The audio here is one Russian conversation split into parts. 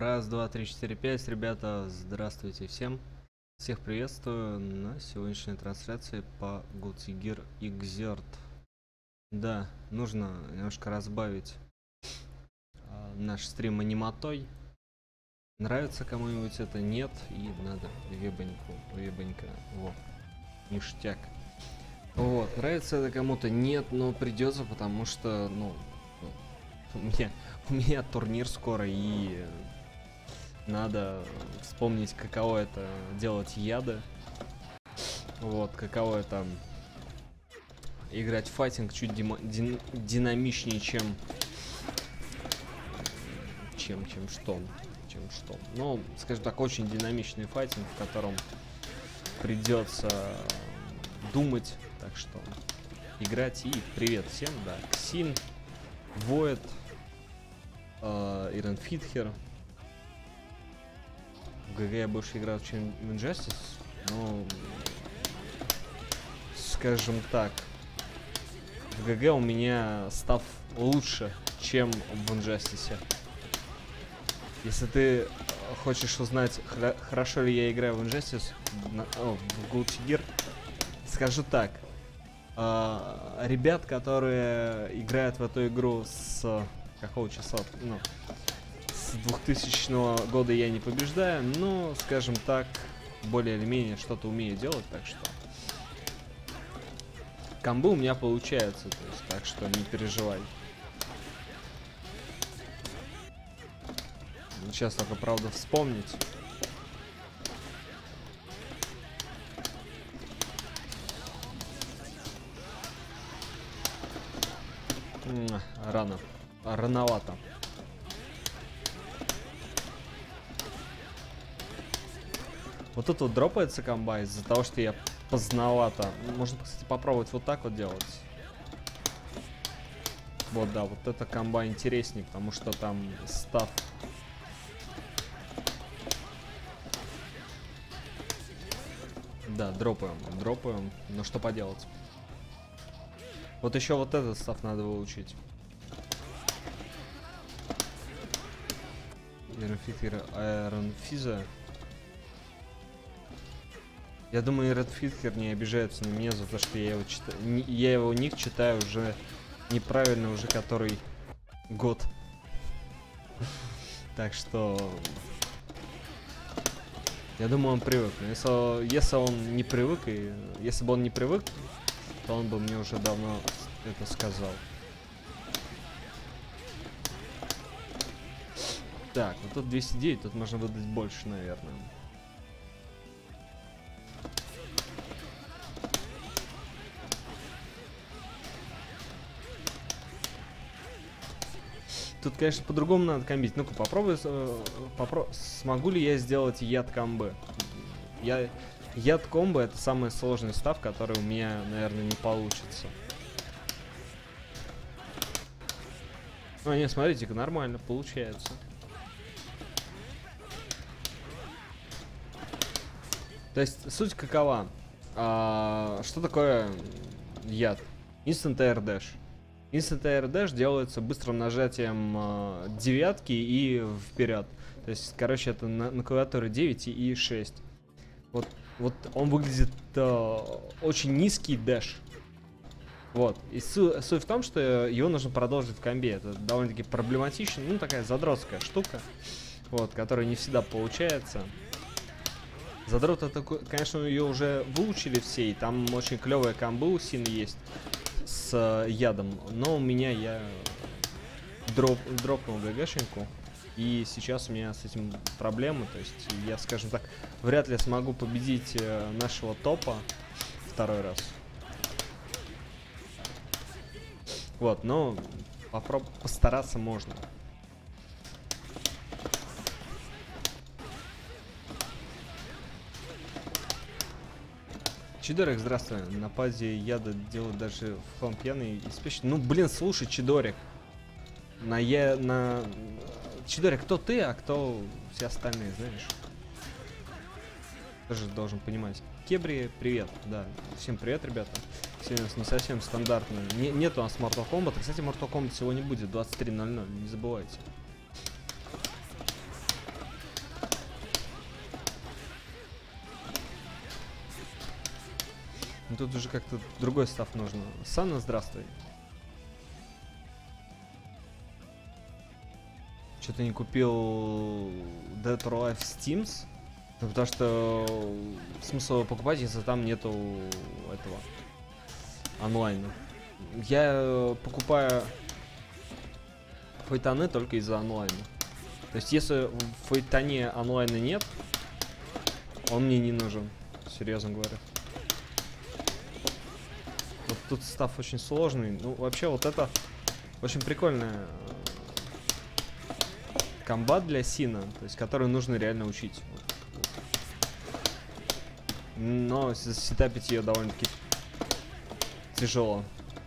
Раз, два, три, четыре, пять, ребята, здравствуйте всем. Всех приветствую на сегодняшней трансляции по Guilty Gear Xrd. Да, нужно немножко разбавить наш стрим аниматой. Нравится кому-нибудь это? Нет, и надо вебонька, во, ништяк. Вот, нравится это кому-то? Нет, но придется, потому что, у меня турнир скоро, и надо вспомнить, каково это делать яды. Вот, каково это играть в файтинг чуть динамичнее, чем что. Ну, скажем так, очень динамичный файтинг, в котором придется думать. Так что играть. И привет всем, да. Ксин, Void, Ирен Фитхер. В ГГ я больше играл, чем в Injustice. Ну, скажем так, в ГГ у меня став лучше, чем в Injustice. Если ты хочешь узнать, хорошо ли я играю в Injustice, в Guilty Gear, скажу так. Ребят, которые играют в эту игру с какого числа? Ну, с 2000 года я не побеждаю, но, скажем так, более или менее что-то умею делать, так что комбы у меня получаются, то есть, так что не переживай. Сейчас только, правда, вспомнить. Рановато. Вот тут вот дропается комба из-за того, что я поздновато. Можно, кстати, попробовать вот так вот делать. Вот, да, вот эта комба интереснее, потому что там став. Да, дропаем, но что поделать. Вот еще вот этот став надо выучить. Iron Fizz. Я думаю, Red Fither не обижается на меня за то, что я его ник читаю уже неправильно, уже который год. Так что я думаю, он привык. Но если он не привык, и если бы он не привык, то он бы мне уже давно это сказал. Так, вот тут 209, тут можно выдать больше, наверное. Тут, конечно, по-другому надо комбить. Ну-ка, попробуй, смогу ли я сделать яд комбы. Яд комбо — это самый сложный став, который у меня, наверное, не получится. Ну, не, смотрите-ка, нормально получается. То есть, суть какова? Что такое яд? Instant Air Dash. Instant Air Dash делается быстрым нажатием девятки и вперед. То есть, короче, это на клавиатуре 9 и 6. Вот он выглядит очень низкий дэш. Вот. И суть в том, что его нужно продолжить в комбе. Это довольно-таки проблематично. Ну, такая задротская штука. Вот, которая не всегда получается. Задрот это, конечно, ее уже выучили все. И там очень клевые комбы у Син есть с ядом. Но у меня я дропнул ГГшеньку. И сейчас у меня с этим проблемы. То есть я, скажем так, вряд ли смогу победить нашего топа второй раз. Вот, но постараться можно. Чидорик, здравствуй. На пазе яда делают даже в хлам пьяный и спящий. Ну, блин, слушай, Чидорик. Чидорик, кто ты, а кто все остальные, знаешь? Тоже должен понимать. Кебри, привет. Да, всем привет, ребята. Сегодня у нас не совсем стандартно. Нет у нас Mortal Kombat. Кстати, Mortal Kombat сегодня будет 23:00, не забывайте. Ну, тут уже как-то другой став нужно. Санна, здравствуй. Что-то не купил Dead or Alive Steams. Ну, потому что смысл его покупать, если там нету этого онлайна. Я покупаю фейтаны только из-за онлайна. То есть, если в фейтане онлайна нет, он мне не нужен. Серьезно говоря. Вот тут став очень сложный. Ну, вообще, вот это очень прикольная комбат для Сина, то есть, который нужно реально учить. Но сетапить ее довольно-таки тяжело.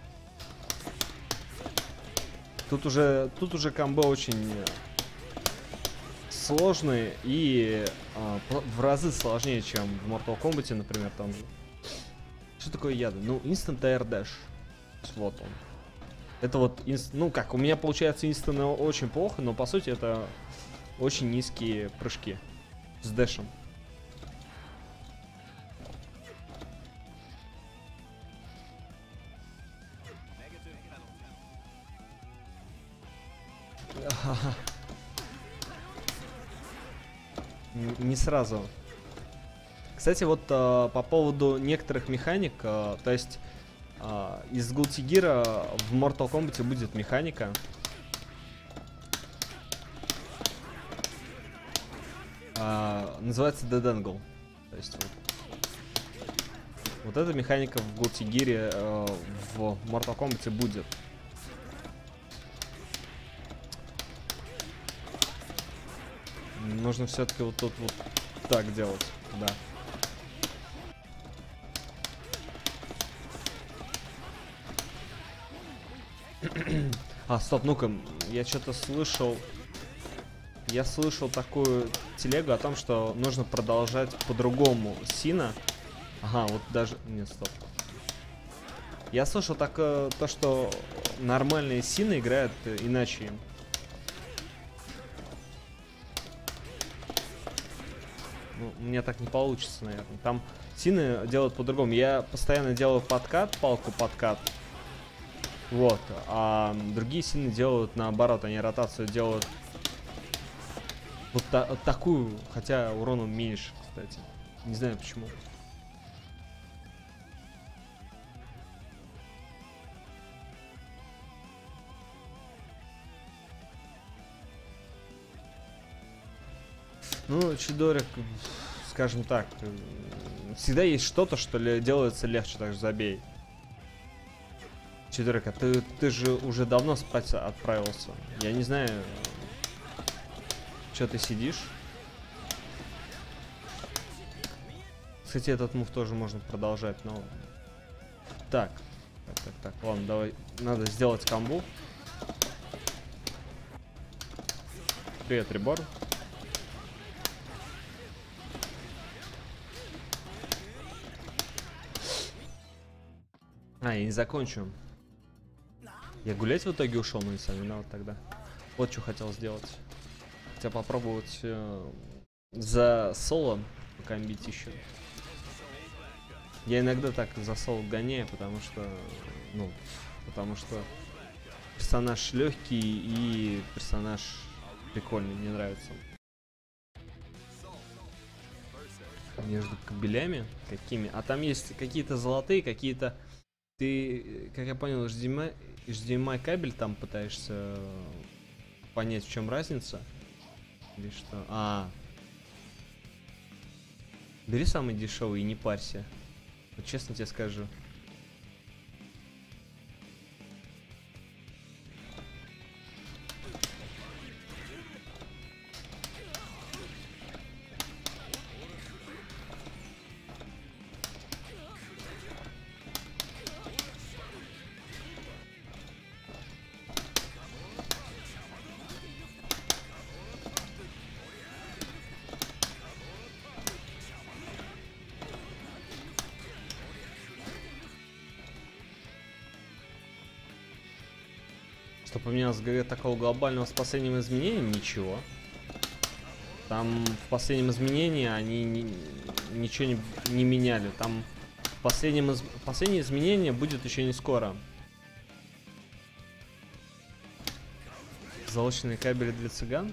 Тут уже комбо очень сложные и в разы сложнее, чем в Mortal Kombat, например, там же. Что такое яды? Ну, Instant Air Dash. Вот он. Это вот, ну как, у меня получается Instant очень плохо, но по сути это очень низкие прыжки с дэшем. Не сразу. Кстати, вот по поводу некоторых механик, то есть из Guilty Gear в Mortal Kombat будет механика. Называется Dead Angle. То есть вот эта механика в Guilty Gear в Mortal Kombat будет. Нужно все-таки вот тут вот так делать, да. Стоп, ну-ка, я что-то слышал. Я слышал такую телегу о том, что нужно продолжать по-другому Сина. Ага, вот даже... Нет, стоп. Я слышал то, что нормальные Сины играют иначе им. Ну, у меня так не получится, наверное. Там Сины делают по-другому. Я постоянно делаю подкат, палку-подкат. Вот. А другие Сины делают наоборот. Они ротацию делают вот такую, хотя урона меньше, кстати. Не знаю почему. Ну, Чидорик, скажем так, всегда есть что-то, что ли делается легче, так же забей. Чидорик, а ты же уже давно спать отправился. Я не знаю, что ты сидишь. Кстати, этот мув тоже можно продолжать, но... Так, ладно, давай, надо сделать комбо. Привет, Ребор. Я не закончу. Я гулять в итоге ушел, но не сам виноват тогда. Вот что хотел сделать. Хотя попробовать за соло покомбить еще. Я иногда так за соло гоняю, потому что... Ну, потому что персонаж легкий и персонаж прикольный, мне нравится. Между кабелями какими? А там есть какие-то золотые, какие-то... Ты, как я понял, HDMI кабель там пытаешься понять, в чем разница? Или что? Бери самый дешевый и не парься. Вот честно тебе скажу. Что поменялось в ГГ такого глобального с последним изменением? Ничего. Там в последнем изменении они ничего не меняли. Там в Последнее изменение будет еще не скоро. Залоченные кабели для цыган.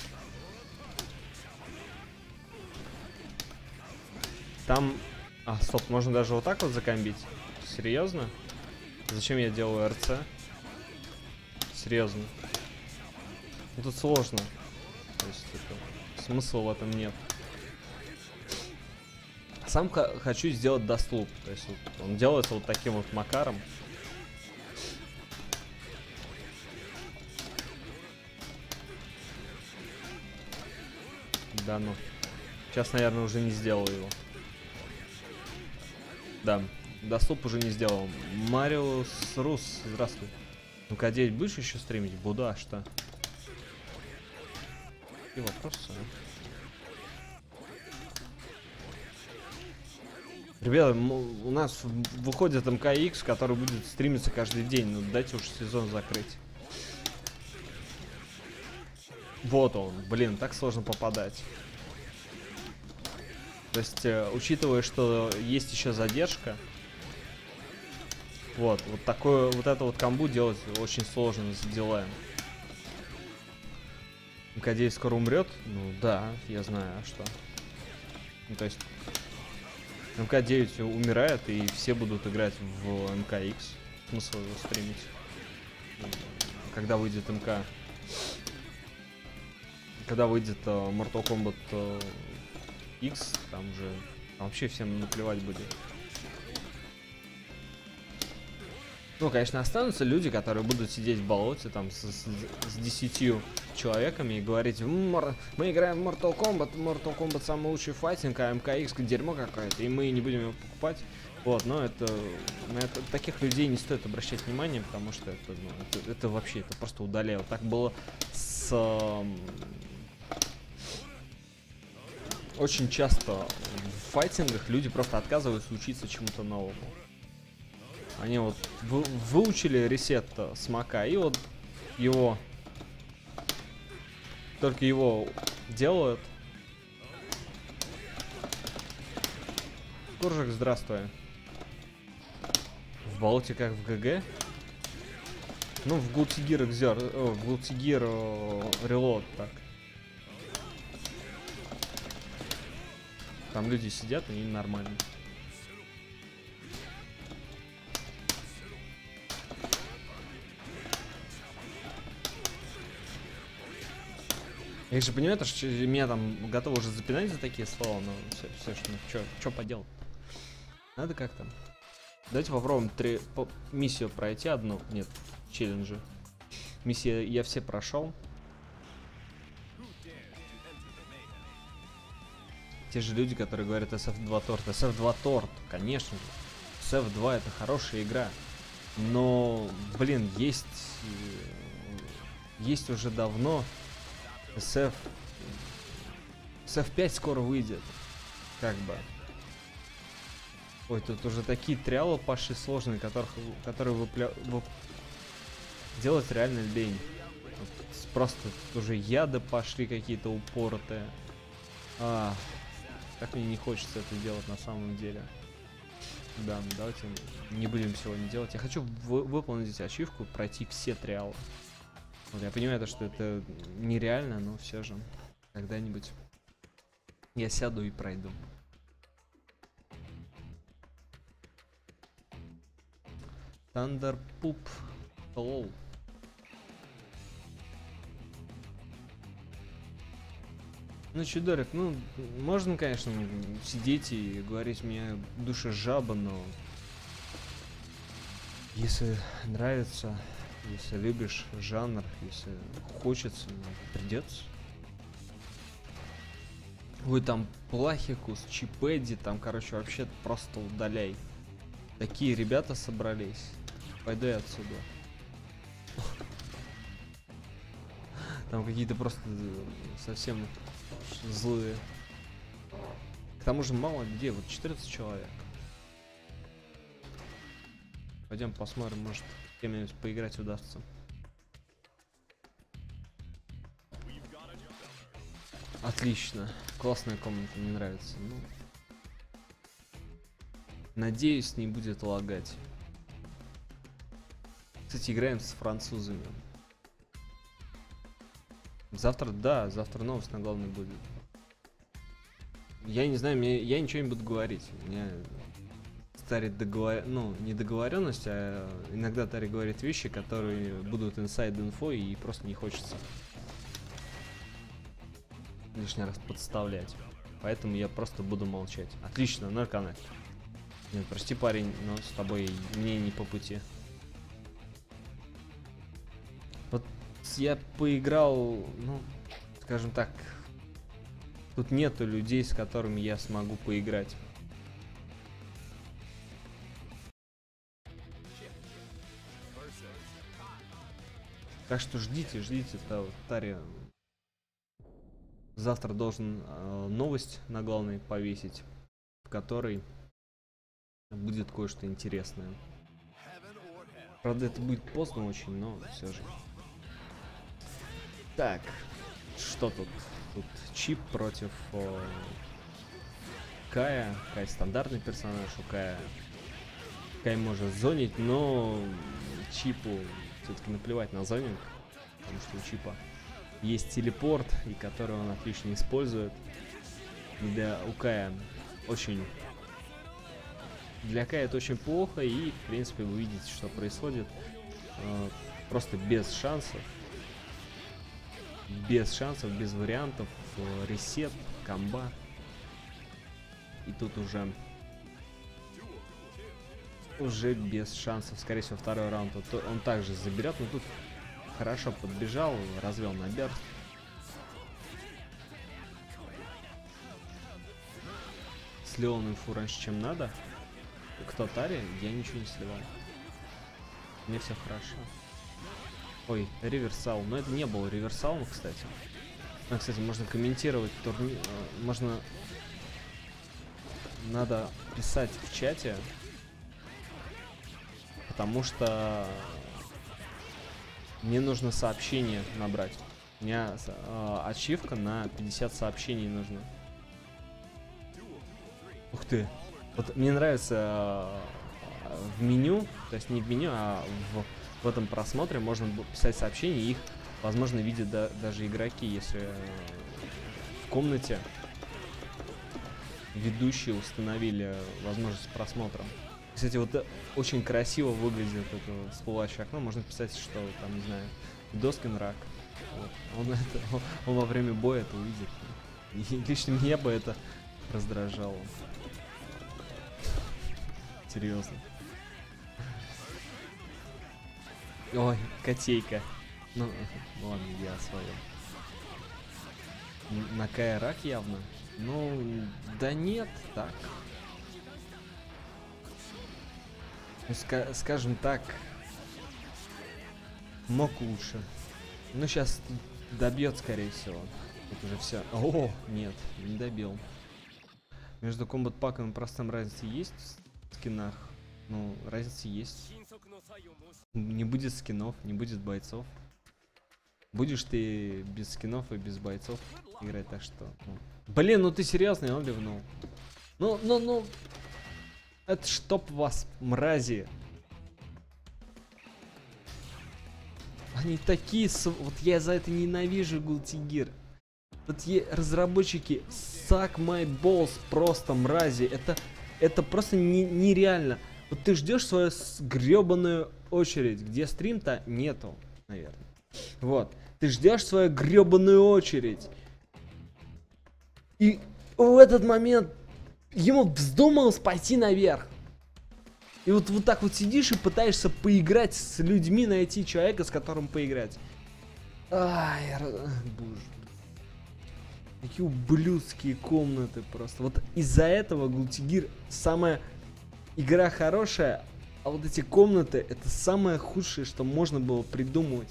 Там... А, стоп, можно даже вот так вот закомбить? Серьезно? Зачем я делаю РЦ? Серьезно. Ну, тут сложно. То есть, смысла в этом нет. Сам хочу сделать даслуп. То есть, вот, он делается вот таким вот макаром. Да, ну. Сейчас, наверное, уже не сделал его. Да, даслуп уже не сделал. Мариус Рус, здравствуй. Ну-ка, 9 будешь еще стримить? Буду, а что? И вопросы, а? Ребята, у нас выходит МКХ, который будет стримиться каждый день. Ну, дайте уж сезон закрыть. Вот он. Блин, так сложно попадать. То есть, учитывая, что есть еще задержка, вот такое, вот это вот комбу делать очень сложно с делаем. МК9 скоро умрет? Ну да, я знаю, а что. Ну, то есть, МК9 умирает, и все будут играть в МКХ. Смысл его стримить. Когда выйдет МК... Когда выйдет Mortal Kombat X, там же вообще всем наплевать будет. Ну, конечно, останутся люди, которые будут сидеть в болоте там с 10 человеками и говорить: мы играем в Mortal Kombat самый лучший файтинг, а МКХ дерьмо какое-то, и мы не будем его покупать. Вот, но это таких людей не стоит обращать внимание, потому что это вообще, это просто удаляет. Так было с... Очень часто в файтингах люди просто отказываются учиться чему-то новому. Они вот выучили ресет смока, и вот его... Только его делают. Куржик, здравствуй. В болоте как в ГГ? Ну, в Guilty Gear Reload так. Там люди сидят, и им нормально. Я же понимаю, что меня там готовы уже запинать за такие слова, но все что поделать? Надо как-то. Давайте попробуем миссию пройти одну. Нет, челленджи. Миссии я все прошел. Те же люди, которые говорят SF2 торт. SF2 торт, конечно же. SF2 это хорошая игра. Но, блин, есть уже давно SF5 скоро выйдет. Как бы. Ой, тут уже такие триалы пошли сложные, которые делать реально лень. Просто тут уже яды пошли какие-то упоротые. Как мне не хочется это делать на самом деле. Да, давайте не будем сегодня делать. Я хочу выполнить ачивку, пройти все триалы. Вот, я понимаю, что это нереально, но все же когда-нибудь я сяду и пройду. Thunder Poop. Hello. Ну, Чудорик, ну, можно, конечно, сидеть и говорить мне душа жаба, но если нравится, если любишь жанр, если хочется, ну, придется. Ой, там Плахикус, Чипеди, там, короче, вообще просто удаляй. Такие ребята собрались. Пойду я отсюда. Там какие-то просто совсем злые. К тому же мало где, вот 14 человек. Пойдем посмотрим, может кем-нибудь поиграть удастся. Отлично. Классная комната, мне нравится. Ну. Надеюсь, не будет лагать. Кстати, играем с французами. Завтра, да, завтра новость на главной будет. Я не знаю, я ничего не буду говорить. У меня старит ну, не договоренность, а иногда Тари говорит вещи, которые будут inside инфо, и просто не хочется лишний раз подставлять. Поэтому я просто буду молчать. Отлично, нарконать. Нет, прости, парень, но с тобой мне не по пути. Вот я поиграл, ну, скажем так, тут нету людей, с которыми я смогу поиграть. Так что ждите, Тари завтра должен новость на главной повесить, в которой будет кое-что интересное. Правда, это будет поздно очень, но все же. Так, что тут? Тут Чип против Кая. Кай стандартный персонаж, у Кая. Кай может зонить, но Чипу все-таки наплевать на зонинг, потому что у Чипа есть телепорт, и который он отлично использует. У Кая очень... Для Кая это очень плохо, и, в принципе, вы видите, что происходит. Просто без шансов. Без шансов, без вариантов. Ресет, комба. И тут уже без шансов. Скорее всего, второй раунд он также заберет, но тут хорошо подбежал, развел на берст. Слил он инфу раньше, чем надо. Кто Тари? Я ничего не сливал. Мне все хорошо. Ой, реверсал. Но это не было реверсалом, кстати. Кстати, можно комментировать турнир. Можно... Надо писать в чате. Потому что мне нужно сообщение набрать. У меня ачивка на 50 сообщений нужна. Ух ты. Вот мне нравится в меню, то есть не в меню, а в этом просмотре можно писать сообщения, и их, возможно, видят даже игроки, если в комнате ведущие установили возможность просмотра. Кстати, вот очень красиво выглядит это всплывающее окно. Можно писать, что там, не знаю, Доскин рак. Вот. Он во время боя это увидит. И лично меня бы это раздражало. Серьезно. Ой, котейка. Ну, ладно, я своем. На Кая рак явно? Ну, да нет, так. Ну, скажем так, мог лучше. Ну, сейчас добьет, скорее всего. Тут уже все. О, нет, не добил. Между комбат-паком и простым разница есть в скинах? Ну, разница есть. Не будет скинов, не будет бойцов. Будешь ты без скинов и без бойцов играть, так что... Ну. Блин, ну ты серьезный, он ливнул. Ну... Это чтоб вас, мрази. Они такие... Вот я за это ненавижу Guilty Gear. Вот разработчики suck my balls, просто мрази. Это просто нереально. Вот ты ждешь свою гребаную очередь, где стрим-то нету, наверное. Вот. Ты ждешь свою гребаную очередь. И в этот момент ему вздумалось пойти наверх. И вот так вот сидишь и пытаешься поиграть с людьми, найти человека, с которым поиграть. Ай, боже. Какие ублюдские комнаты просто. Вот из-за этого Guilty Gear самая игра хорошая, а вот эти комнаты это самое худшее, что можно было придумывать.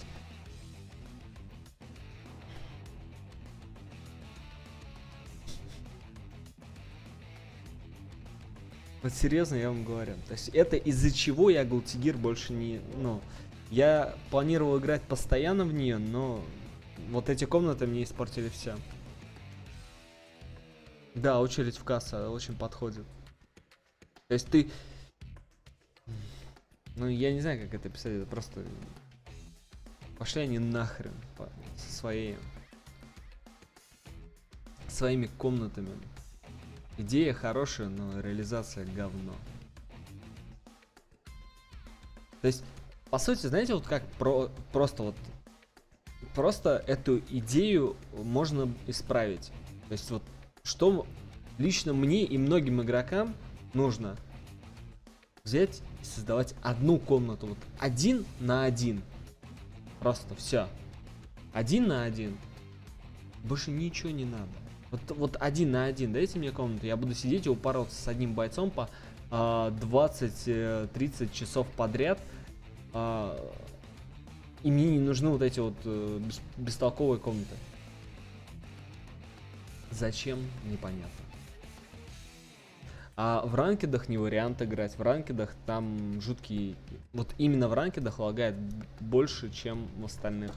Вот серьезно, я вам говорю. То есть это из-за чего я Guilty Gear больше не... Ну, я планировал играть постоянно в нее, но вот эти комнаты мне испортили все. Да, очередь в кассу очень подходит. То есть ты... Ну, я не знаю, как это писать, это просто... Пошли они нахрен со своими комнатами. Идея хорошая, но реализация говно. То есть, по сути, знаете, вот как просто эту идею можно исправить. То есть вот что лично мне и многим игрокам нужно взять и создавать одну комнату, вот 1 на 1. Просто все. 1 на 1. Больше ничего не надо. Вот 1 на 1. Дайте мне комнату, я буду сидеть и упарываться с одним бойцом по 20-30 часов подряд. И мне не нужны вот эти вот бестолковые комнаты. Зачем? Непонятно. А в ранкедах не вариант играть. В ранкедах там жуткие... Вот именно в ранкедах лагает больше, чем в остальных.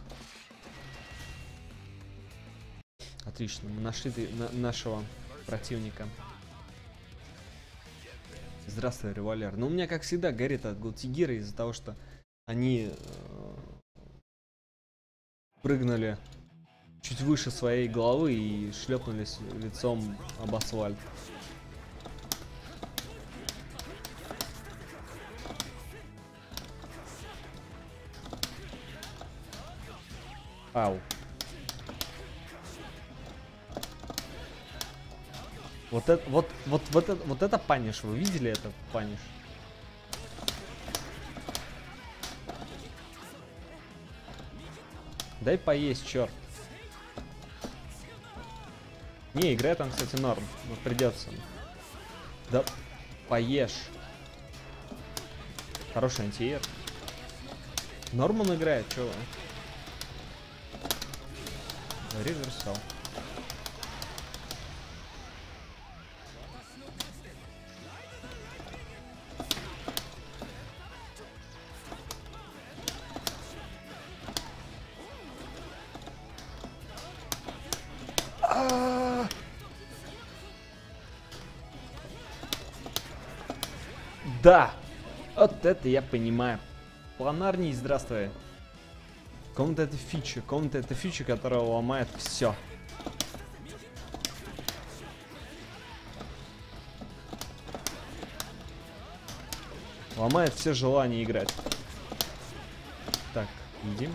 Отлично. Мы нашли нашего противника. Здравствуй, револьвер. Ну, у меня, как всегда, горит от Гултигира из-за того, что они прыгнули чуть выше своей головы и шлепнулись лицом об асфальт. Ау. Вот это паниш. Вы видели это паниш? Дай поесть, черт. Не, играет там, кстати, норм. Но придется. Да поешь. Хороший антиэр. Норм он играет, чего? Реверсал. Да! Вот это я понимаю. Планарний, здравствуй. Комната это фича, которая ломает все. Ломает все желания играть. Так, едим.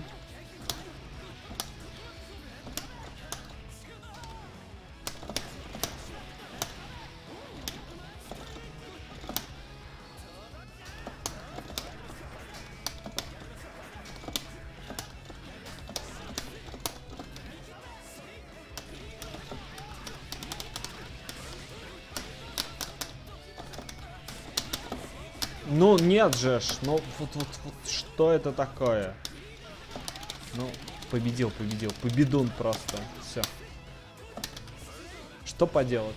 Ну нет же ж, ну вот что это такое? Ну, победил, победун просто, все. Что поделать?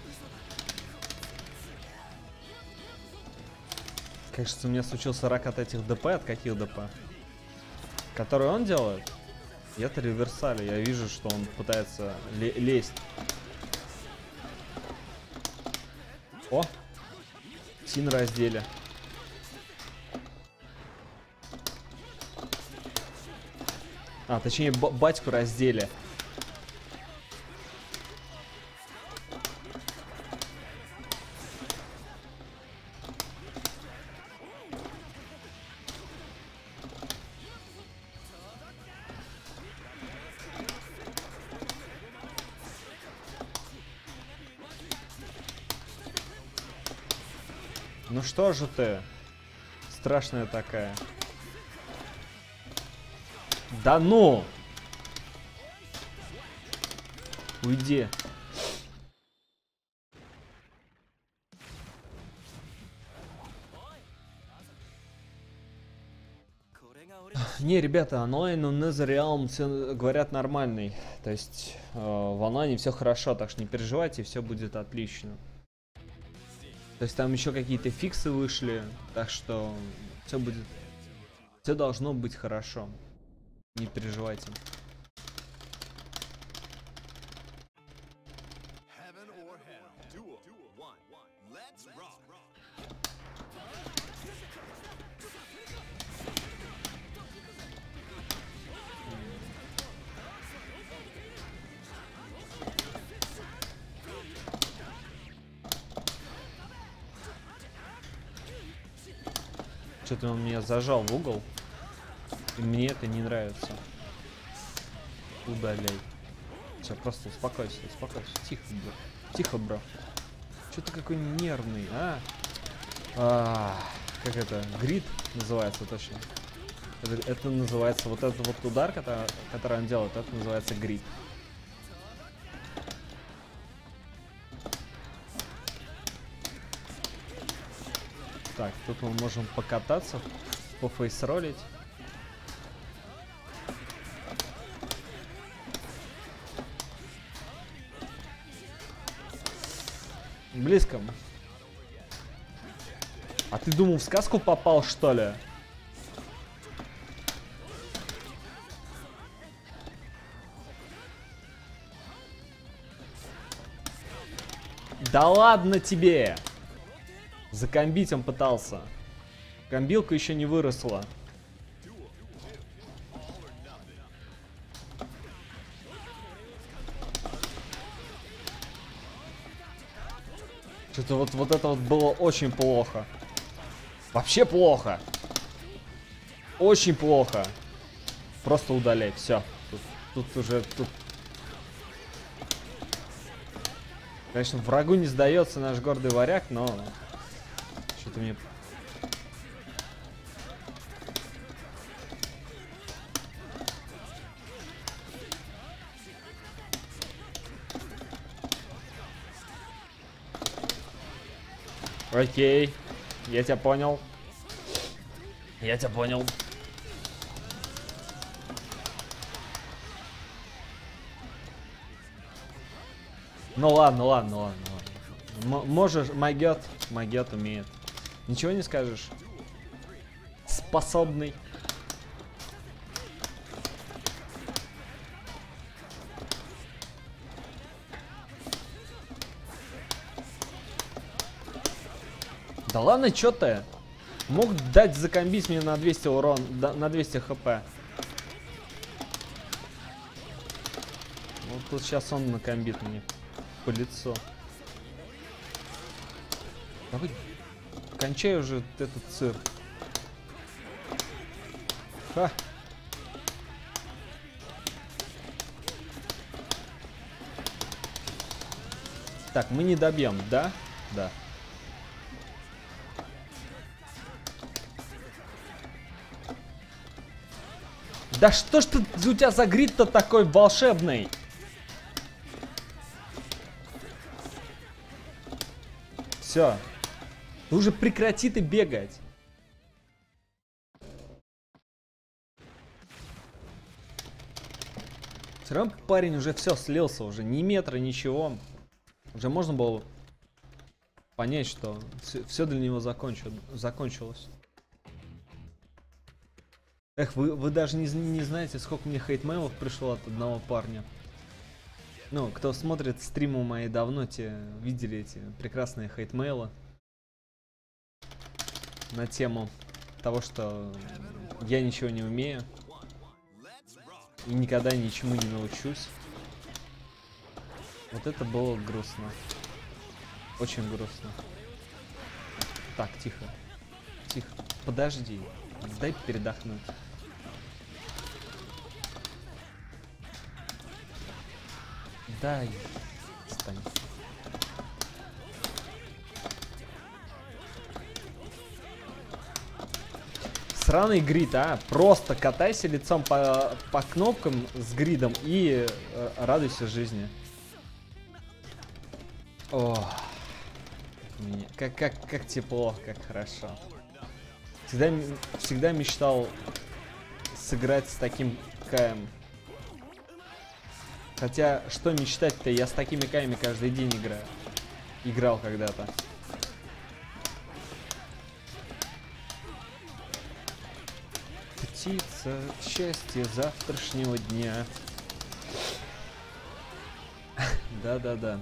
Кажется, у меня случился рак от этих ДП, от каких ДП? Которые он делает? Я-то реверсали, я вижу, что он пытается лезть. О! Син разделе. А, точнее, батьку раздели. Ну что же ты? Страшная такая. Да ну! Уйди. Не, ребята, онлайн у Netherrealm все говорят нормальный. То есть в онлайне все хорошо, так что не переживайте, все будет отлично. То есть там еще какие-то фиксы вышли, так что все будет, все должно быть хорошо. Не переживайте. Что-то он меня зажал в угол. И мне это не нравится. Удаляй. Все, просто успокойся, успокойся. Тихо, бро. Тихо, бро. Что ты какой нервный, а? Как это? Грид называется точно. Это называется, вот этот вот удар, который он делает, это называется грид. Так, тут мы можем покататься, пофейсролить. Близко. А ты думал, в сказку попал, что ли? Да ладно тебе! Закомбить он пытался. Комбилка еще не выросла. Что-то вот это вот было очень плохо. Вообще плохо. Очень плохо. Просто удаляй. Все. Тут уже... Конечно, врагу не сдается наш гордый варяг, но... Что-то мне... Окей. Я тебя понял. Я тебя понял. Ну ладно, ладно, ладно, ладно. Можешь, Магет умеет. Ничего не скажешь? Способный. Да ладно, чё ты? Мог дать закомбить мне на 200 урон, на 200 хп. Вот тут сейчас он накомбит мне по лицу. Давай, кончай уже этот цирк. Ха. Так, мы не добьем, да? Да. Да что ж ты, у тебя за грид-то такой волшебный? Все. Ты уже прекрати ты бегать. Все равно парень уже все слился, уже ни метра, ничего. Уже можно было понять, что все для него закончилось. Эх, вы даже не знаете, сколько мне хейтмейлов пришло от одного парня. Ну, кто смотрит стримы мои давно, те видели эти прекрасные хейтмейлы на тему того, что я ничего не умею и никогда ничему не научусь. Вот это было грустно. Очень грустно. Так, тихо. Тихо. Подожди. Дай передохнуть. Дай. Стань. Сраный грид, а? Просто катайся лицом по кнопкам с гридом и радуйся жизни. О, как тепло, как хорошо. Всегда мечтал сыграть с таким Каем. Хотя, что мечтать-то? Я с такими Каями каждый день играю. Играл когда-то. Птица счастья завтрашнего дня. Да-да-да.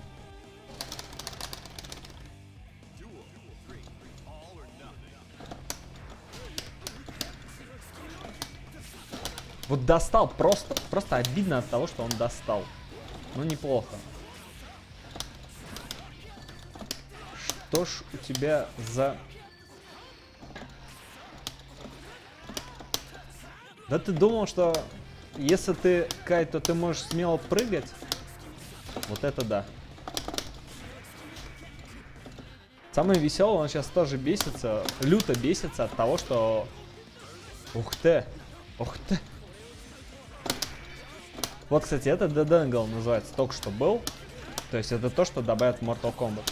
Вот достал, просто обидно от того, что он достал. Ну, неплохо. Что ж у тебя за Да ты думал, что если ты Кай, то ты можешь смело прыгать? Вот это да. Самое веселое, он сейчас тоже бесится, люто бесится от того, что... Ух ты! Ух ты! Вот, кстати, это Dead Angle называется, только что был. То есть это то, что добавят в Mortal Kombat.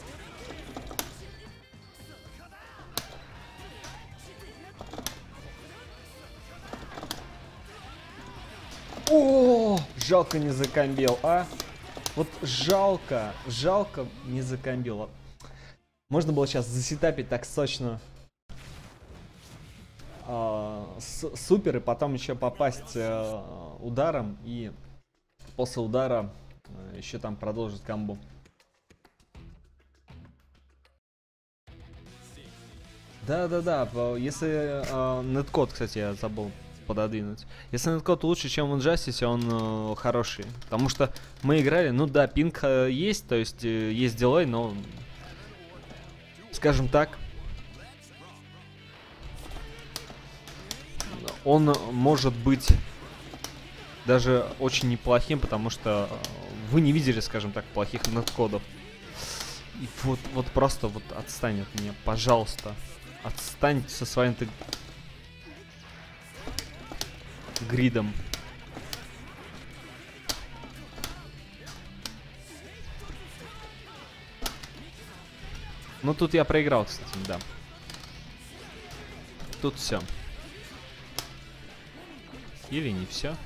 О, жалко не закомбил, а? Вот жалко не закомбил. Можно было сейчас засетапить так сочно супер и потом еще попасть ударом и после удара еще там продолжить комбо. Да-да-да, если неткод, кстати, я забыл пододвинуть. Если неткод лучше, чем в Injustice, он хороший. Потому что мы играли, ну да, пинг есть, то есть есть дилей, но, скажем так, он может быть даже очень неплохим, потому что вы не видели, скажем так, плохих неткодов. И вот просто вот отстань от меня, пожалуйста. Отстань со своим ты гридом. Ну тут я проиграл, кстати, да. Тут все. Или не все.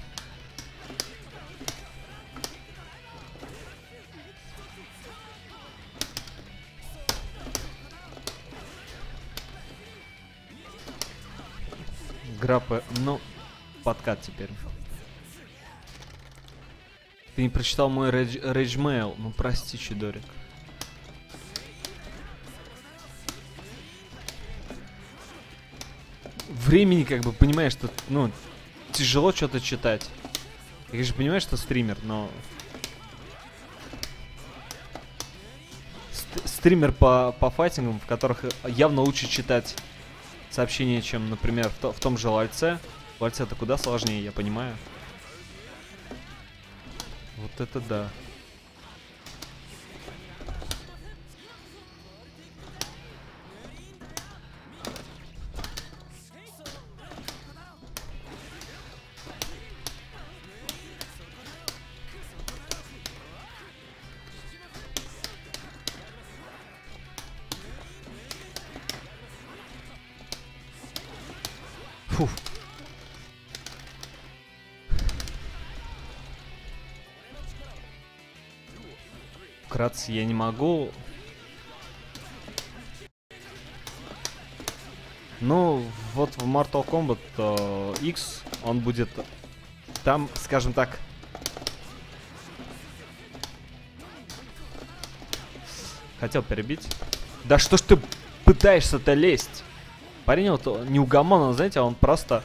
Граппы, ну, подкат теперь. Ты не прочитал мой рейджмейл, ну прости, чудорик. Времени, как бы, понимаешь, что, ну, тяжело что-то читать. Я, конечно, понимаю, что стример, но... Стример по файтингам, в которых явно лучше читать сообщения, чем, например, в том же Лальце. Лальце это куда сложнее, я понимаю. Вот это да. Фух. Вкратце я не могу. Ну, вот в Mortal Kombat X он будет там, скажем так... Хотел перебить. Да что ж ты пытаешься-то лезть? Парень вот неугомонный, знаете, он просто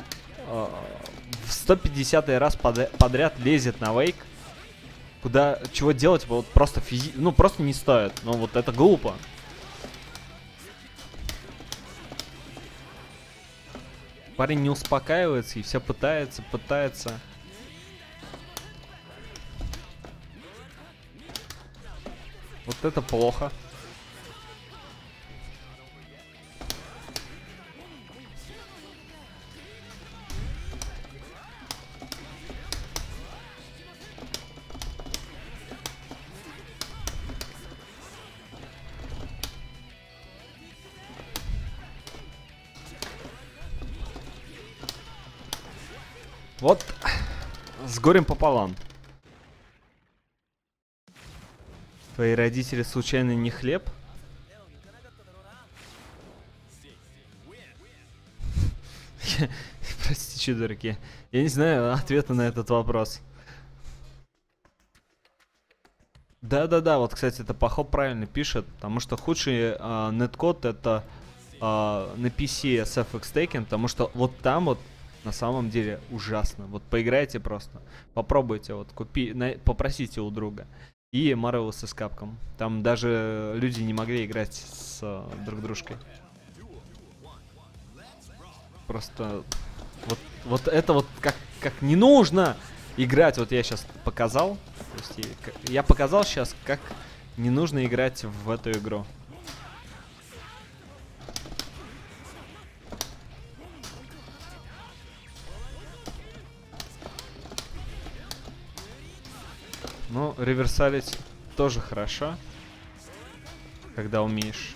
в 150-й раз подряд лезет на вейк. Куда, чего делать, вот просто ну просто не стоит. Ну вот это глупо. Парень не успокаивается и все пытается. Вот это плохо. Вот с горем пополам. Твои родители случайно не хлеб? Простите, чудорки. Я не знаю ответа на этот вопрос. Да-да-да, вот, кстати, это Пахоп правильно пишет, потому что худший неткод это на PC с FX Taken, потому что вот там вот на самом деле ужасно. Вот поиграйте просто, попробуйте, вот попросите у друга. И Marvelous с Capcom. Там даже люди не могли играть с друг дружкой. Просто вот вот это вот как не нужно играть. Вот я сейчас показал. То есть я показал сейчас, как не нужно играть в эту игру. Ну, реверсалить тоже хорошо, когда умеешь.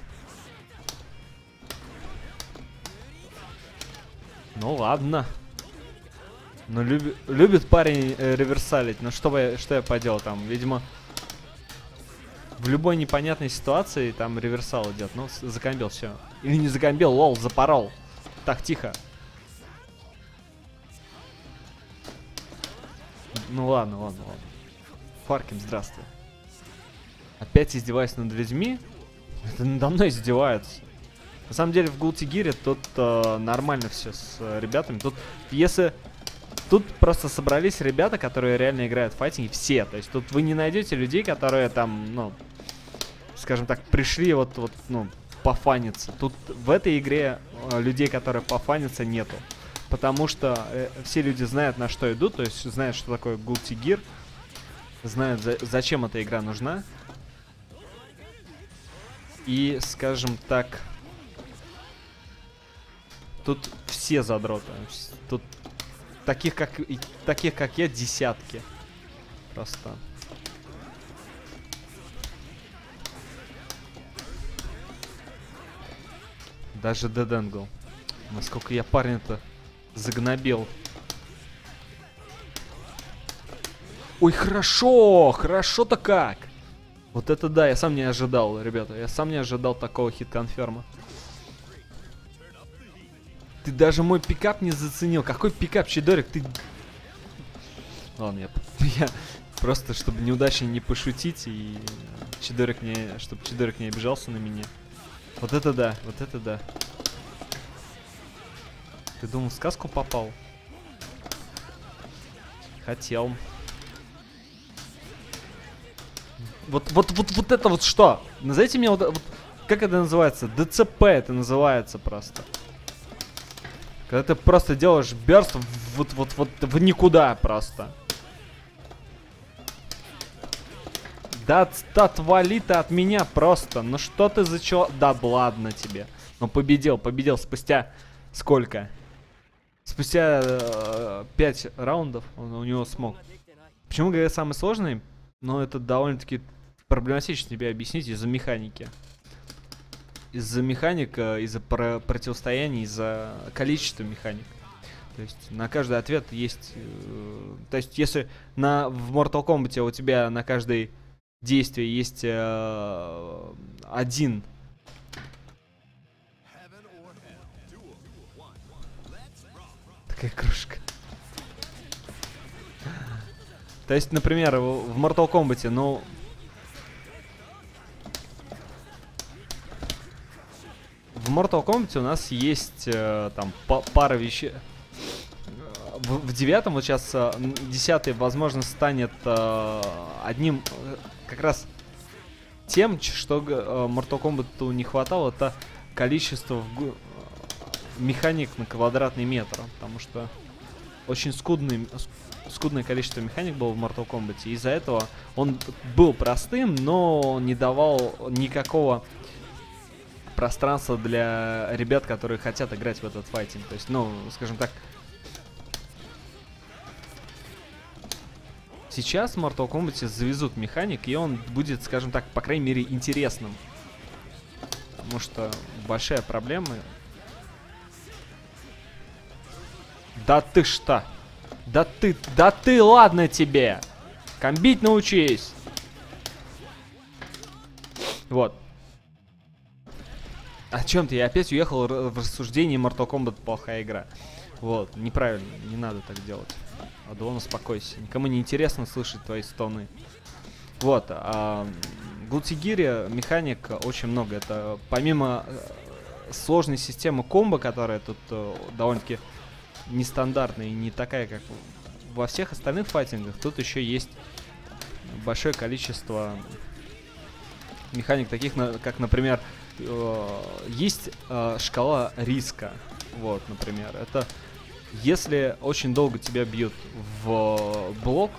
Ну ладно. Ну любит парень реверсалить. Ну что я поделал там? Видимо, в любой непонятной ситуации там реверсал идет. Ну, закомбил, все. Или не закомбил, лол, запорол. Так, тихо. Ну ладно. Фаркин, здравствуй. Опять издеваюсь над людьми? Это надо мной издеваются. На самом деле в Guilty Gear тут нормально все с ребятами. Тут просто собрались ребята, которые реально играют в файтинги, все. То есть тут вы не найдете людей, которые там, ну, скажем так, пришли ну, пофаниться. Тут в этой игре людей, которые пофаниться, нету. Потому что все люди знают, на что идут, то есть знают, что такое Guilty Gear. Знают, зачем эта игра нужна. И, скажем так, тут все задроты. Тут таких как я, десятки. Просто. Даже Dead Angle. Насколько я парня-то загнобил. Ой, хорошо-то как. Вот это да, я сам не ожидал, ребята. Я сам не ожидал такого хит-конферма. Ты даже мой пикап не заценил. Какой пикап, Чидорик? Ты... Ладно, я просто, чтобы неудачно не пошутить, и чтобы Чидорик не обижался на меня. Вот это да, вот это да. Ты думал, в сказку попал? Хотел. Вот это вот что? Назовите мне вот как это называется? ДЦП это называется просто. Когда ты просто делаешь бёрст вот в никуда просто. Да отвали ты от меня просто. Ну что ты за чё? Да ладно тебе. Ну победил спустя сколько? Спустя 5 раундов он у него смог. Почему, говорят, самый сложный? Но это довольно-таки проблематично тебе объяснить из-за механики. Из-за механика, из-за противостояния, из-за количества механик. То есть на каждый ответ есть... то есть если в Mortal Kombat у тебя на каждое действие есть один... Такая кружка. То есть, например, в Mortal Kombat, ну... В Mortal Kombat у нас есть там пара вещей. В 9-м, вот сейчас 10-й, возможно, станет одним как раз тем, что Mortal Kombat не хватало, это количество механик на квадратный метр. Потому что очень скудное количество механик было в Mortal Kombat. И из-за этого он был простым, но не давал никакого пространства для ребят, которые хотят играть в этот файтинг. То есть, ну, скажем так, сейчас в Mortal Kombat завезут механик, и он будет, скажем так, по крайней мере, интересным. Потому что большая проблема... Да ты что? Да ты, ладно тебе! Комбить научись! Вот. О чем ты? Я опять уехал в рассуждении Mortal Kombat плохая игра. Вот, неправильно, не надо так делать. Адон, успокойся. Никому не интересно слышать твои стоны. Вот, в Guilty Gear механик очень много. Это помимо сложной системы комбо, которая тут довольно-таки нестандартная и не такая, как во всех остальных файтингах, тут еще есть большое количество механик, таких, как, например, есть шкала риска. Вот, например, это Если очень долго тебя бьют в блок,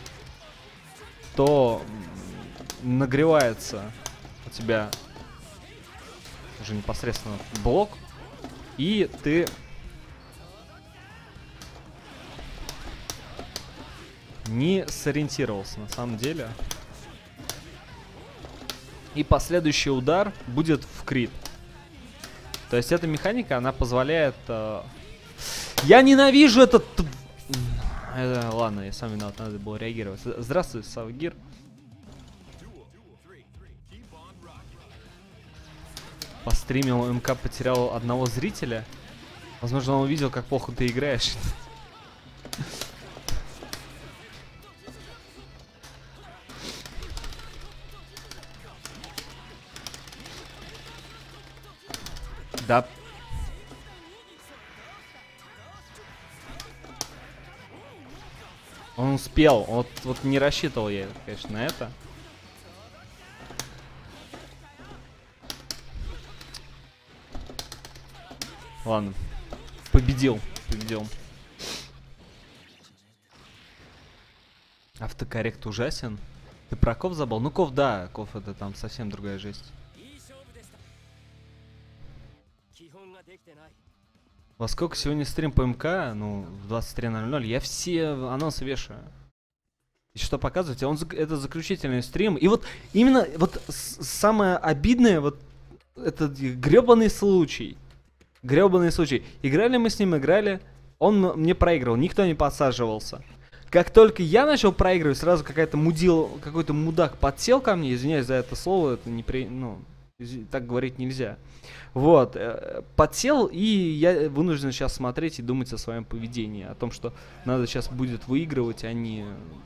то нагревается у тебя уже непосредственно блок, и ты не сориентировался на самом деле. И последующий удар будет в крит. То есть эта механика, она позволяет... Я ненавижу этот... Ладно, я сам виноват, надо было реагировать. Здравствуй, Савгир. По стриму МК потерял одного зрителя. Возможно, он увидел, как плохо ты играешь. Да. Он успел. Вот не рассчитывал я, конечно, на это. Ладно. Победил. Автокоррект ужасен. Ты про Ков забыл? Ну, Ков, да. Ков это там совсем другая жесть. Во сколько сегодня стрим по МК? Ну, в 23:00. Я все анонсы вешаю. И что показывать? Это заключительный стрим. И вот именно вот самое обидное, вот этот гребаный случай. Играли мы с ним, он мне проигрывал, никто не подсаживался. Как только я начал проигрывать, сразу какой-то мудак подсел ко мне, извиняюсь за это слово, это так говорить нельзя. Вот, подсел, и я вынужден сейчас смотреть и думать о своем поведении, о том, что надо сейчас будет выигрывать, а не...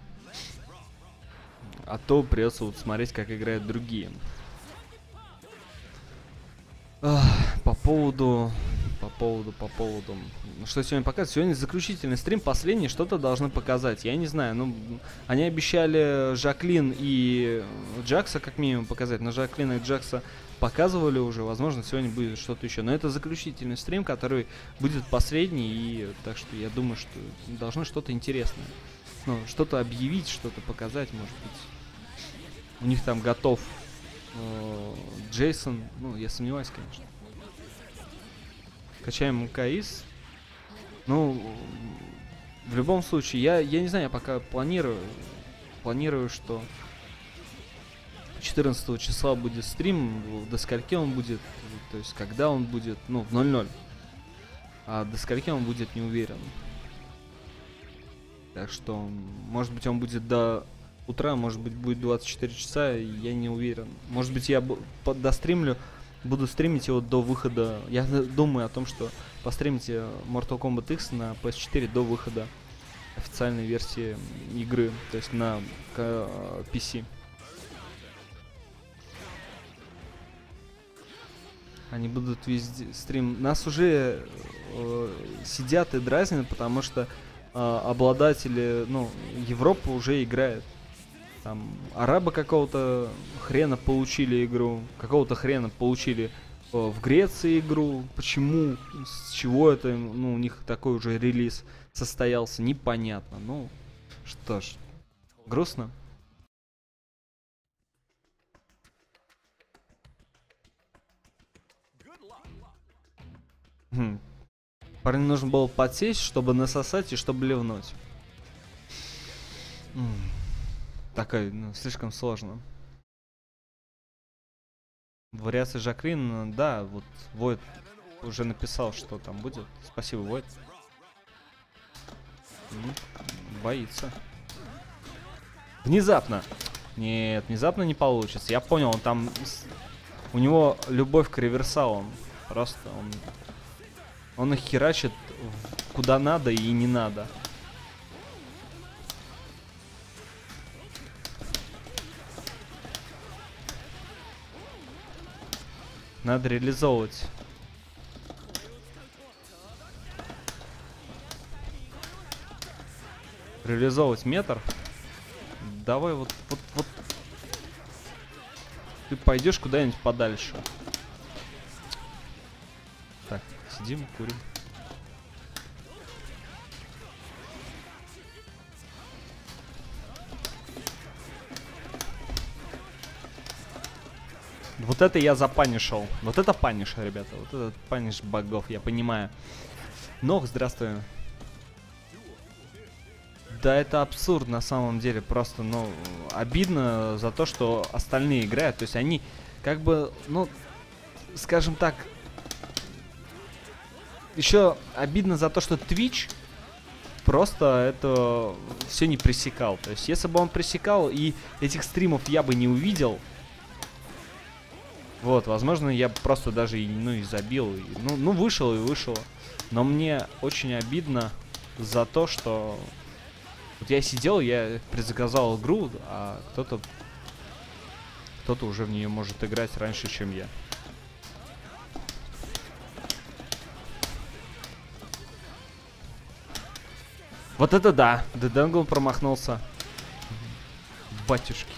А то придется вот смотреть, как играют другие. По поводу... Что сегодня показывать? Сегодня заключительный стрим, последний, что-то должны показать. Я не знаю, ну, они обещали Жаклин и Джакса как минимум показать, но Жаклина и Джакса показывали уже, возможно, сегодня будет что-то еще. Но это заключительный стрим, который будет последний, и так что я думаю, что должно что-то интересное. Ну, что-то объявить, что-то показать, может быть. У них там готов Джейсон, ну, я сомневаюсь, конечно. Качаем МКИС. Ну, в любом случае, я не знаю, я пока планирую, что 14 числа будет стрим, до скольки он будет, то есть когда он будет, ну, в 00. А до скольки он будет, не уверен. Так что, может быть, он будет до утра, может быть, будет 24 часа, я не уверен. Может быть, я достримлю. Буду стримить его до выхода. Я думаю о том, что постримите Mortal Kombat X на PS4 до выхода официальной версии игры, то есть на PC. Они будут везде стрим. Нас уже сидят и дразнят, потому что обладатели, ну, Европа уже играет. Там арабы какого-то хрена получили игру, какого-то хрена получили в Греции игру. Почему, с чего это, ну, у них такой уже релиз состоялся, непонятно. Ну, что ж, грустно. Парню нужно было подсесть, чтобы насосать и чтобы ливнуть. Такая, ну, слишком сложно. Вариация Жаклин, да, вот Войд уже написал, что там будет. Спасибо, Войд. Боится. Внезапно. Нет, внезапно не получится. Я понял, он там... У него любовь к реверсалам. Просто он их херачит куда надо и не надо. Надо реализовывать. Реализовывать метр. Давай вот. Ты пойдешь куда-нибудь подальше. Так, сидим, курим. Вот это я запанишил. Вот это паниш, ребята. Вот этот паниш богов, я понимаю. Ног, здравствуй. Да, это абсурд на самом деле. Просто, ну, обидно за то, что остальные играют. То есть они, как бы, ну, скажем так, еще обидно за то, что Twitch просто это все не пресекал. То есть, если бы он пресекал, и этих стримов я бы не увидел, вот, возможно, я просто даже, ну, и забил. Ну, вышел и вышел. Но мне очень обидно за то, что... Вот я сидел, я предзаказал игру, а кто-то уже в нее может играть раньше, чем я. Вот это да! Деденгл промахнулся. Батюшки.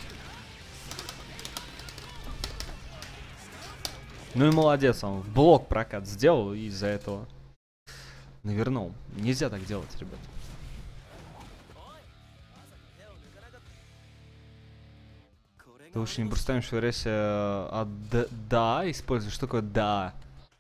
Ну и молодец, он блок прокат сделал и из-за этого навернул. Нельзя так делать, ребят. Ты лучше не бросаешь версия от да используешь. Что такое да?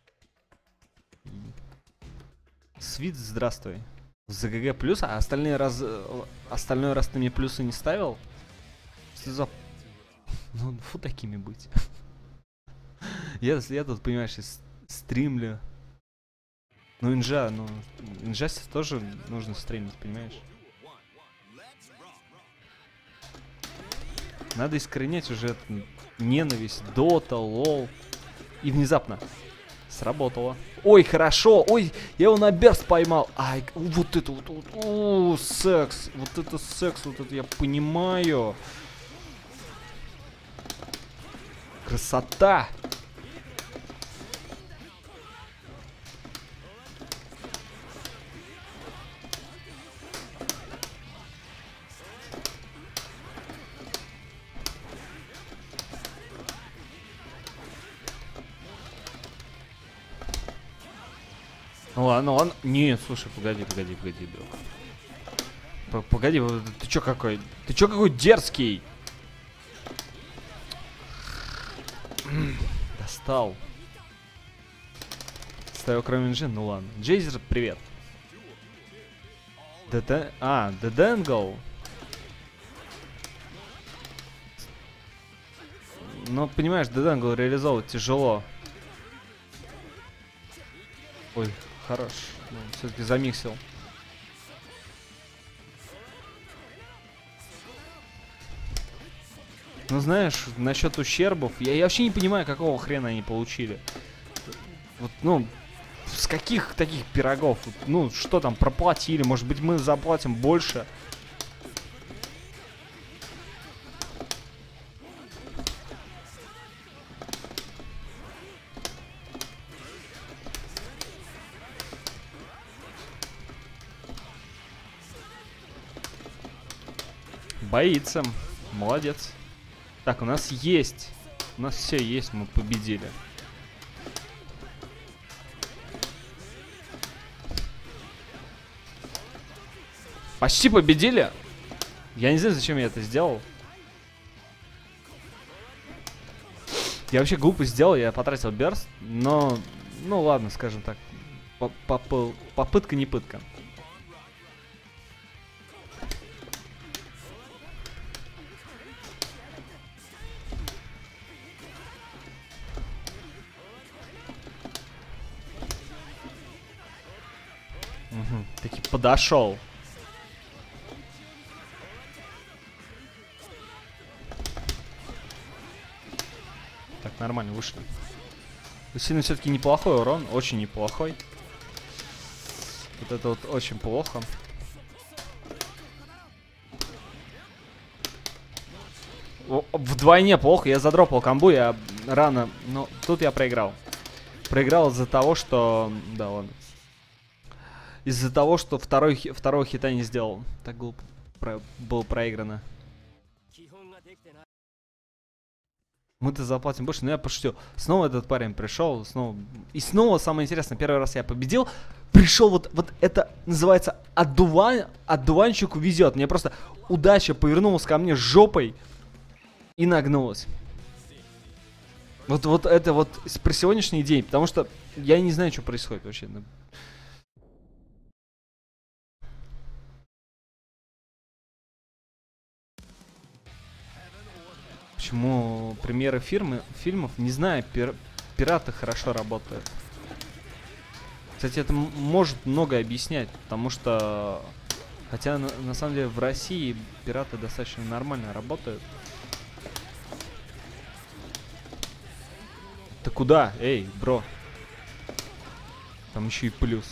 Свит, здравствуй. ЗГГ плюс, а остальные остальной раз ты мне плюсы не ставил? Что за... Ну, фу такими быть. Я тут, понимаешь, стримлю. Ну, инжа тоже нужно стримить, понимаешь? Надо искоренять уже эту ненависть, дота, лол. И внезапно сработало. Ой, хорошо, ой, я его на берст поймал. Ай, вот это вот, о, секс. Вот это секс, вот это я понимаю. Красота. Ну ладно, ладно. Не, слушай, погоди, друг. Погоди, ты чё какой? Ты чё какой дерзкий? Достал. Ставил кроме Джин, ну ладно. Джейзер, привет. Деденгл. Ну, понимаешь, Деденгл реализовывать тяжело. Ой, хорош. Ну, все-таки замиксил. Ну, знаешь, насчет ущербов, я вообще не понимаю, какого хрена они получили. Вот, ну, с каких таких пирогов? Ну, что там, проплатили? Может быть, мы заплатим больше? Боится. Молодец. Так, у нас есть. У нас все есть, мы победили. Почти победили. Я не знаю, зачем я это сделал. Я вообще глупо сделал, я потратил берст. Но, ну ладно, скажем так. Попытка не пытка. Таки подошел. Так, нормально, вышли. Сильно все-таки неплохой урон, очень неплохой. Вот это вот очень плохо. Вдвойне плохо, я задропал камбу, я рано... Но тут я проиграл. Проиграл из-за того, что... Да, ладно. Из-за того, что второго хита не сделал. Так глупо было проиграно. Мы-то заплатим больше, но я пошутил. Снова этот парень пришел, снова... И снова самое интересное, первый раз я победил. Пришел вот это называется одуванчику везет. Мне просто удача повернулась ко мне жопой и нагнулась. Вот это вот про сегодняшний день, потому что я не знаю, что происходит вообще. Почему премьеры фильмов, не знаю, пираты хорошо работают. Кстати, это может многое объяснять, потому что, хотя на самом деле в России пираты достаточно нормально работают. Ты куда? Эй, бро. Там еще и плюс.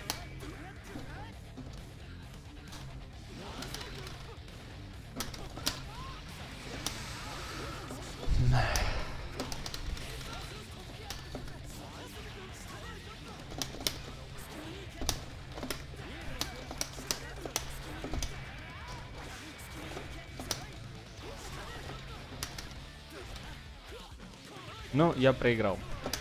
Ну, я проиграл.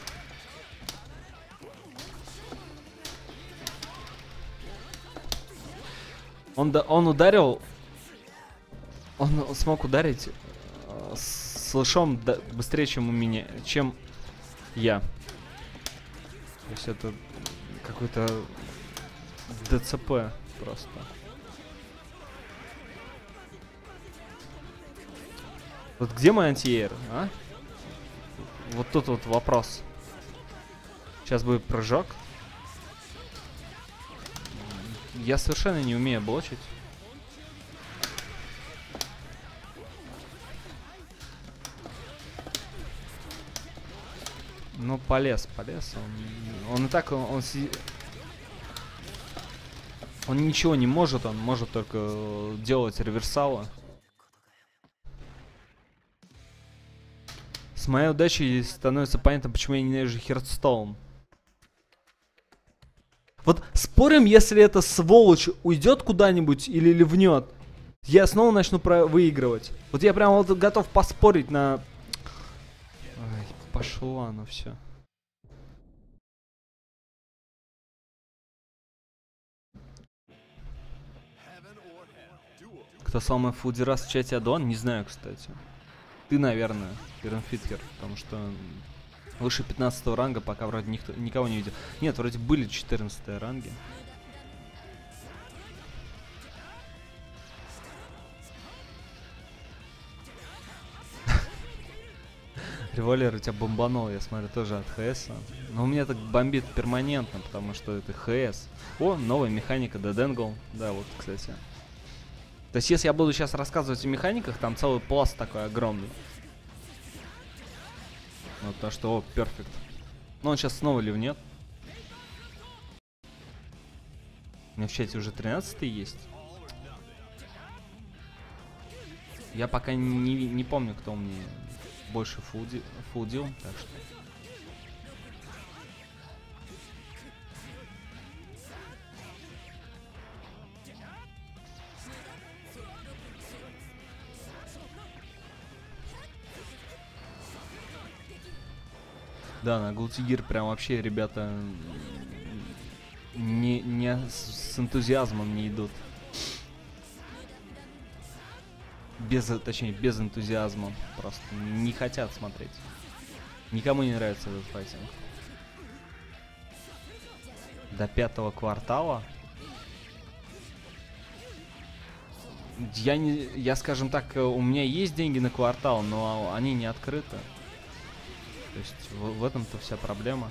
Он ударил... Он смог ударить с слышом быстрее, чем у меня, чем я. То есть это какой-то ДЦП просто. Вот где мой антиэйр, а? Вот тут вот вопрос. Сейчас будет прыжок. Я совершенно не умею блочить. Ну, полез. Он и так, он ничего не может, он может только делать реверсалы. С моей удачей становится понятно, почему я ненавижу Hearthstone. Вот спорим, если эта сволочь уйдет куда-нибудь или ливнет, я снова начну выигрывать. Вот я прям вот готов поспорить на... Ай, пошло оно все. Кто самый фудерас в чате Адон? Не знаю, кстати. Ты, наверное, Фитхер, потому что выше 15 ранга пока вроде никого не видел. Нет, вроде были 14 ранги. Револьвер у тебя бомбанул, я смотрю, тоже от ХС. Но у меня так бомбит перманентно, потому что это ХС. О, новая механика Dead Angle. Да, вот, кстати. То есть, если я буду сейчас рассказывать о механиках, там целый пласт такой огромный. Вот то, что, о, перфект. Но он сейчас снова ливнет. У меня в чате уже 13-й есть. Я пока не помню, кто мне больше фулдил, так что... Да, на Гултигир прям вообще ребята не с энтузиазмом не идут. Точнее, без энтузиазма. Просто не хотят смотреть. Никому не нравится этот файтинг. До 5-го квартала. Я, скажем так, у меня есть деньги на квартал, но они не открыты. То есть в этом-то вся проблема.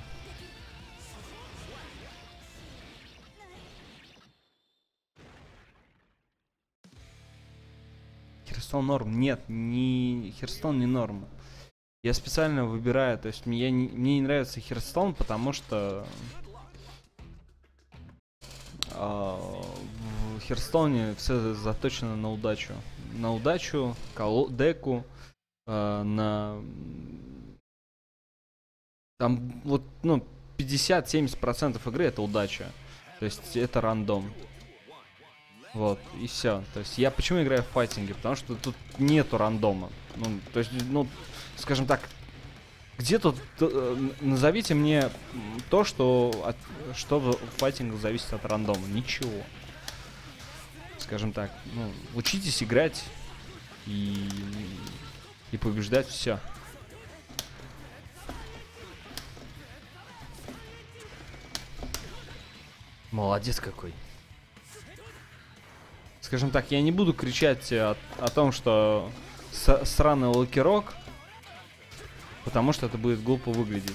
Hearthstone норм? Нет, Hearthstone не норм. Я специально выбираю, то есть мне не нравится Hearthstone, потому что в Hearthstone все заточено на удачу. На удачу, деку, на... Там вот, ну, 50-70% игры это удача. То есть это рандом. Вот, и все. То есть я почему играю в файтинге? Потому что тут нету рандома. Ну, то есть, ну, скажем так, где тут... назовите мне то, что в файтинге зависит от рандома. Ничего. Скажем так, ну, учитесь играть и побеждать, все. Молодец какой. Скажем так, я не буду кричать о том, что сраный локерок, потому что это будет глупо выглядеть.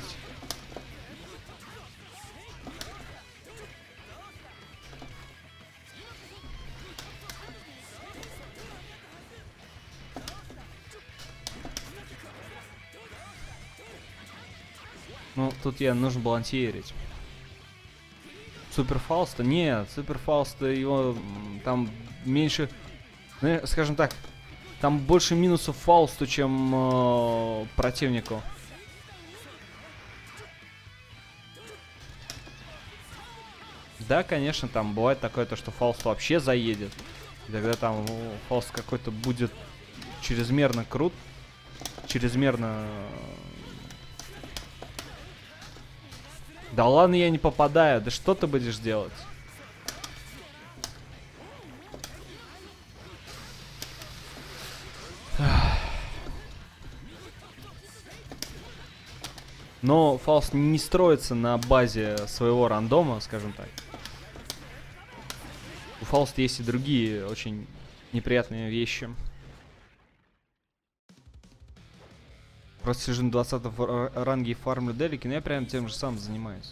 Ну, тут я нужно балансировать. Супер Фауста? Нет, Супер Фауста его там меньше... Ну, скажем так, там больше минусов Фаусту, чем противнику. Да, конечно, там бывает такое, то, что Фауст вообще заедет. И тогда там Фауст какой-то будет чрезмерно крут. Чрезмерно... Да ладно, я не попадаю. Да что ты будешь делать? Но Фауст не строится на базе своего рандома, скажем так. У Фауста есть и другие очень неприятные вещи. Просто сижу на 20 ранге и фармлю делики, но я прям тем же самым занимаюсь.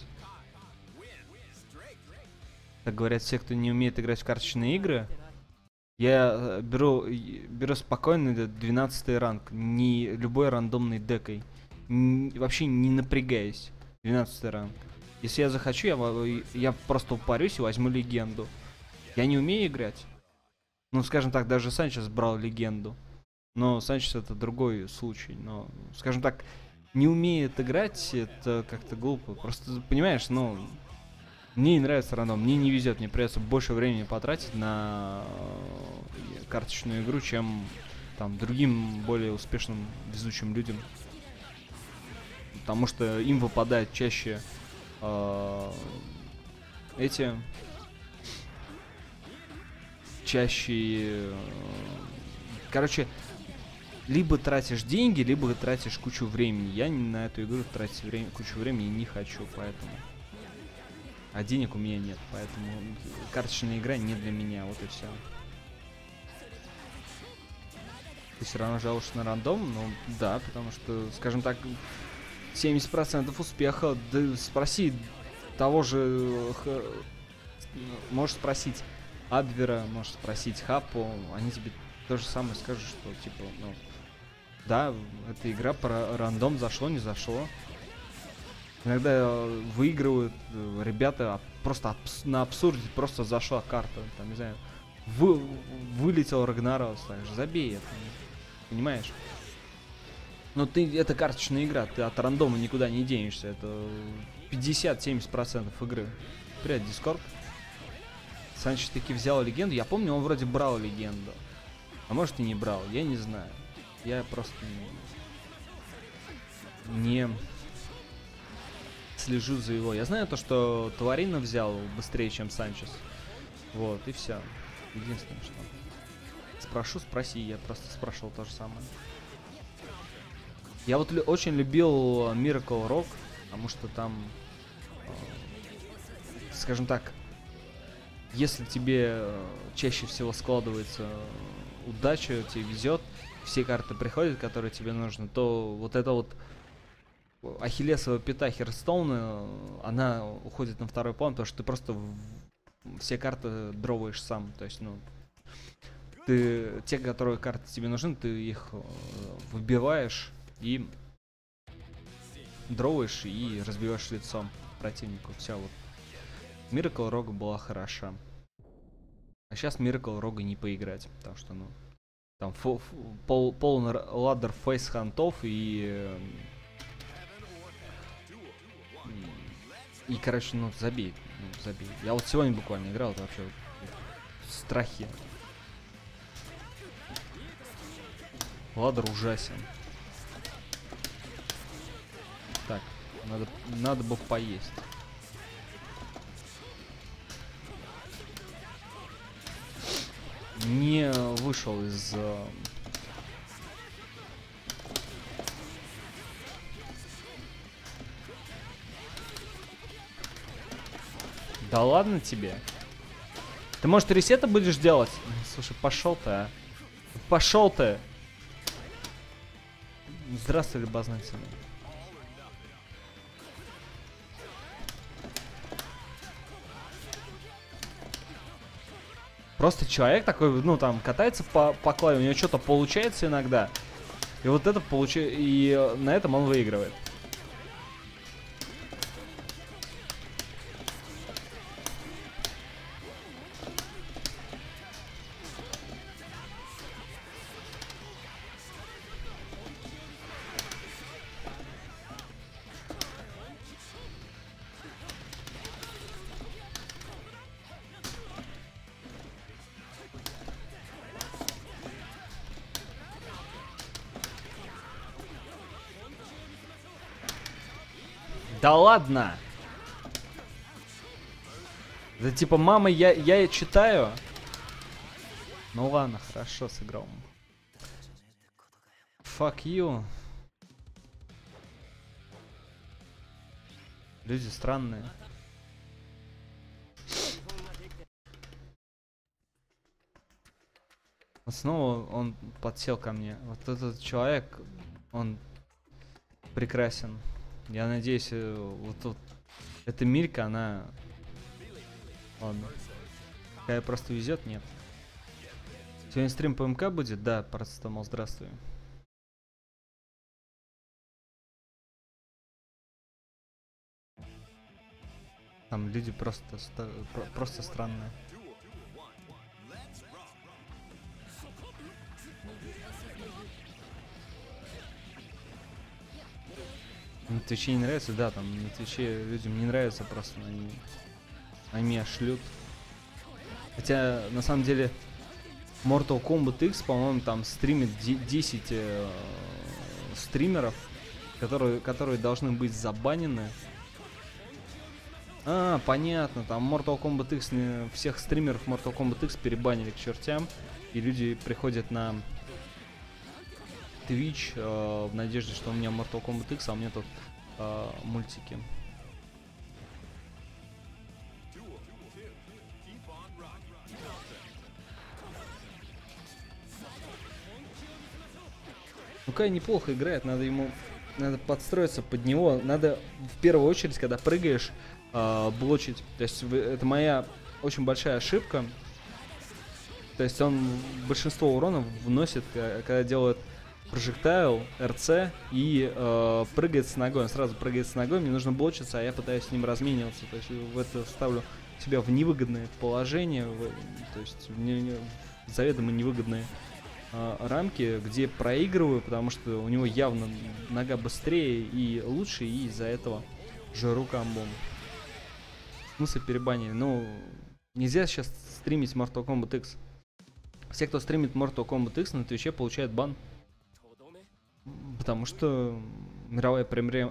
Так говорят все, кто не умеет играть в карточные игры. Я беру спокойно 12 ранг, не любой рандомной декой. Вообще не напрягаясь. 12 ранг. Если я захочу, я просто упарюсь и возьму легенду. Я не умею играть. Ну, скажем так, даже Санчес брал легенду. Но Санчес это другой случай. Но, скажем так, не умеет играть, это как-то глупо. Просто, понимаешь, ну... Мне не нравится рандом, мне не везет, мне придется больше времени потратить на карточную игру, чем там другим более успешным везучим людям. Потому что им выпадают чаще короче, либо тратишь деньги, либо тратишь кучу времени. Я на эту игру тратить кучу времени не хочу, поэтому... А денег у меня нет, поэтому карточная игра не для меня, вот и все. Ты все равно жалуешься на рандом? Ну да, потому что, скажем так, 70% успеха. Да спроси того же... Можешь спросить Адвера, можешь спросить Хапу, они тебе то же самое скажут, что типа, ну... Да, эта игра про рандом зашло, не зашло. Иногда выигрывают ребята просто на абсурде, просто зашла карта, там, не знаю, вылетел Рагнарос, так же, забей это, понимаешь? Но это карточная игра, ты от рандома никуда не денешься, это 50-70% игры. Привет, Дискорд. Санчес таки взял легенду, я помню, он вроде брал легенду, а может и не брал, я не знаю, я просто не слежу за его. Я знаю то, что Тварина взял быстрее, чем Санчес. Вот, и все. Единственное, что... Спроси, я просто спрашивал то же самое. Я вот очень любил Miracle Rock, потому что там, скажем так, если тебе чаще всего складывается удача, тебе везет, все карты приходят, которые тебе нужны, то вот это вот ахиллесова пята Херстоуна, она уходит на второй план, потому что ты просто все карты дроваешь сам. То есть, ну, ты те, которые карты тебе нужны, ты их выбиваешь и дроваешь и разбиваешь лицом противнику. Все, вот. Miracle Rogue была хороша. А сейчас Miracle Rogue не поиграть, потому что, ну, там полный ладдер фейс-хантов и, короче, ну, забей. Я вот сегодня буквально играл, это вообще страхи. Ладер ужасен. Так, надо бы поесть. Не вышел из... Да ладно тебе. Ты, может, ресета будешь делать? Слушай, пошел ты, а. Пошел ты. Здравствуй, любознательный. Просто человек такой, ну, там, катается по клаве, у него что-то получается иногда. И вот это получается, и на этом он выигрывает. Да ладно! Да типа, мама, я читаю. Ну ладно, хорошо сыграл. Fuck you. Люди странные. Вот снова он подсел ко мне. Вот этот человек, он прекрасен. Я надеюсь, вот тут эта Милька, она... Ладно. Какая просто везет, нет. Сегодня стрим по МК будет? Да, Парацетамол, здравствуй. Там люди просто странные. На Твиче не нравится? Да, там на Твиче людям не нравится просто, они меня шлют. Хотя, на самом деле, Mortal Kombat X, по-моему, там стримит 10 стримеров, которые должны быть забанены. А, понятно, там Mortal Kombat X, всех стримеров Mortal Kombat X перебанили к чертям, и люди приходят на Twitch в надежде, что у меня Mortal Kombat X, а у меня тут мультики. Ну Кай неплохо играет, надо подстроиться под него, надо в первую очередь, когда прыгаешь, блочить. То есть это моя очень большая ошибка. То есть он большинство урона вносит, когда делает прожектайл, РЦ и прыгает с ногой. Он сразу прыгает с ногой, мне нужно блочиться, а я пытаюсь с ним размениваться. То есть в это ставлю себя в невыгодное положение, то есть в заведомо невыгодные рамки, где проигрываю, потому что у него явно нога быстрее и лучше, и из-за этого жру комбом. Смысл перебанили. Ну, нельзя сейчас стримить Mortal Kombat X. Все, кто стримит Mortal Kombat X на Твиче, получают бан. Потому что мировая премьера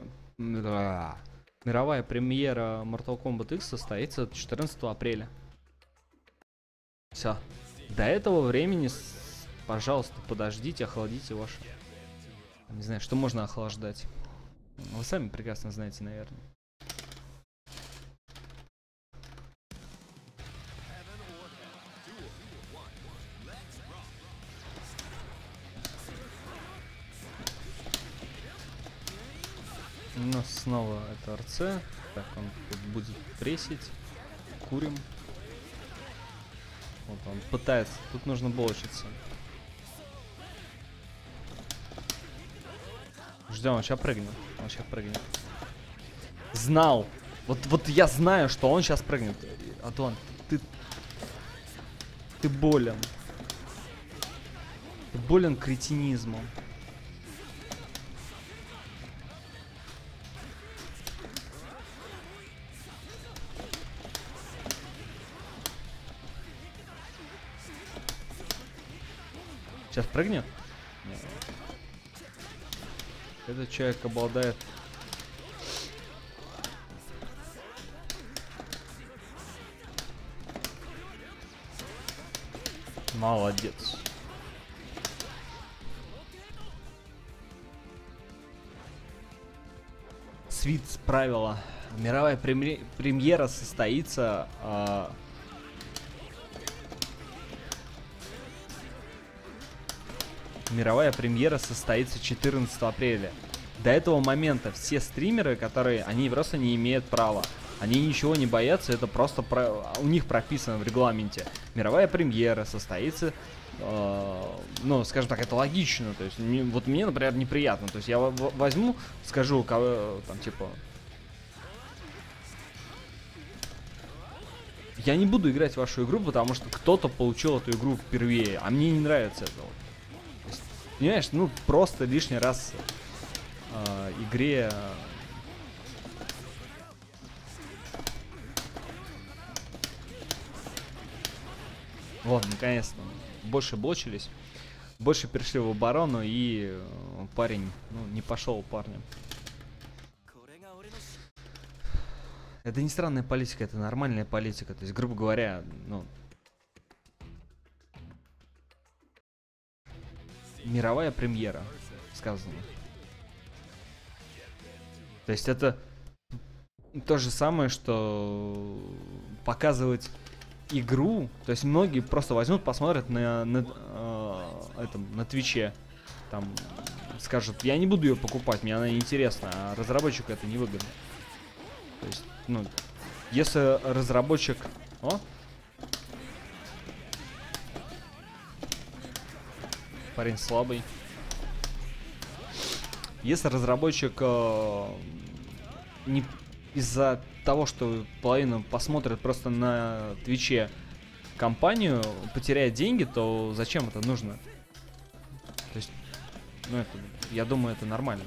Mortal Kombat X состоится 14 апреля. Все. До этого времени, пожалуйста, подождите, охладите ваше. Не знаю, что можно охлаждать. Вы сами прекрасно знаете, наверное. У нас снова это РЦ. Так, он тут будет прессить. Курим. Вот он пытается. Тут нужно блочиться. Ждем, он сейчас прыгнет. Он сейчас прыгнет. Знал. Вот я знаю, что он сейчас прыгнет. Антон, ты болен. Ты болен кретинизмом. Сейчас прыгнет? Нет. Этот человек обладает... Молодец. Свит правила. Мировая премьера состоится... Мировая премьера состоится 14 апреля. До этого момента все стримеры, которые... Они просто не имеют права. Они ничего не боятся, это просто у них прописано в регламенте. Мировая премьера состоится... ну, скажем так, это логично. То есть, вот мне, например, неприятно. То есть я возьму, скажу, там, типа... Я не буду играть в вашу игру, потому что кто-то получил эту игру впервые, а мне не нравится это. Есть, понимаешь, ну просто лишний раз игре... Вот, наконец-то. Больше блочились. Больше перешли в оборону, и парень, ну, не пошел парнем. Это не странная политика, это нормальная политика. То есть, грубо говоря, ну... Мировая премьера, сказано. То есть это то же самое, что показывать игру. То есть многие просто возьмут, посмотрят на Твиче. Там скажут, я не буду ее покупать, мне она не интересна, а разработчику это невыгодно. То есть, ну, если разработчик... О! Парень слабый. Если разработчик не из-за того, что половину посмотрят просто на Твиче компанию, потеряет деньги, то зачем это нужно? То есть, ну это, я думаю, это нормально.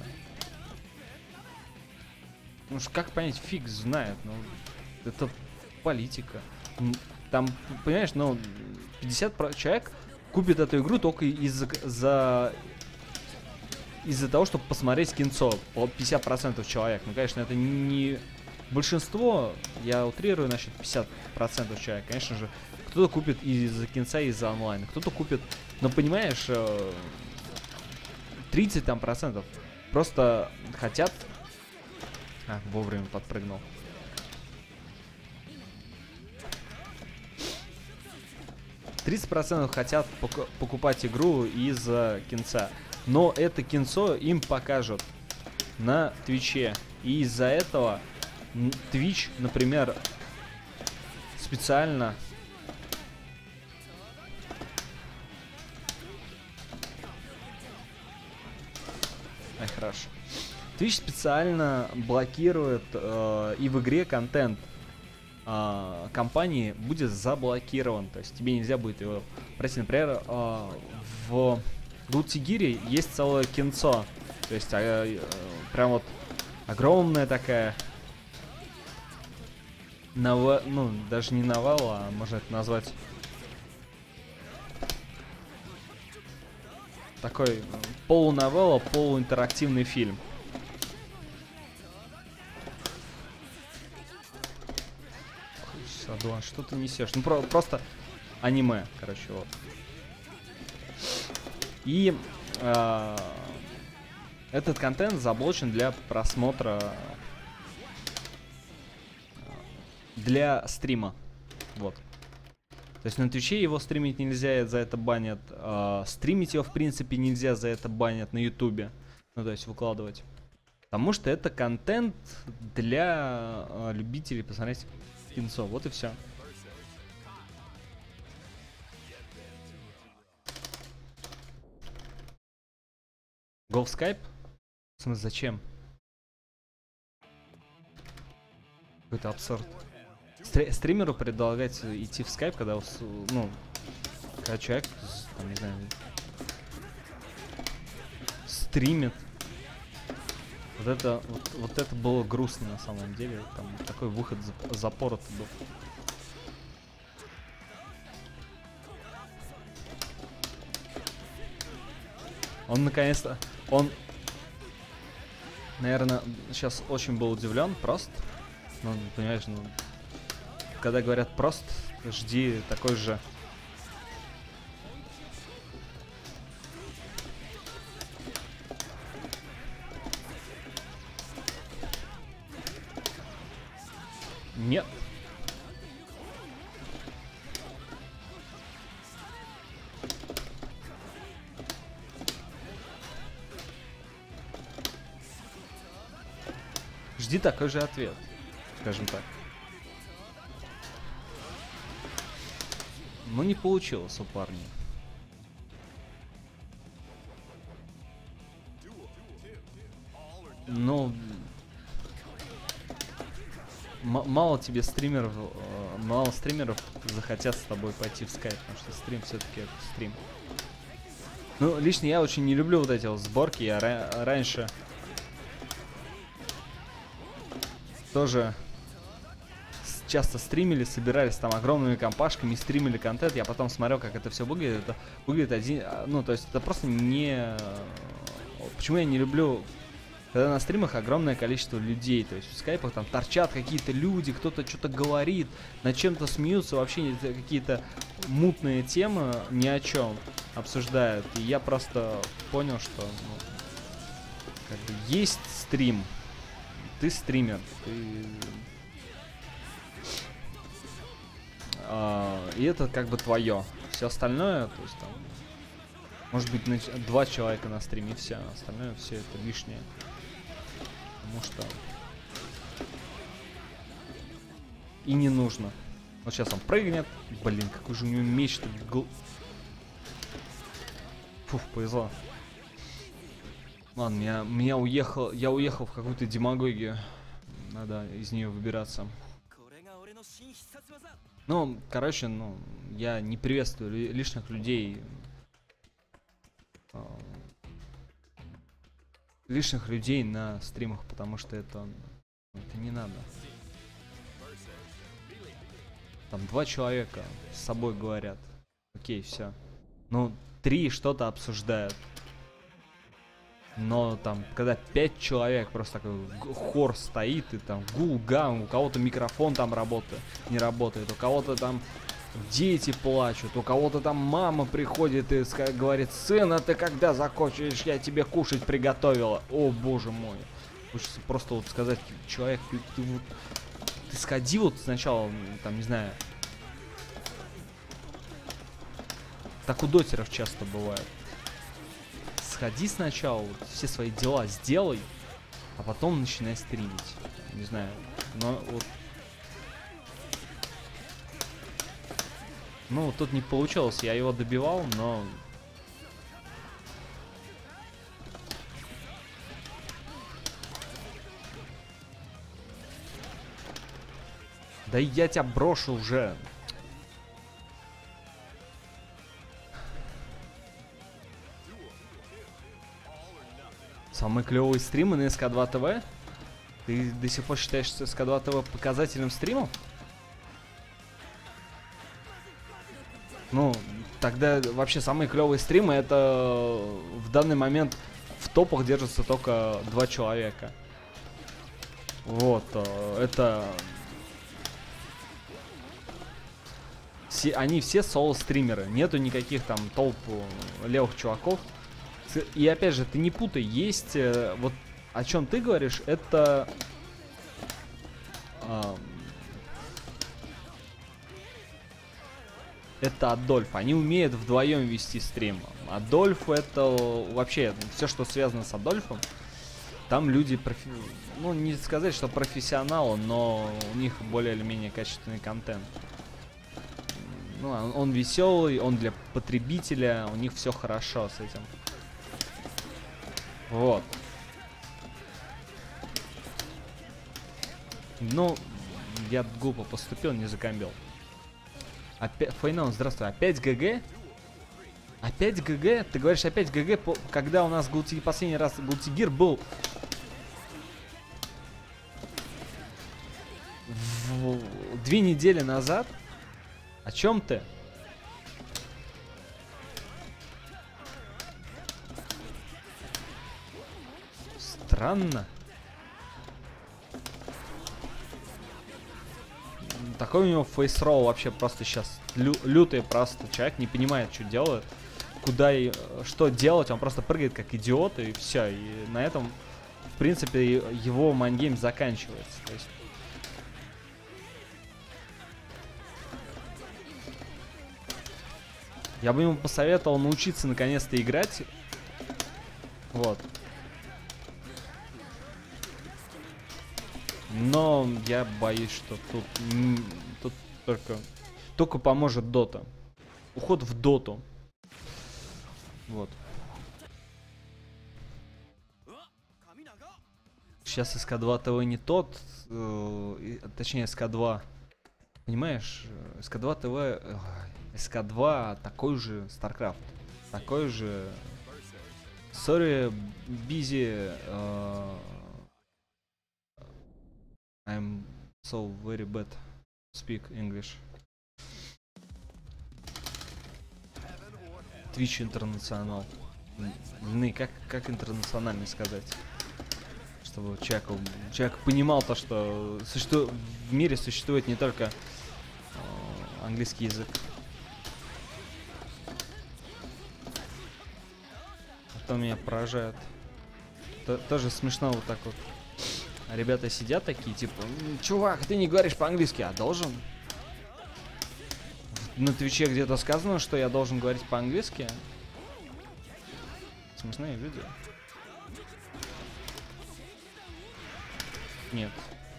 Ну уж как понять, фиг знает, ну это политика. Там, понимаешь, ну 50 человек купит эту игру только из-за того, чтобы посмотреть кинцо. 50% человек. Ну, конечно, это не большинство, я утрирую насчет 50% человек. Конечно же, кто-то купит из-за кинца, из-за онлайна. Кто-то купит, но понимаешь, 30 там процентов просто хотят... А, вовремя подпрыгнул. %30 хотят покупать игру из-за кинца. Но это кинцо им покажут на Твиче. И из-за этого Twitch, например, специально... Ай, хорошо. Twitch специально блокирует и в игре контент компании будет заблокирован. То есть тебе нельзя будет его пройти. Например, в Guilty Gear есть целое кинцо. То есть прям вот огромная такая... Ну, даже не новелла, а можно это назвать... Такой полуновелла, полуинтерактивный фильм. Садуан, что ты несешь? Ну, просто аниме, короче, вот. И этот контент заблочен для просмотра, для стрима. Вот. То есть на Твиче его стримить нельзя, за это банят. Стримить его, в принципе, нельзя, за это банят на Ютубе. Ну, то есть выкладывать. Потому что это контент для любителей посмотреть кинцо. Вот и все. Go в Skype? В смысле, зачем? Какой-то абсурд. Стримеру предлагать идти в Skype, когда, ну, когда человек, там, не знаю, стримит. Вот это было грустно на самом деле. Там такой выход запора был. Он наконец-то, наверное, сейчас очень был удивлен, просто. Ну, понимаешь, ну, когда говорят прост, жди такой же. Нет. Жди такой же ответ, скажем так. Но не получилось у парня. Ну, мало тебе стримеров, мало стримеров захотят с тобой пойти в скайп, потому что стрим все-таки это стрим. Ну, лично я очень не люблю вот эти вот сборки. Я раньше тоже часто стримили, собирались там огромными компашками, стримили контент. Я потом смотрел, как это все выглядит. Это выглядит один... Ну, то есть это просто не... Почему я не люблю... Когда на стримах огромное количество людей, то есть в скайпах там торчат какие-то люди, кто-то что-то говорит, над чем-то смеются, вообще какие-то мутные темы ни о чем обсуждают. И я просто понял, что ну, как бы есть стрим, ты стример, и это как бы твое. Все остальное, то есть там, может быть, 2 человека на стриме, и все, остальное все это лишнее. Потому что и не нужно. Вот сейчас он прыгнет. Блин, какой же у него меч-то. Фух, повезло. Ладно, я уехал в какую-то демагогию. Надо из нее выбираться. Ну, короче, ну, я не приветствую лишних людей. Лишних людей на стримах, потому что это не надо. Там 2 человека с собой говорят. Окей, все. Ну, 3 что-то обсуждают. Но там, когда 5 человек, просто такой хор стоит, и там гул-гам, у кого-то микрофон там не работает, у кого-то там дети плачут, у кого-то там мама приходит и говорит: сын, а ты когда закончишь, я тебе кушать приготовила. О, боже мой. Хочется просто вот сказать: человек, ты сходи вот сначала, там, не знаю. Так у дотеров часто бывает. Сходи сначала, вот, все свои дела сделай, а потом начинай стримить. Не знаю, но вот... Ну, тут не получилось, я его добивал, но... Да я тебя брошу уже. Самые клевые стримы на СК2 ТВ? Ты до сих пор считаешь СК2 ТВ показателем стримов? Ну, тогда вообще самые клевые стримы — это в данный момент в топах держатся только 2 человека. Вот, это... Они все соло-стримеры, нету никаких там толп левых чуваков. И опять же, ты не путай, есть... Вот о чем ты говоришь, это... Это Адольф. Они умеют вдвоем вести стрим. Адольф — это вообще все, что связано с Адольфом. Там люди, ну, не сказать, что профессионалы, но у них более или менее качественный контент. Ну, он веселый, он для потребителя, у них все хорошо с этим. Вот. Ну, я глупо поступил, не закомбил. Опять, Фейнон, здравствуй. Опять ГГ? Опять ГГ? Ты говоришь опять ГГ, когда у нас последний раз Гултигир был 2 недели назад? О чем ты? Странно. Такой у него фейсролл вообще просто сейчас лютый, просто человек не понимает, что делает, куда и что делать, он просто прыгает как идиот, и все, и на этом, в принципе, его майнгейм заканчивается. То есть Я бы ему посоветовал научиться наконец-то играть. Вот. Но я боюсь, что тут только поможет Дота. Уход в Доту. Вот. Сейчас СК2 ТВ не тот, точнее СК2. Понимаешь, СК2 ТВ, СК2 такой же StarCraft, такой же. Sorry, busy. I'm so very bad speak English. Twitch интернационал. Как интернациональный сказать? Чтобы человек понимал то, что в мире существует не только английский язык. Что меня поражает. Тоже смешно вот так вот. Ребята сидят такие, типа, чувак, ты не говоришь по-английски, а должен? На Твиче где-то сказано, что я должен говорить по-английски. Смешные люди. Нет.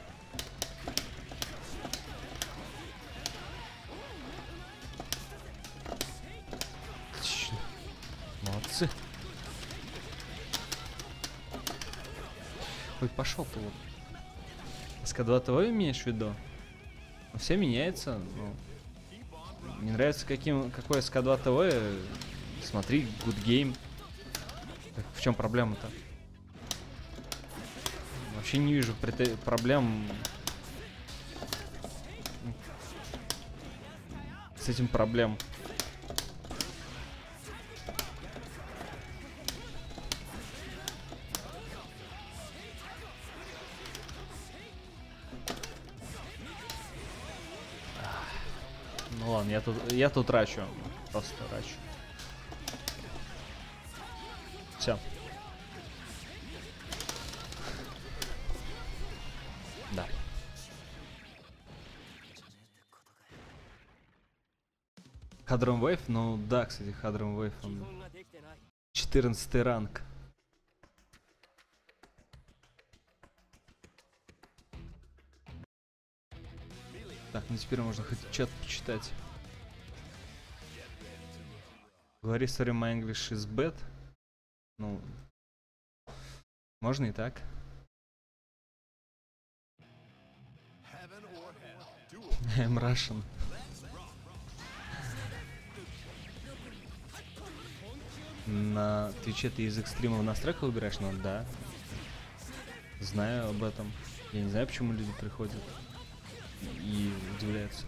Отлично. Молодцы. Ой, пошел ты вот. СК2 ТВ имеешь в виду? Все меняется. Ну, не нравится какой СК2 ТВ, смотри, good game. Так, в чем проблема-то? Вообще не вижу проблем с этим проблем. Ну ладно, я тут рачу. Просто рачу. Все. Да. Hadron Wave, ну да, кстати, Hadron Wave, он 14 ранг. Так, ну теперь можно хоть чат почитать. Говори, sorry, my English is bad. Ну, можно и так. I'm Russian. На Твиче ты язык стрима в настройках выбираешь? Ну да. Знаю об этом. Я не знаю, почему люди приходят и удивляются.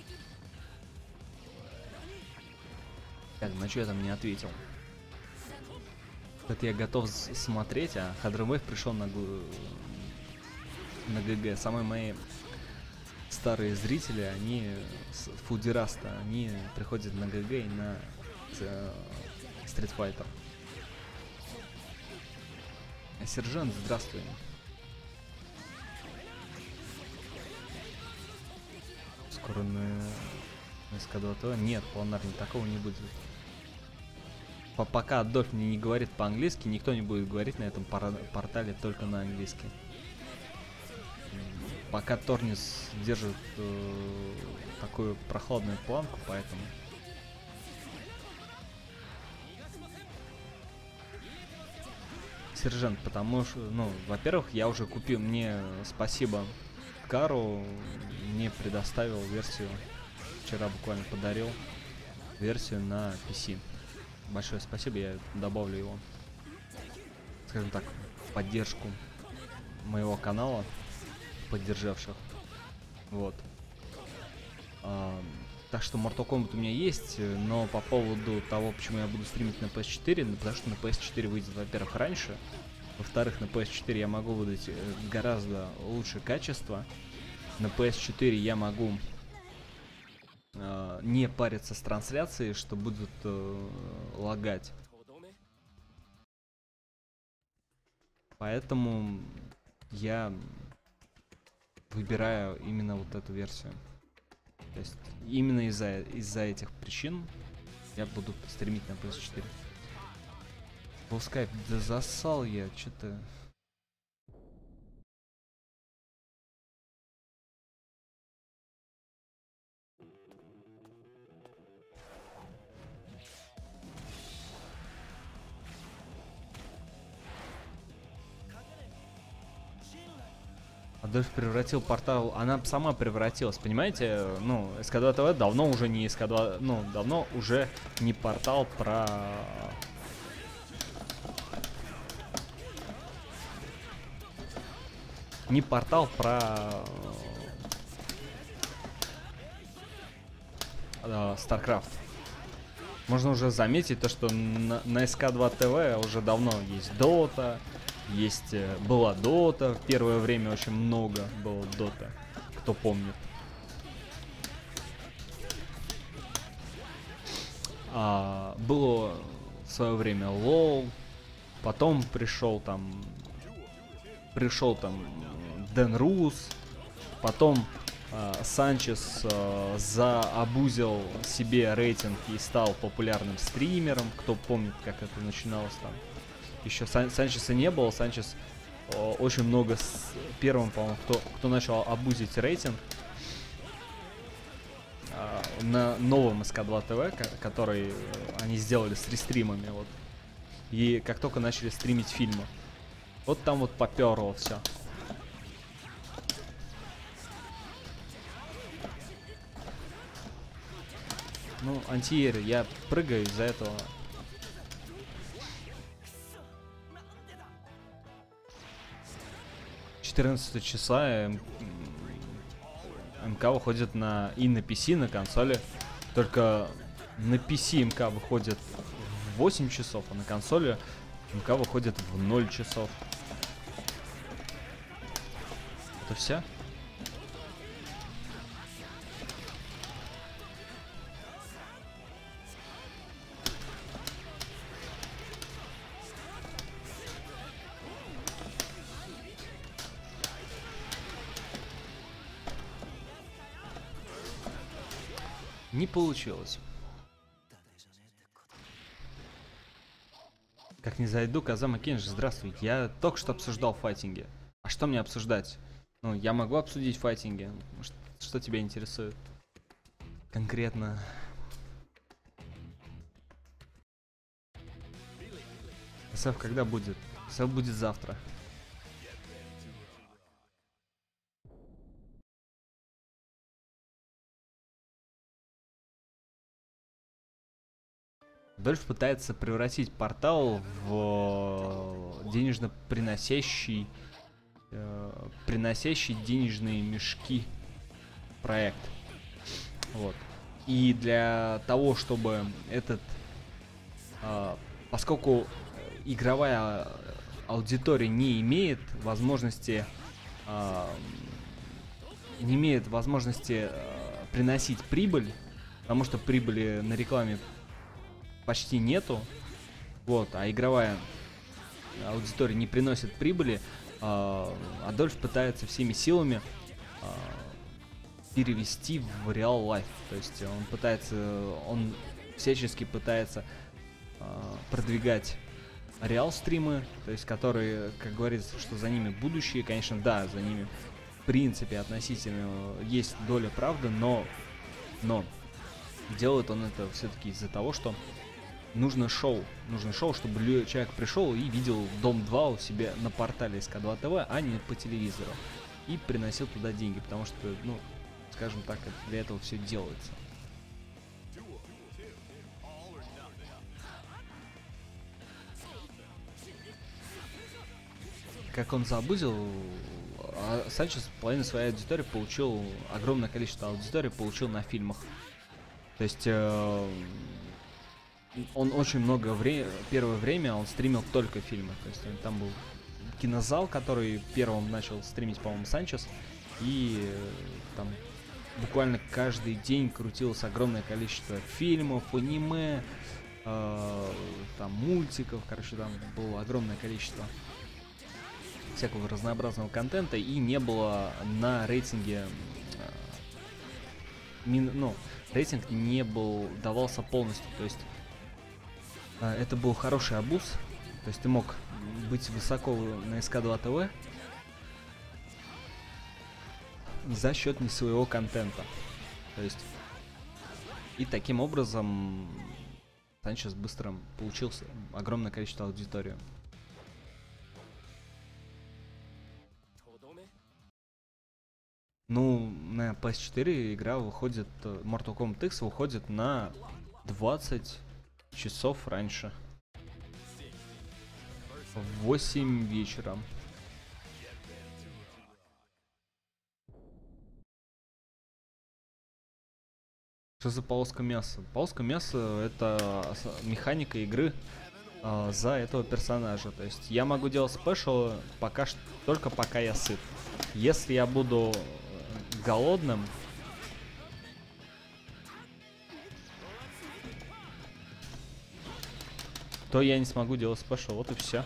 Так, на что я там не ответил? Это я готов смотреть, а Hadron Wave пришел на ГГ. Самые мои старые зрители, они с Фудераста, они приходят на ГГ и на Street Fighter. Сержант, здравствуй. Скоро на СК2 ТВ? Нет, планарно такого не будет. Пока Адольф мне не говорит по-английски, никто не будет говорить на этом портале только на английский. Пока Торнис держит такую прохладную планку, поэтому... Сержант, потому что, ну, во-первых, я уже купил, мне спасибо Кару, мне предоставил версию, вчера буквально подарил версию на PC. Большое спасибо, я добавлю его, скажем так, в поддержку моего канала, поддержавших. Вот. Так что Mortal Kombat у меня есть, но по поводу того, почему я буду стримить на PS4, потому что на PS4 выйдет, во-первых, раньше, во-вторых, на PS4 я могу выдать гораздо лучше качество, на PS4 я могу не париться с трансляцией, что будет лагать. Поэтому я выбираю именно вот эту версию. То есть именно из-за этих причин Я буду стримить на PS4. Пускай, да засал я, что-то... Адольф превратил портал, она сама превратилась, понимаете? Ну, СК2 ТВ давно уже не СК2, ну, давно уже не портал про... Не портал про... StarCraft. Можно уже заметить то, что на СК2 ТВ уже давно есть Dota, есть, была Dota, в первое время очень много было Dota, кто помнит. Было в свое время LoL, потом пришел там Дэн Рус, потом Санчес заобузил себе рейтинг и стал популярным стримером. Кто помнит, как это начиналось там. Еще Санчеса не было. Санчес очень много первым, по-моему, кто начал абузить рейтинг на новом СК2 ТВ, который они сделали с рестримами. Вот. И как только начали стримить фильмы, вот там вот поперло все. Ну, антиэр, я прыгаю из-за этого. числа МК выходит и на PC, на консоли. Только на PC МК выходит в 8 часов, а на консоли МК выходит в 0 часов. Это все? Не получилось. Как не зайду, Казама Кенжи, здравствуй. Я только что обсуждал файтинги. А что мне обсуждать? Ну, я могу обсудить файтинги. Что тебя интересует? Конкретно. СФ когда будет? СФ будет завтра. Дольф пытается превратить портал в денежно приносящий денежные мешки проект. Вот. И для того, чтобы этот, поскольку игровая аудитория не имеет возможности приносить прибыль, потому что прибыли на рекламе почти нету, вот, а игровая аудитория не приносит прибыли, Адольф пытается всеми силами перевести в реал лайф, то есть он всячески пытается продвигать реал стримы, то есть которые, как говорится, что за ними будущее, конечно, да, за ними в принципе относительно есть доля правды, но делает он это все-таки из-за того, что нужно шоу, чтобы человек пришел и видел Дом 2 у себя на портале СК2 ТВ, а не по телевизору, и приносил туда деньги, потому что, ну, скажем так, для этого все делается. Как он забузил, Санчес половину своей аудитории получил, огромное количество аудитории получил на фильмах. То есть он очень много первое время он стримил только фильмы. То есть там был кинозал, который первым начал стримить, по-моему, Санчес. И там буквально каждый день крутилось огромное количество фильмов, аниме, там мультиков. Короче, там было огромное количество всякого разнообразного контента. И не было на рейтинге ну, рейтинг не был, давался полностью, то есть это был хороший абуз, то есть ты мог быть высоко на СК2 ТВ за счет не своего контента, то есть и таким образом Санчес быстро получил огромное количество аудитории. Ну, на PS4 игра выходит, Mortal Kombat X выходит на 20 часов раньше. В 8 вечера. Что за полоска мяса? Полоска мяса — это механика игры за этого персонажа. То есть я могу делать спешл только пока я сыт. Если я буду голодным, то я не смогу делать спешл. Вот и все.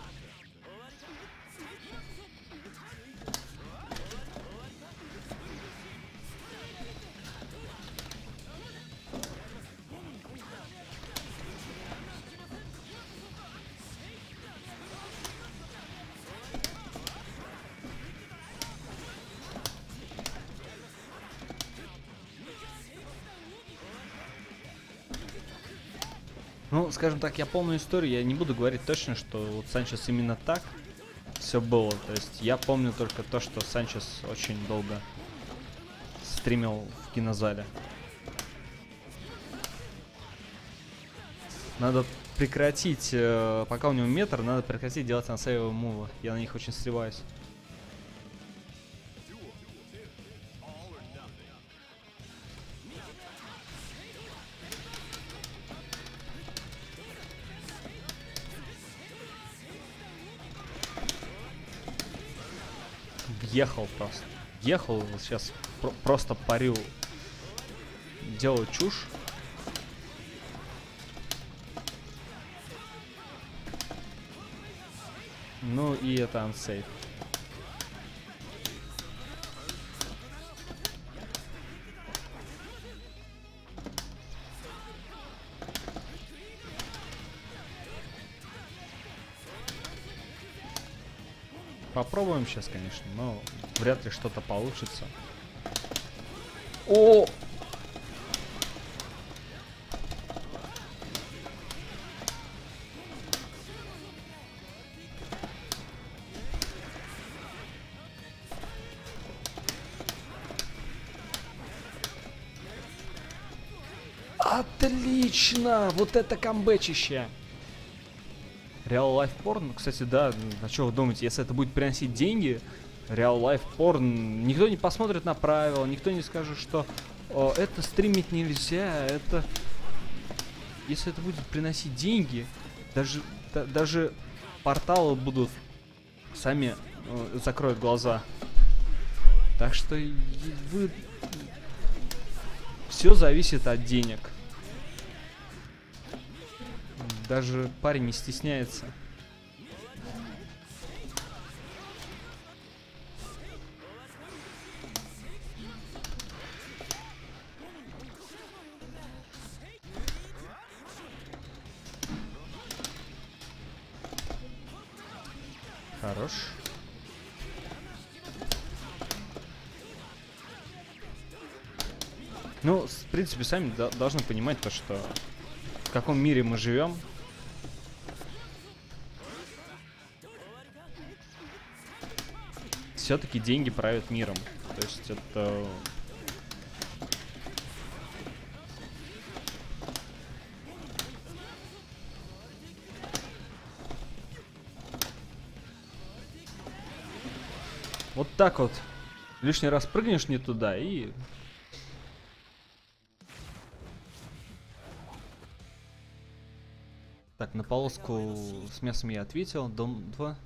Ну, скажем так, я полную историю, я не буду говорить точно, что вот Санчес именно так все было. То есть я помню только то, что Санчес очень долго стримил в кинозале. Надо прекратить, пока у него метр, надо прекратить делать ансейвовые мувы. Я на них очень сливаюсь. Въехал просто. Ехал, сейчас просто парю. Делаю чушь. Ну и это ансейв. Попробуем сейчас, конечно, но вряд ли что-то получится. О! Отлично! Вот это камбэчище! Real Life Porn, кстати, да, а что вы думаете, если это будет приносить деньги, Real Life Porn, никто не посмотрит на правила, никто не скажет, что это стримить нельзя, это... Если это будет приносить деньги, даже порталы будут сами закроют глаза. Так что вы... Все зависит от денег. Даже парень не стесняется. Хорош. Ну, в принципе, сами должны понимать то, что в каком мире мы живем. Все-таки деньги правят миром. То есть это... Вот так вот. Лишний раз прыгнешь не туда и... Так, на полоску с мясом я ответил. Дом 2.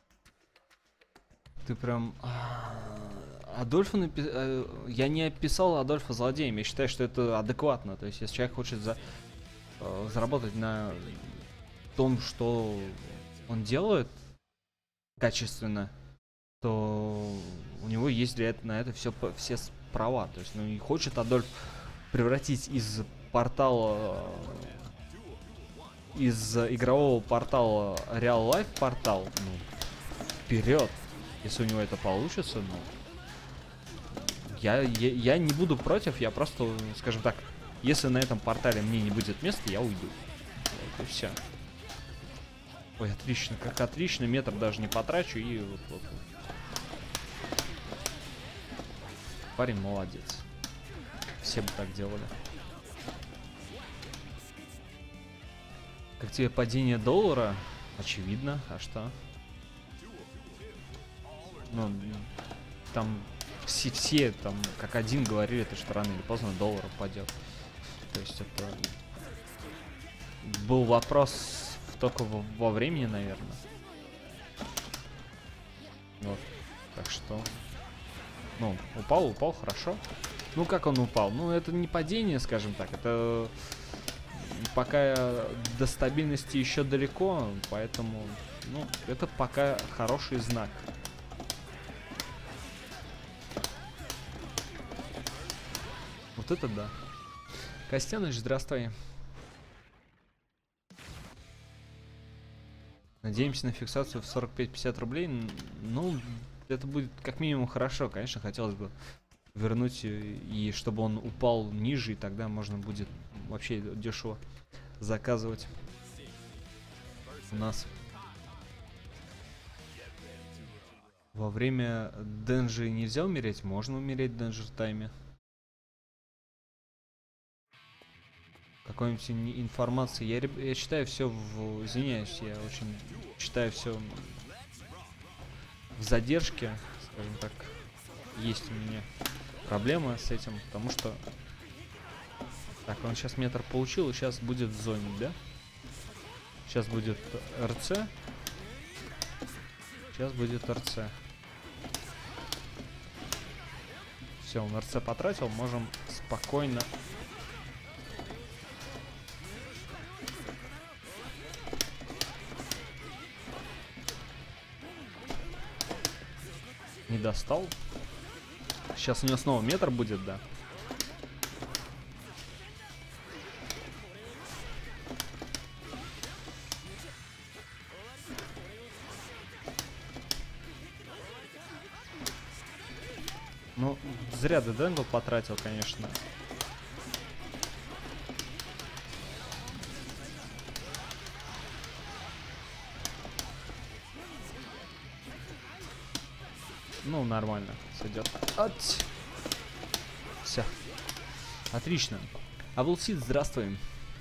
Ты прям... Адольфа я не описал Адольфа злодеем. Я считаю, что это адекватно. То есть, если человек хочет заработать на том, что он делает качественно, то у него есть для этого, на это все права. То есть, ну и хочет Адольф превратить из портала, из игрового портала Real Life портал, ну, вперед. Если у него это получится, ну, я не буду против, я просто, скажем так, если на этом портале мне не будет места, я уйду. Вот и все. Ой, отлично, как отлично, метр даже не потрачу и вот. Парень молодец. Все бы так делали. Как тебе падение доллара? Очевидно, а что? Ну, там все там как один говорили, то, что рано или поздно доллар упадет. То есть это был вопрос только во времени, наверное. Вот. Так что, ну, упал, хорошо. Ну, как он упал? Ну, это не падение, скажем так. Это пока до стабильности еще далеко, поэтому, ну, это пока хороший знак. Вот это да. Костяныч, здравствуй. Надеемся на фиксацию в 45-50 рублей. Ну, это будет как минимум хорошо. Конечно, хотелось бы вернуть и чтобы он упал ниже, и тогда можно будет вообще дешево заказывать у нас. Во время денжи нельзя умереть? Можно умереть в денжер тайме. Какой-нибудь информации. Я читаю все извиняюсь, я очень читаю все в задержке, скажем так. Есть у меня проблема с этим, потому что... Так, он сейчас метр получил, и сейчас будет в зоне, да? Сейчас будет РЦ. Сейчас будет РЦ. Все, он РЦ потратил, можем спокойно... Не достал. Сейчас у него снова метр будет, да. Ну, зря Деденгл потратил, конечно. Ну, нормально, сойдет. Все. Отлично. Авулсид, здравствуй.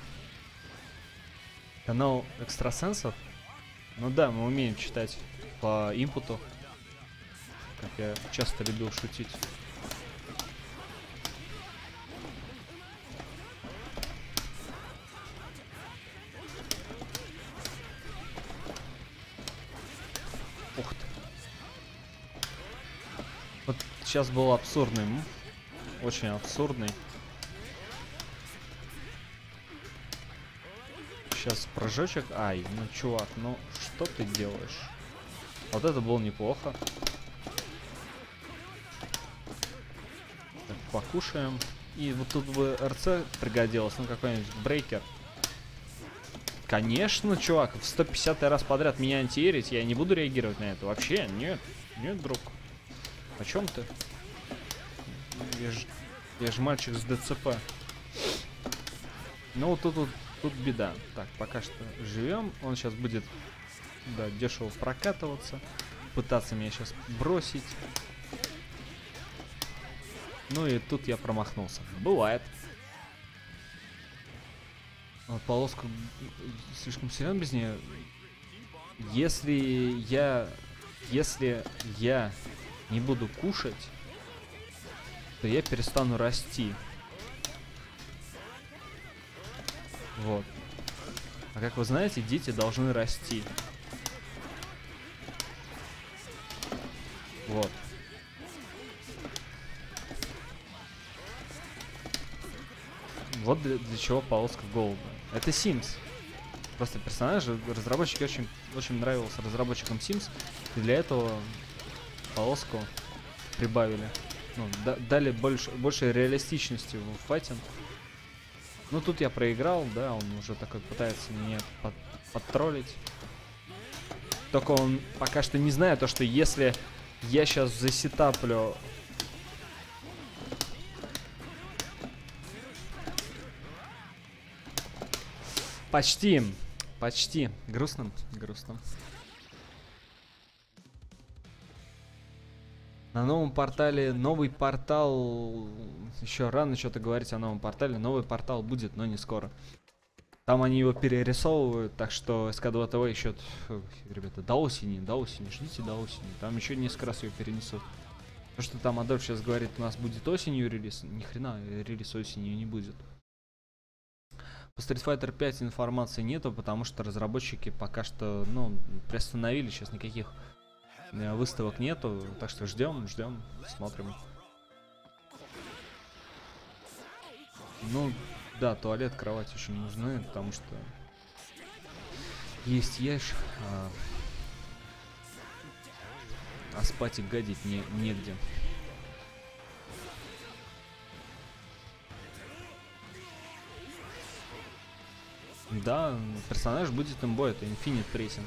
Канал экстрасенсов. Ну да, мы умеем читать по импуту. Как я часто любил шутить. Ух ты. Вот сейчас был абсурдный мув. Очень абсурдный. Сейчас прыжочек. Ай, ну чувак, ну что ты делаешь? Вот это было неплохо. Так, покушаем. И вот тут бы РЦ пригодилось, ну какой-нибудь брейкер. Конечно, чувак, в 150 раз подряд меня антиэрить, я не буду реагировать на это. Вообще, нет, нет, друг. О чем ты? Я ж мальчик с ДЦП. Ну, тут беда. Так, пока что живем. Он сейчас будет, да, дешево прокатываться. Пытаться меня сейчас бросить. Ну и тут я промахнулся. Бывает. Вот полоску слишком силен без нее. Если я не буду кушать, то я перестану расти. Вот. А как вы знаете, дети должны расти. Вот. Вот для чего полоска голода. Это Sims. Просто персонажи, разработчики очень нравился разработчикам Sims. И для этого полоску прибавили. ну, дали больше реалистичности в файтинг. Ну, тут я проиграл, да, он уже такой пытается меня подтроллить. Только он пока что не знает то, что если я сейчас засетаплю... Почти. Почти. Грустно. Грустно. На новом портале, новый портал... Еще рано что-то говорить о новом портале. Новый портал будет, но не скоро. Там они его перерисовывают, так что СК2 ТВ еще... Ребята, до осени, ждите до осени. Там еще несколько раз ее перенесут. То, что там Адольф сейчас говорит, у нас будет осенью релиз. Ни хрена релиз осенью не будет. По Street Fighter 5 информации нету, потому что разработчики пока что, ну, приостановили. Сейчас никаких выставок нету, так что ждем, смотрим. Ну, да, туалет, кровать очень нужны, потому что есть ешь, а спать и гадить негде. Да, персонаж будет имбой, это Infinite Pressing.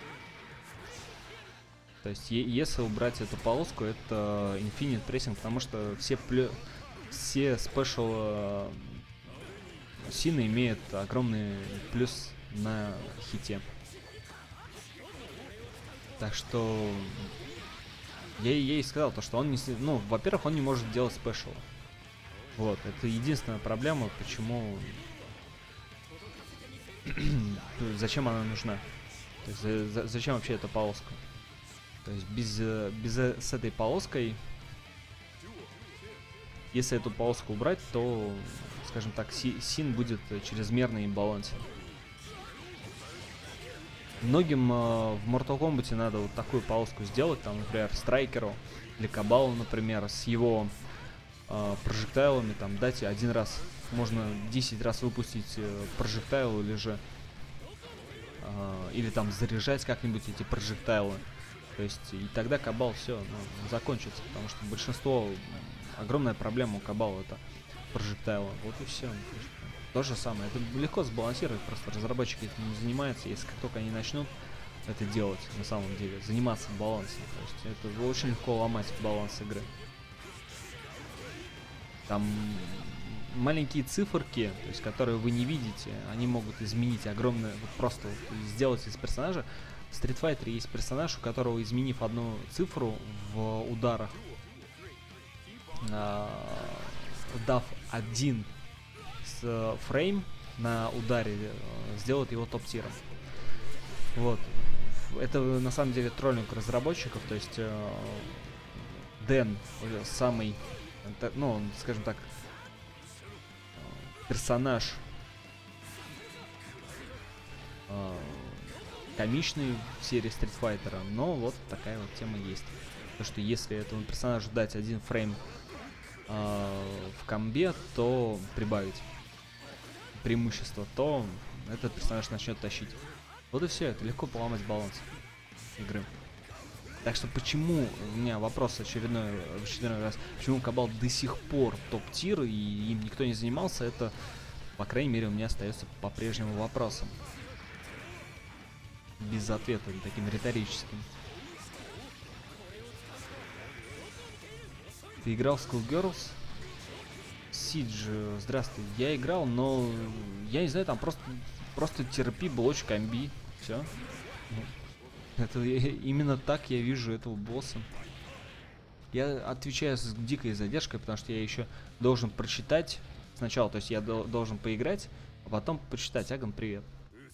То есть, если убрать эту полоску, это Infinite Pressing, потому что все спешл сины имеют огромный плюс на хите. Так что я ей сказал, то, что он не... Ну, во-первых, он не может делать спешл. Вот, это единственная проблема, почему... Зачем она нужна? То есть, зачем вообще эта полоска? То есть с этой полоской, если эту полоску убрать, то, скажем так, син будет чрезмерно имбалансен. Многим в Mortal Kombat надо вот такую полоску сделать, там, например, Страйкеру или Кабалу, например, с его прожектайлами, там, дать один раз, можно 10 раз выпустить прожектайл или там заряжать как-нибудь эти прожектайлы. То есть, и тогда Кабал все, ну, закончится, потому что большинство, огромная проблема у Кабала это прожектайлы. Вот и все. То же самое. Это легко сбалансировать, просто разработчики этим не занимаются, если как только они начнут это делать, на самом деле, заниматься балансом. То есть, это очень легко ломать баланс игры. Там маленькие циферки, то есть, которые вы не видите, они могут изменить огромное, вот просто вот, сделать из персонажа. В Street Fighter есть персонаж, у которого, изменив одну цифру в ударах, дав один фрейм на ударе, сделает его топ-тиром. Вот. Это на самом деле троллинг разработчиков, то есть Дэн самый, ну, скажем так, персонаж комичный в серии Street Fighter, но вот такая вот тема есть. То, что если этому персонажу дать один фрейм в комбе, то прибавить преимущество, то этот персонаж начнет тащить. Вот и все, это легко поломать баланс игры. Так что почему, у меня вопрос в очередной раз, почему Кабал до сих пор топ-тир и им никто не занимался, это, по крайней мере, у меня остается по-прежнему вопросом. Без ответа, таким риторическим. Ты играл в Skullgirls? Сидж, здравствуй. Я играл, но я не знаю, там просто терпи, блочь, комби. Все. Это именно так я вижу этого босса. Я отвечаю с дикой задержкой, потому что я еще должен прочитать сначала, то есть я должен поиграть, а потом прочитать. Аган, привет.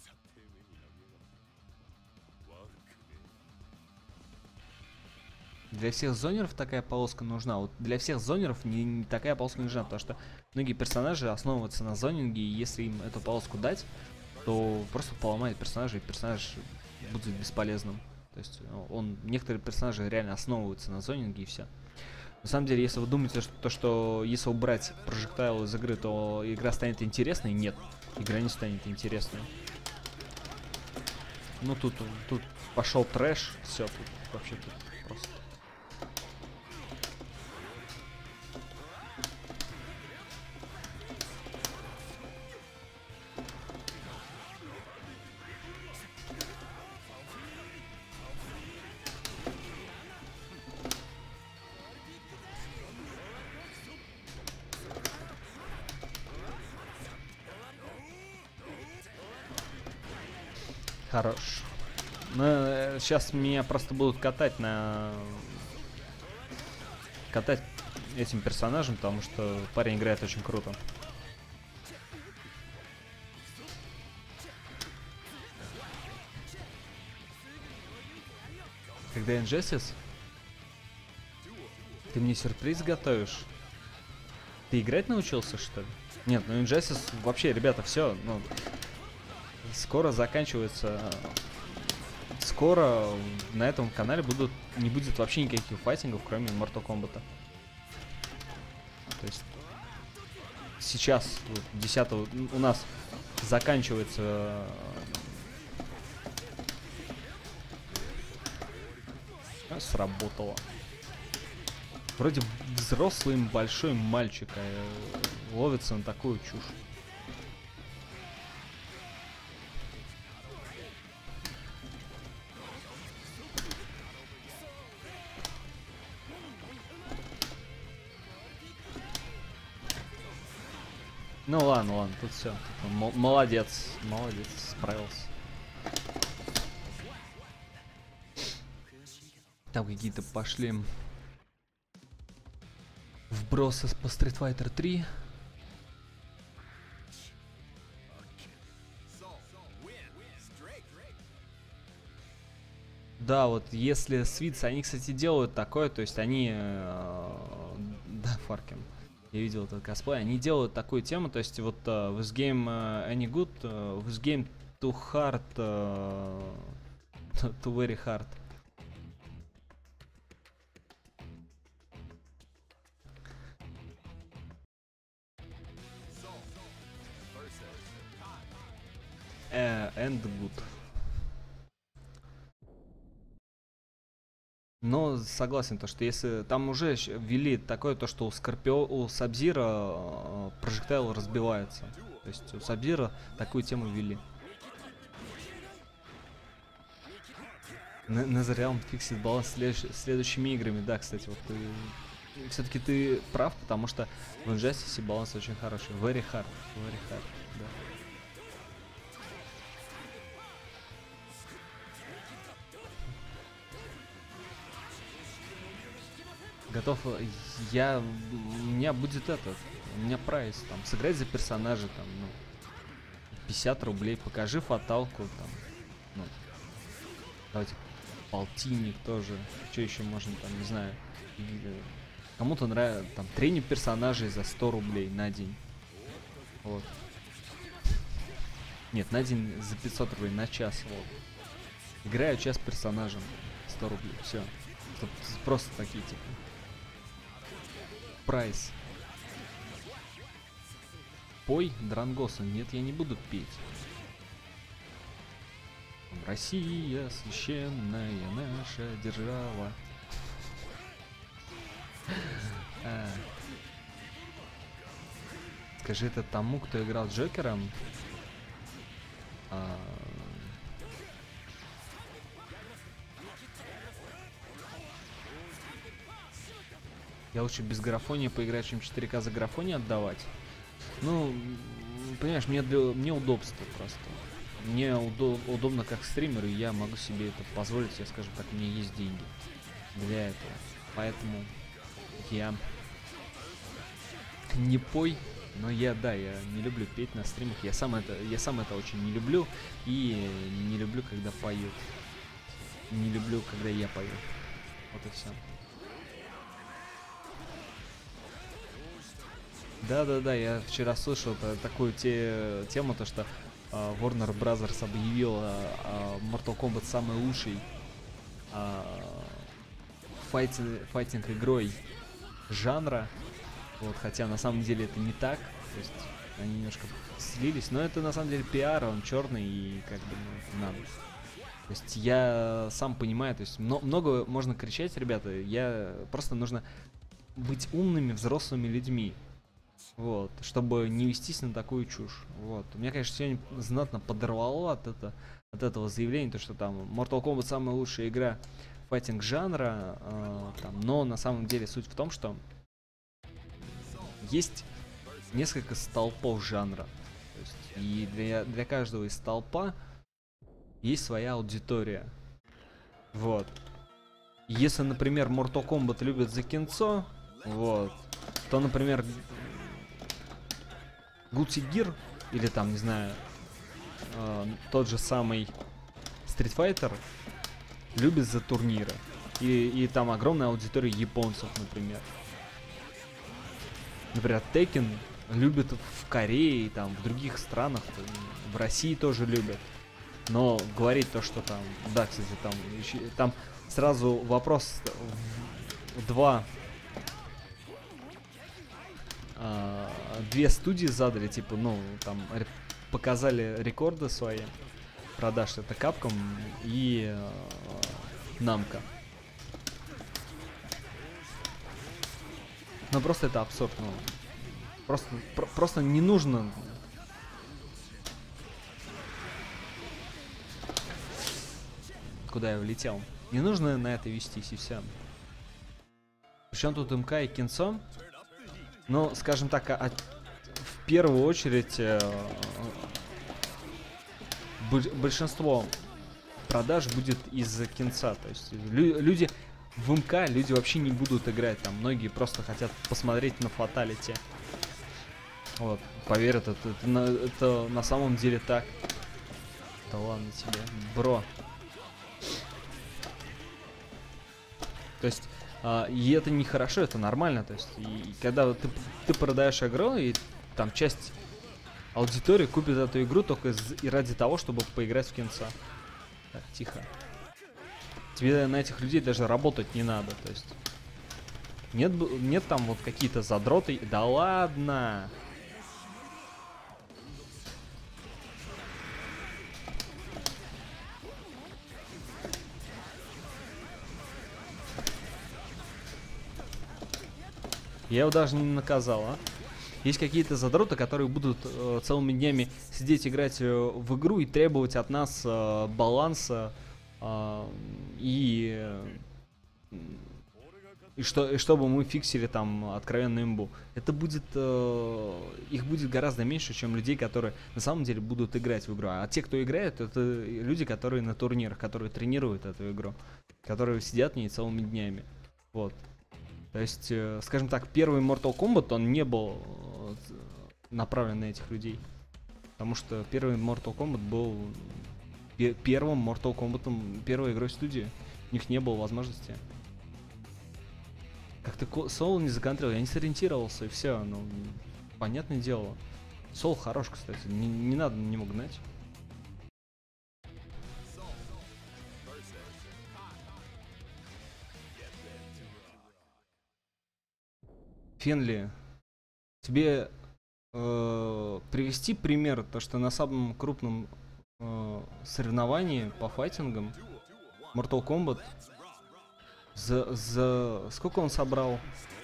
Для всех зонеров такая полоска нужна. Вот для всех зонеров не такая полоска не нужна, потому что многие персонажи основываются на зонинге, и если им эту полоску дать, то просто поломает персонажа, и персонаж будет бесполезным. То есть некоторые персонажи реально основываются на зонинге, и все. На самом деле, если вы думаете, что если убрать прожектайл из игры, то игра станет интересной, нет. Игра не станет интересной. Ну тут пошел трэш, все, тут вообще тут просто. Хорош. Ну, сейчас меня просто будут катать этим персонажем, потому что парень играет очень круто. Когда Injustice? Ты мне сюрприз готовишь? Ты играть научился, что ли? Нет, ну Injustice вообще, ребята, все, ну, скоро заканчивается. Скоро на этом канале не будет вообще никаких файтингов, кроме Mortal Kombat. То есть сейчас, вот, 10 у нас заканчивается сработало. Вроде взрослый большой мальчик ловится на такую чушь. Ну ладно, тут все. Молодец, справился. Там какие-то пошли вбросы по Street Fighter 3. Да, вот если Свитс, они, кстати, делают такое, то есть они... да, Фаркин. Я видел этот косплей. Они делают такую тему, то есть вот with game any good, with game too hard, too very hard. And good. Но согласен, то что если там уже ввели такое, то что у Сабзира прожектайл разбивается. То есть у Сабзира такую тему ввели. Netherrealm фиксит баланс следующими играми. Да, кстати, вот все-таки ты прав, потому что в Injustice баланс очень хороший. Very hard, да. Готов, у меня будет у меня прайс, там, сыграть за персонажа, там, ну, 50 рублей, покажи фаталку, там, ну, давайте, полтинник тоже, что еще можно, там, не знаю, кому-то нравится, там, тренинг персонажей за 100 рублей на день, вот, нет, на день за 500 рублей, на час, вот, играю час персонажем, 100 рублей, все, просто такие, типа, прайс. Пой, Дрангоса. Нет, я не буду петь. Россия, священная наша держава. Скажи это тому, кто играл Джокером. Я лучше без графонии поиграть, чем 4К за графоний отдавать. Ну, понимаешь, мне удобство просто. Мне удобно как стример, и я могу себе это позволить, я скажем так, у меня есть деньги для этого. Поэтому я не пой, но я не люблю петь на стримах. Я сам это очень не люблю, и не люблю, когда поют. Не люблю, когда я пою. Вот и все. Да, я вчера слышал такую тему, то что Warner Brothers объявил Mortal Kombat самой лучшей файтинг игрой жанра. Вот, хотя на самом деле это не так. То есть они немножко слились, но это на самом деле пиар, он черный и как бы надо. То есть я сам понимаю, то есть много можно кричать, ребята, просто нужно быть умными взрослыми людьми. Вот, чтобы не вестись на такую чушь. Вот. Меня, конечно, сегодня знатно подорвало от этого заявления, то что там Mortal Kombat самая лучшая игра файтинг жанра, но на самом деле суть в том, что есть несколько столпов жанра. То есть, и для каждого из столпа есть своя аудитория. Вот. Если, например, Mortal Kombat любят за кинцо, вот, то, например, Guilty Gear или там, не знаю, тот же самый Street Fighter любят за турниры. И там огромная аудитория японцев, например. Например, Tekken любят в Корее, и там, в других странах, в России тоже любят. Но говорить то, что там, да, кстати, там сразу вопрос две студии задали, типа, ну, там, показали рекорды свои продаж, это Capcom и Namco. Ну, просто это абсурд, ну, просто не нужно. Куда я влетел? Не нужно на это вестись, и все. Причем тут МК и кинцо? Ну, скажем так, в первую очередь большинство продаж будет из-за кинца. То есть люди в МК люди вообще не будут играть. Там многие просто хотят посмотреть на фаталити. Вот, поверят, это на самом деле так. Да ладно тебе, бро. То есть, и это не хорошо, это нормально. То есть, и когда ты продаешь игру, и там часть аудитории купит эту игру только и ради того, чтобы поиграть в кинца. Так, тихо. Тебе на этих людей даже работать не надо. То есть, нет там вот какие-то задроты. Да ладно! Я его даже не наказал, а. Есть какие-то задроты, которые будут целыми днями сидеть играть в игру и требовать от нас баланса и чтобы мы фиксили там откровенную имбу. Это будет их будет гораздо меньше, чем людей, которые на самом деле будут играть в игру. А те, кто играет, это люди, которые на турнирах, которые тренируют эту игру, которые сидят в ней целыми днями. Вот. То есть, скажем так, первый Mortal Kombat, он не был направлен на этих людей. Потому что первый Mortal Kombat был первым Mortal Kombat, первой игрой студии. У них не было возможности. Как-то Soul не законтрил, я не сориентировался, и все. Ну, понятное дело. Soul хорош, кстати, не надо на него гнать. Фенли, тебе привести пример, то что на самом крупном соревновании по файтингам Mortal Kombat за сколько он собрал?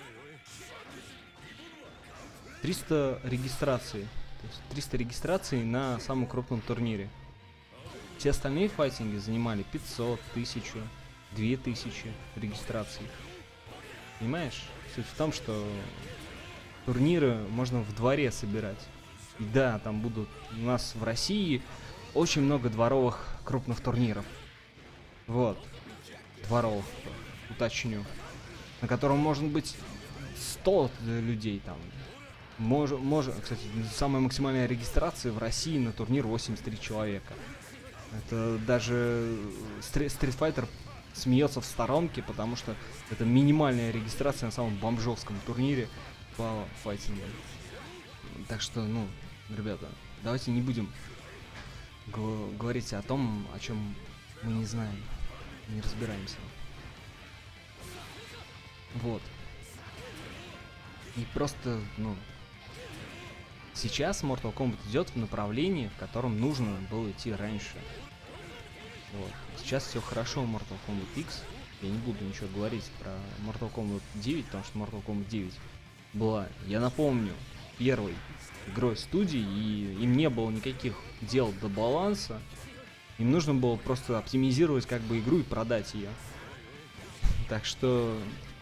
300 регистраций. То есть 300 регистраций на самом крупном турнире. Все остальные файтинги занимали 500, 1000, 2000 регистраций. Понимаешь? Суть в том, что турниры можно в дворе собирать. И да, там будут у нас в России очень много дворовых крупных турниров. Вот. Дворовых, уточню. На котором может быть 100 людей там. Кстати, самая максимальная регистрация в России на турнир 83 человека. Это даже Street Fighter смеется в сторонке, потому что это минимальная регистрация на самом бомжовском турнире по файтингу. Так что, ну, ребята, давайте не будем говорить о том, о чем мы не знаем, не разбираемся. Вот. И просто, ну, сейчас Mortal Kombat идет в направлении, в котором нужно было идти раньше. Вот. Сейчас все хорошо в Mortal Kombat X. Я не буду ничего говорить про Mortal Kombat 9, потому что Mortal Kombat 9 была, я напомню, первой игрой студии, и им не было никаких дел до баланса. Им нужно было просто оптимизировать как бы игру и продать ее. Так что,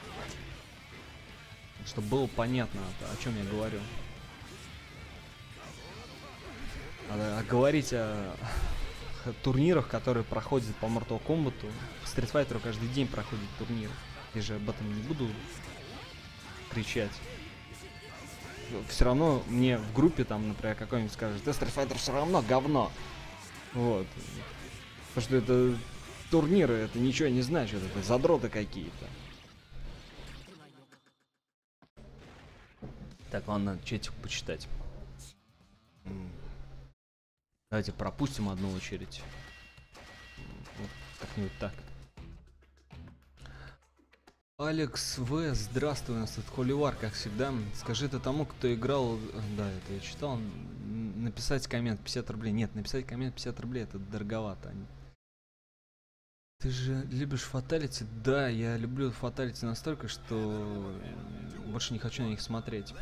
чтобы было понятно, о чем я говорю. А говорить о турнирах, которые проходят по Mortal Kombat. По Street Fighter каждый день проходит турнир. Я же об этом не буду кричать. Все равно мне в группе там, например, какой-нибудь скажет: да, Street Fighter все равно говно. Вот. Потому что это турниры, это ничего не значит, это задроты какие-то. Так, ладно, чатик почитать. Давайте пропустим одну очередь. Вот как-нибудь так. Алекс В, здравствуй, у нас тут Холивар, как всегда. Скажи это тому, кто играл... Да, это я читал. Написать коммент 50 рублей. Нет, написать коммент 50 рублей, это дороговато. Ты же любишь фаталити? Да, я люблю фаталити настолько, что больше не хочу на них смотреть.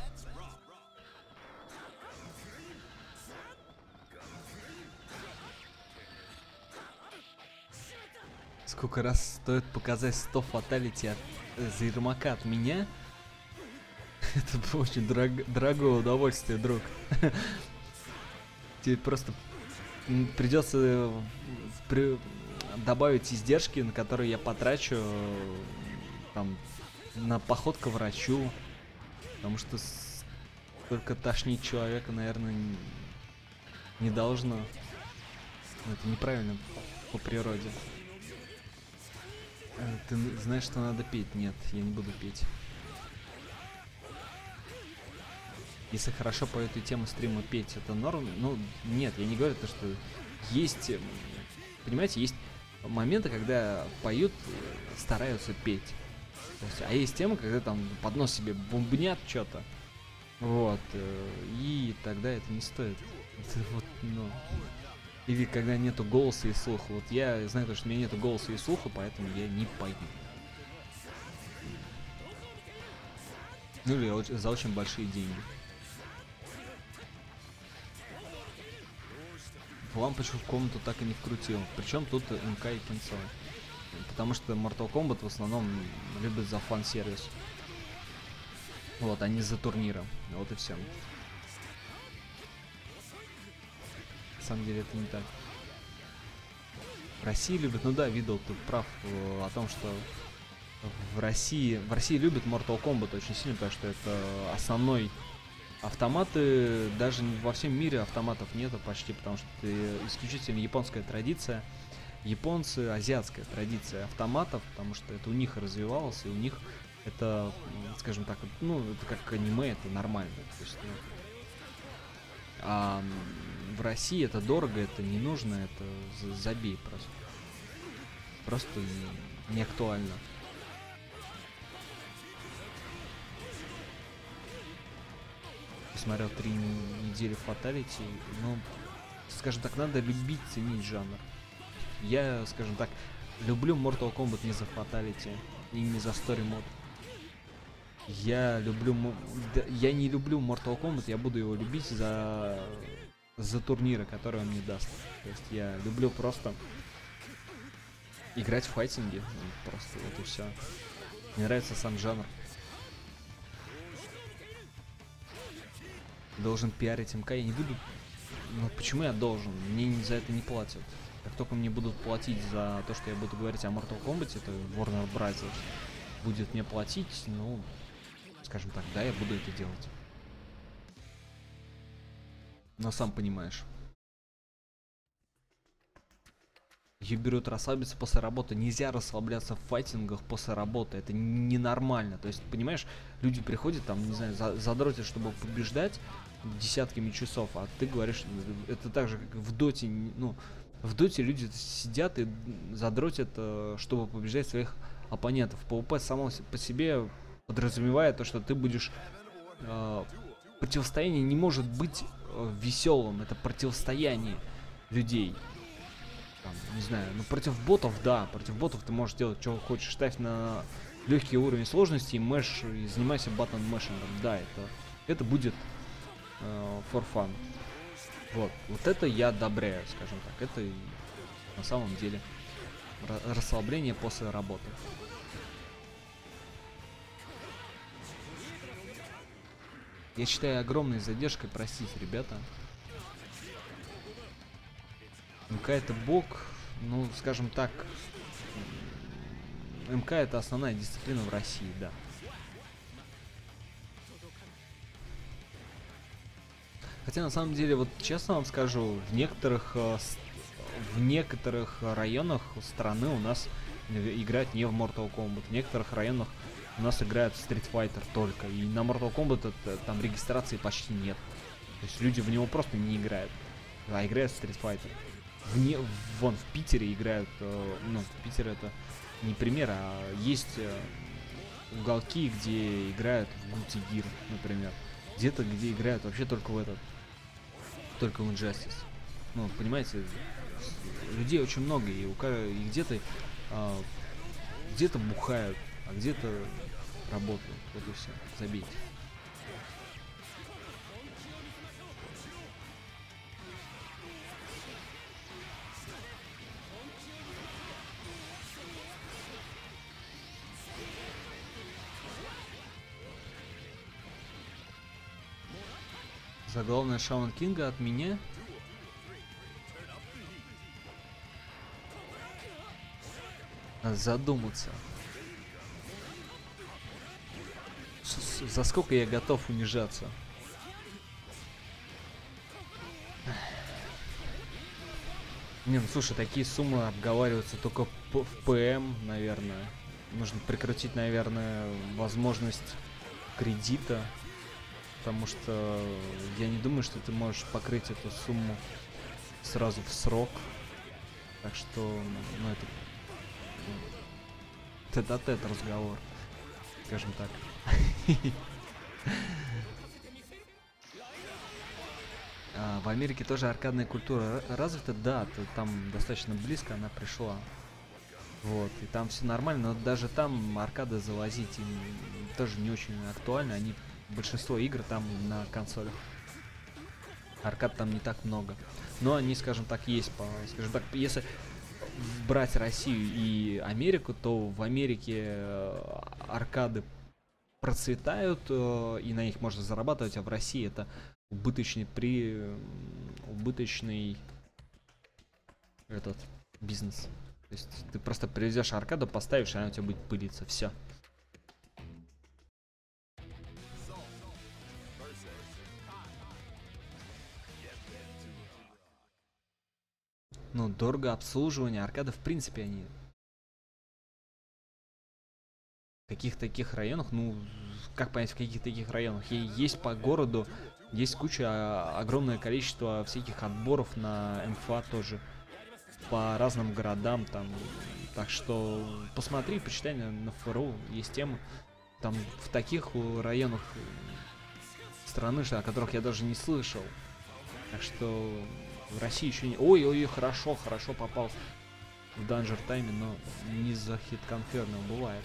Сколько раз стоит показать 100 фаталити за Ермака от меня? Это очень дорогое удовольствие, друг. Тебе просто придется добавить издержки, на которые я потрачу там на поход к врачу, потому что только тошнить человека, наверное, не должно. Это неправильно по природе. Ты знаешь, что надо петь? Нет, я не буду петь. Если хорошо по этой теме стрима петь, это норм? Ну, нет, я не говорю то, что есть... Понимаете, есть моменты, когда поют, стараются петь. То есть, а есть темы, когда там под нос себе бумбнят что-то. Вот. И тогда это не стоит. Это вот, ну... Или когда нету голоса и слуха. Вот я знаю, что у меня нету голоса и слуха, поэтому я не пою. Ну или за очень большие деньги. Лампочку в комнату так и не вкрутил. Причем тут МК и Кинцо. Потому что Mortal Kombat в основном любят за фан-сервис. Вот, а не за турниром. Вот и все. На самом деле это не так. В России любят, ну да, видел, ты прав о том, что в России любят Mortal Kombat очень сильно, потому что это основной. Автоматы, даже во всем мире автоматов нету почти, потому что это исключительно японская традиция. Японцы, азиатская традиция автоматов, потому что это у них развивалось, и у них это, скажем так, ну, это как аниме, это нормально. То есть, ну, а в России это дорого, это не нужно, это забей просто. Просто не актуально. Смотрел 3 недели фаталити, ну, скажем так, надо любить, ценить жанр. Я, скажем так, люблю Mortal Kombat не за фаталити и не за story мод. Я не люблю Mortal Kombat, я буду его любить за турниры, которые он мне даст. То есть я люблю просто играть в файтинги, просто вот и все. Мне нравится сам жанр. Должен пиарить МК, я не буду. Ну почему я должен? Мне за это не платят. Как только мне будут платить за то, что я буду говорить о Mortal Kombat, это Warner Brothers будет мне платить, ну, скажем так, да, я буду это делать. Но сам понимаешь. Ее берут расслабиться после работы. Нельзя расслабляться в файтингах после работы. Это ненормально. То есть, понимаешь, люди приходят там, не знаю, задротят, чтобы побеждать десятками часов, а ты говоришь, это так же, как в доте, ну, в доте люди сидят и задротят, чтобы побеждать своих оппонентов. PvP само по себе подразумевает то, что ты будешь... противостояние не может быть веселым. Это противостояние людей. Там, не знаю, ну против ботов, да, против ботов ты можешь делать, что хочешь, ставь на легкий уровень сложности и мэш, и занимайся баттон мэшингом, да, это будет for fun. Вот это я одобряю, скажем так, это на самом деле расслабление после работы. Я считаю огромной задержкой, простите, ребята. МК это бог, ну, скажем так, МК это основная дисциплина в России, да. Хотя на самом деле, вот честно вам скажу, в некоторых районах страны у нас играют не в Mortal Kombat, в некоторых районах у нас играют в Street Fighter только, и на Mortal Kombat там регистрации почти нет. То есть люди в него просто не играют, а играют в Street Fighter. Вон в Питере играют, ну, Питер это не пример, а есть уголки, где играют в Guilty Gear, например. Где-то, где играют вообще только в Injustice. Ну, понимаете, людей очень много, и где-то бухают, а где-то работают. Вот и все. Забейте. Заглавная Шаун Кинга от меня. Надо задуматься. За сколько я готов унижаться? Не, ну слушай, такие суммы обговариваются только в ПМ, наверное. Нужно прекратить, наверное, возможность кредита. Потому что я не думаю, что ты можешь покрыть эту сумму сразу в срок. Так что, ну, это тет-а-тет разговор, скажем так. В Америке тоже аркадная культура развита, да, там достаточно близко она пришла. Вот, и там все нормально, но даже там аркады завозить им тоже не очень актуально, большинство игр там на консолях. Аркад там не так много. Но они, скажем так, есть. Скажем так, если брать Россию и Америку, то в Америке аркады процветают, и на них можно зарабатывать, а в России это убыточный этот бизнес. То есть ты просто привезешь аркаду, поставишь, и она у тебя будет пылиться. Все. Ну, дорого обслуживание. Аркады, в принципе, они в каких таких районах, ну, как понять, в каких таких районах? Есть по городу, есть куча, огромное количество всяких отборов на МФА тоже. По разным городам там. Так что посмотри, почитай на ФРУ, есть темы. Там в таких районах страны, о которых я даже не слышал. Так что в России еще не... Ой, хорошо попал в Danger Time, но не за хит конферно бывает.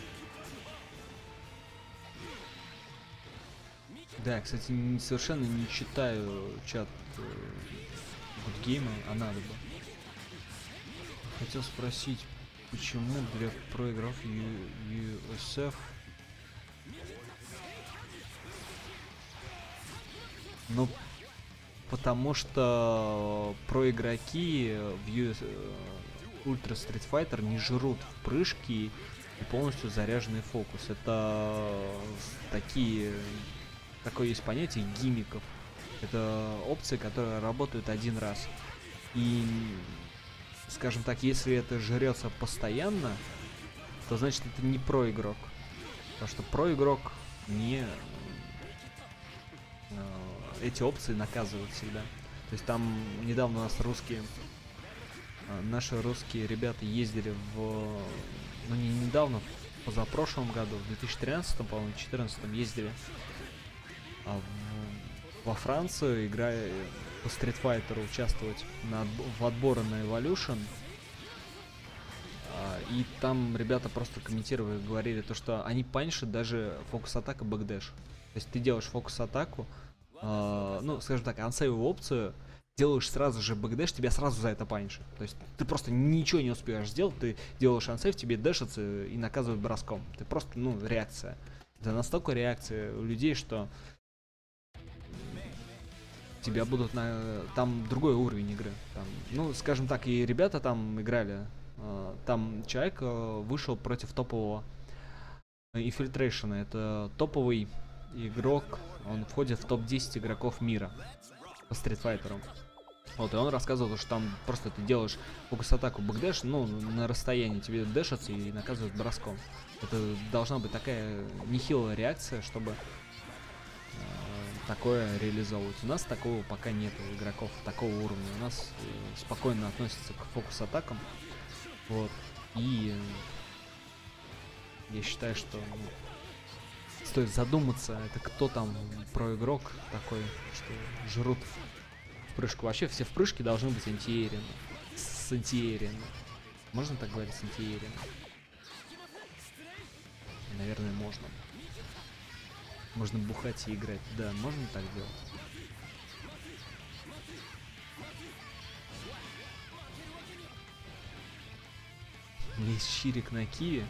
Да, кстати, совершенно не читаю чат Гудгейма, а надо бы. Хотел спросить, почему для проигров USF... Ну, потому что проигроки в Ultra Street Fighter не жрут в прыжки и полностью заряженный фокус. Это такое есть понятие гиммиков. Это опции, которые работают один раз. И, скажем так, если это жрется постоянно, то значит это не проигрок. Потому что проигрок не... эти опции наказывают всегда. То есть там недавно у нас наши русские ребята ездили ну не недавно, в позапрошлом году, в 2013, по-моему, 2014 ездили во Францию, играя по Street Fighter, участвовать в отборы на Evolution. И там ребята просто комментировали, говорили то, что они паншат даже фокус-атака, бэкдэш. То есть ты делаешь фокус-атаку, ну, скажем так, ансейвовую опцию, делаешь сразу же бэкдэш, тебя сразу за это паншат. То есть ты просто ничего не успеешь сделать, ты делаешь ансейв, тебе дэшится и наказывают броском. Ты просто, ну, реакция. Это настолько реакция у людей, что тебя будут там другой уровень игры. Там, ну, скажем так, и ребята там играли. Там человек вышел против топового Infiltration. Это топовый игрок. Он входит в топ-10 игроков мира по стритфайтеру. Вот, и он рассказывал, что там просто ты делаешь фокус-атаку бэкдэш, ну, на расстоянии тебе дэшатся и наказывают броском. Это должна быть такая нехилая реакция, чтобы такое реализовывать. У нас такого пока нет игроков такого уровня. У нас спокойно относятся к фокус-атакам. Вот. И я считаю, что стоит задуматься, это кто там про игрок такой, что жрут в прыжку. Вообще все в прыжке должны быть антиэрианы. С антиэрианы. Можно так говорить, с антиэрианы? Наверное, можно. Можно бухать и играть. Да, можно так делать. Есть щирик на Киви.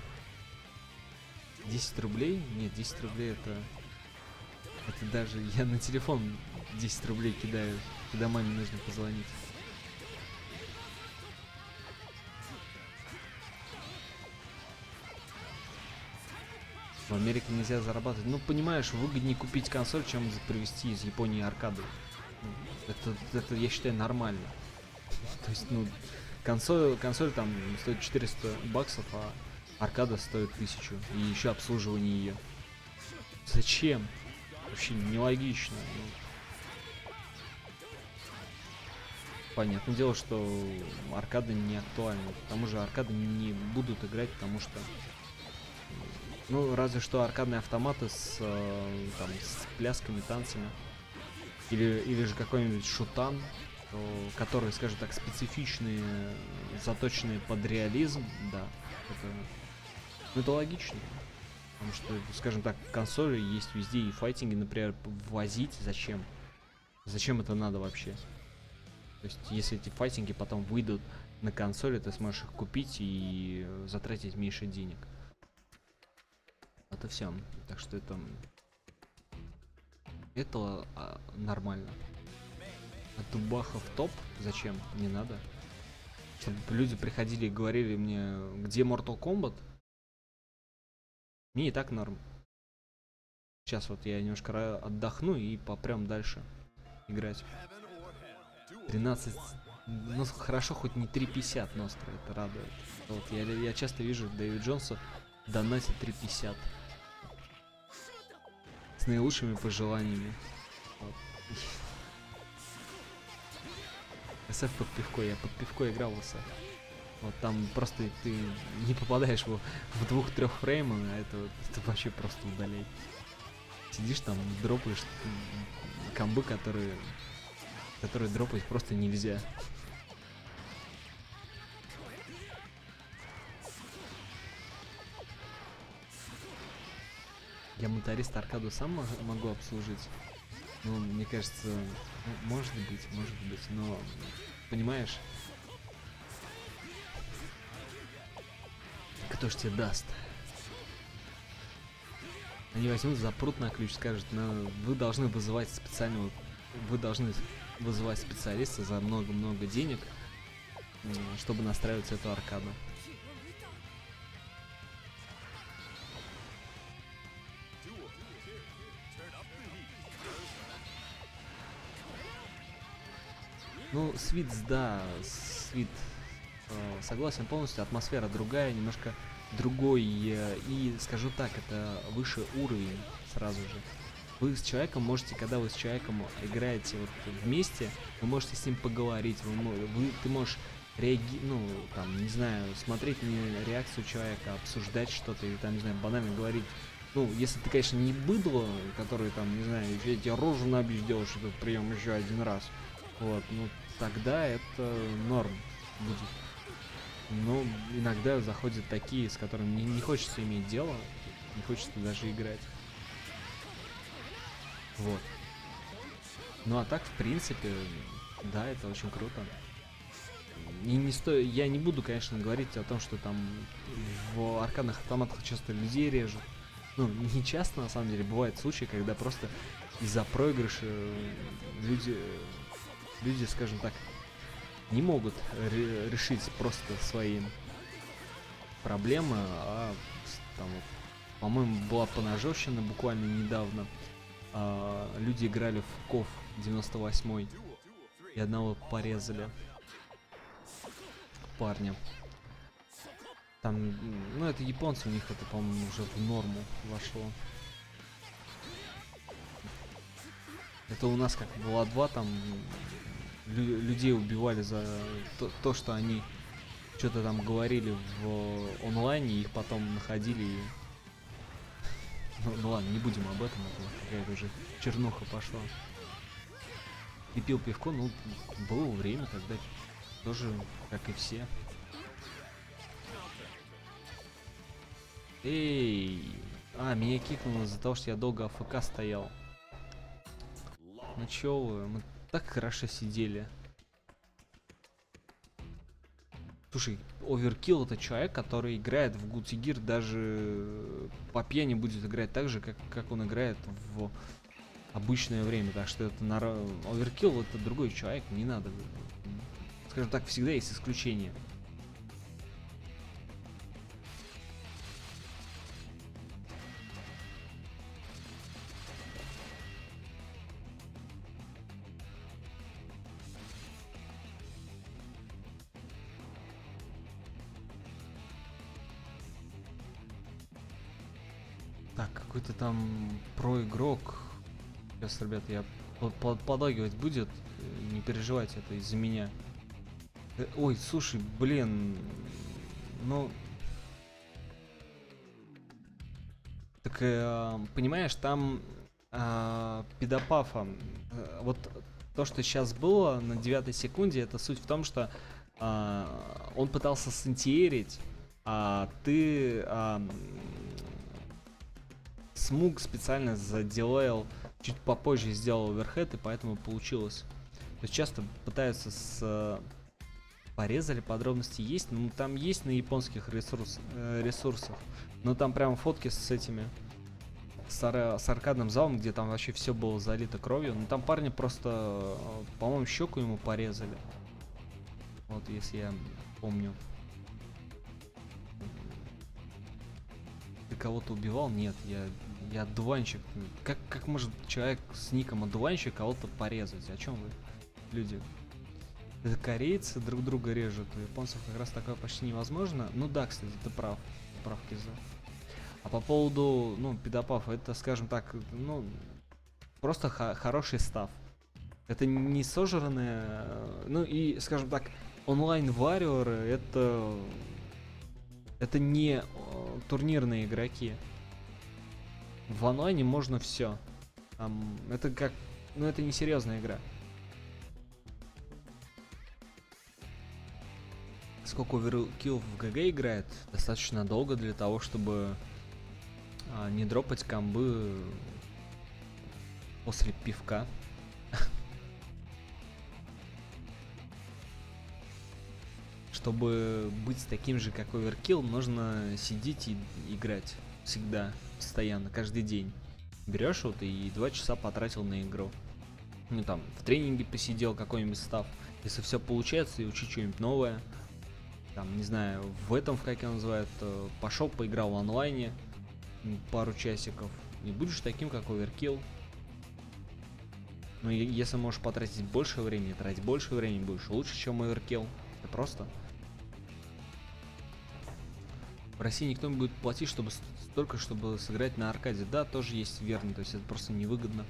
10 рублей? Нет, 10 рублей это даже я на телефон 10 рублей кидаю, когда маме нужно позвонить. В Америке нельзя зарабатывать. Ну, понимаешь, выгоднее купить консоль, чем привезти из Японии аркады. Это я считаю, нормально. То есть, ну, консоль там стоит 400 баксов, а аркада стоит 1000. И еще обслуживание ее. Зачем? Вообще нелогично. Понятное дело, что аркады не актуальны. К тому же аркады не будут играть, потому что... Ну, разве что аркадные автоматы с плясками, танцами. Или же какой-нибудь шутан, которые, скажем так, специфичные, заточенные под реализм. Да, это логично. Потому что, скажем так, консоли есть везде, и файтинги, например, возить зачем? Зачем это надо вообще? То есть, если эти файтинги потом выйдут на консоли, ты сможешь их купить и затратить меньше денег. Это все. Так что это нормально. А Тубаха в топ? Зачем? Не надо. Чтобы люди приходили и говорили мне, где Mortal Kombat? Мне и так норм. Сейчас вот я немножко отдохну и попрям дальше играть. 13. Ну хорошо, хоть не 3.50 Ностра, это радует. Вот, я часто вижу Дэвид Джонса донатит 3.50. С наилучшими пожеланиями. Вот. SF под пивко, я под пивко играл в SF. Вот там просто ты не попадаешь в 2-3 фреймах, а это вообще просто удаляй. Сидишь там, дропаешь комбы, которые дропать просто нельзя. Я моторист аркаду сам могу обслужить. Ну, мне кажется, может быть, но понимаешь, кто ж тебе даст? Они возьмут, запрут на ключ, скажут, ну, вы должны вызывать специалиста за много-много денег, чтобы настраивать эту аркаду. Ну, Свитс, да, согласен полностью, атмосфера другая, немножко другой, и скажу так, это выше уровень сразу же. Вы с человеком можете, когда вы с человеком играете вот вместе, вы можете с ним поговорить, ты можешь не знаю, смотреть на реакцию человека, обсуждать что-то, или там, не знаю, банально говорить. Ну, если ты, конечно, не быдло, который там, не знаю, я тебе рожу набью, сделаешь этот прием еще один раз. Вот, ну тогда это норм будет. Но иногда заходят такие, с которыми не хочется иметь дело, не хочется даже играть. Вот. Ну а так, в принципе, да, это очень круто. И я не буду, конечно, говорить о том, что там в аркадных автоматах часто людей режут. Ну, не часто, на самом деле, бывают случаи, когда просто из-за проигрыша люди, скажем так, не могут решить просто свои проблемы, а там, по-моему, была поножовщина буквально недавно. Люди играли в КОВ 98 и одного порезали парня. Там, ну это японцы, у них это, по-моему, уже в норму вошло. Это у нас как было 2, там людей убивали за то, что они что-то там говорили в онлайне, их потом находили и... Ну ладно, не будем об этом, это какая-то уже чернуха пошла. И пил пивко, ну, было время, когда тоже, как и все. Эй! Меня кикнуло из-за того, что я долго АФК стоял. Ну чё вы, мы так хорошо сидели. Слушай, Overkill это человек, который играет в Guilty Gear, даже по пьяни будет играть так же, как он играет в обычное время. Так что это Overkill это другой человек, не надо. Скажем так, всегда есть исключения. Так, какой-то там проигрок. Сейчас, ребят, я подлагивать будет. Не переживайте, это из-за меня. Ой, слушай, блин. Ну... Так, понимаешь, там педопафа. Вот то, что сейчас было на 9 секунде, это суть в том, что он пытался сантиерить, а ты... Смуг специально заделайл, чуть попозже сделал оверхед, и поэтому получилось. То есть часто пытаются порезали, подробности есть, ну там есть на японских ресурсах, но там прям фотки с этими, с аркадным залом, где там вообще все было залито кровью. Ну там парни просто, по-моему, щеку ему порезали. Вот, если я помню. Ты кого-то убивал? Нет, я одуванчик. Как может человек с ником одуванчик кого-то порезать? О чем вы, люди? Это корейцы друг друга режут. У японцев как раз такое почти невозможно. Ну да, кстати, ты прав. Прав, Киза. А по поводу, ну, педопафа, это, скажем так, ну, просто хороший став. Это не сожранные, ну и, скажем так, онлайн-варьеры, это не турнирные игроки. В онлайне можно все. Это как... Ну, это не серьезная игра. Сколько Overkill в ГГ играет? Достаточно долго для того, чтобы не дропать комбы после пивка. Чтобы быть таким же, как Overkill, нужно сидеть и играть. Всегда, постоянно, каждый день. Берешь вот и 2 часа потратил на игру. Ну там, в тренинге посидел какой-нибудь став. Если все получается, и учить что-нибудь новое. Там, не знаю, как его называют, пошел, поиграл в онлайне пару часиков. И будешь таким, как Overkill. Ну, если можешь потратить больше времени, тратить больше времени, будешь лучше, чем Overkill. Это просто... В России никто не будет платить, чтобы столько, чтобы сыграть на аркаде. Да, тоже есть верно, то есть это просто невыгодно.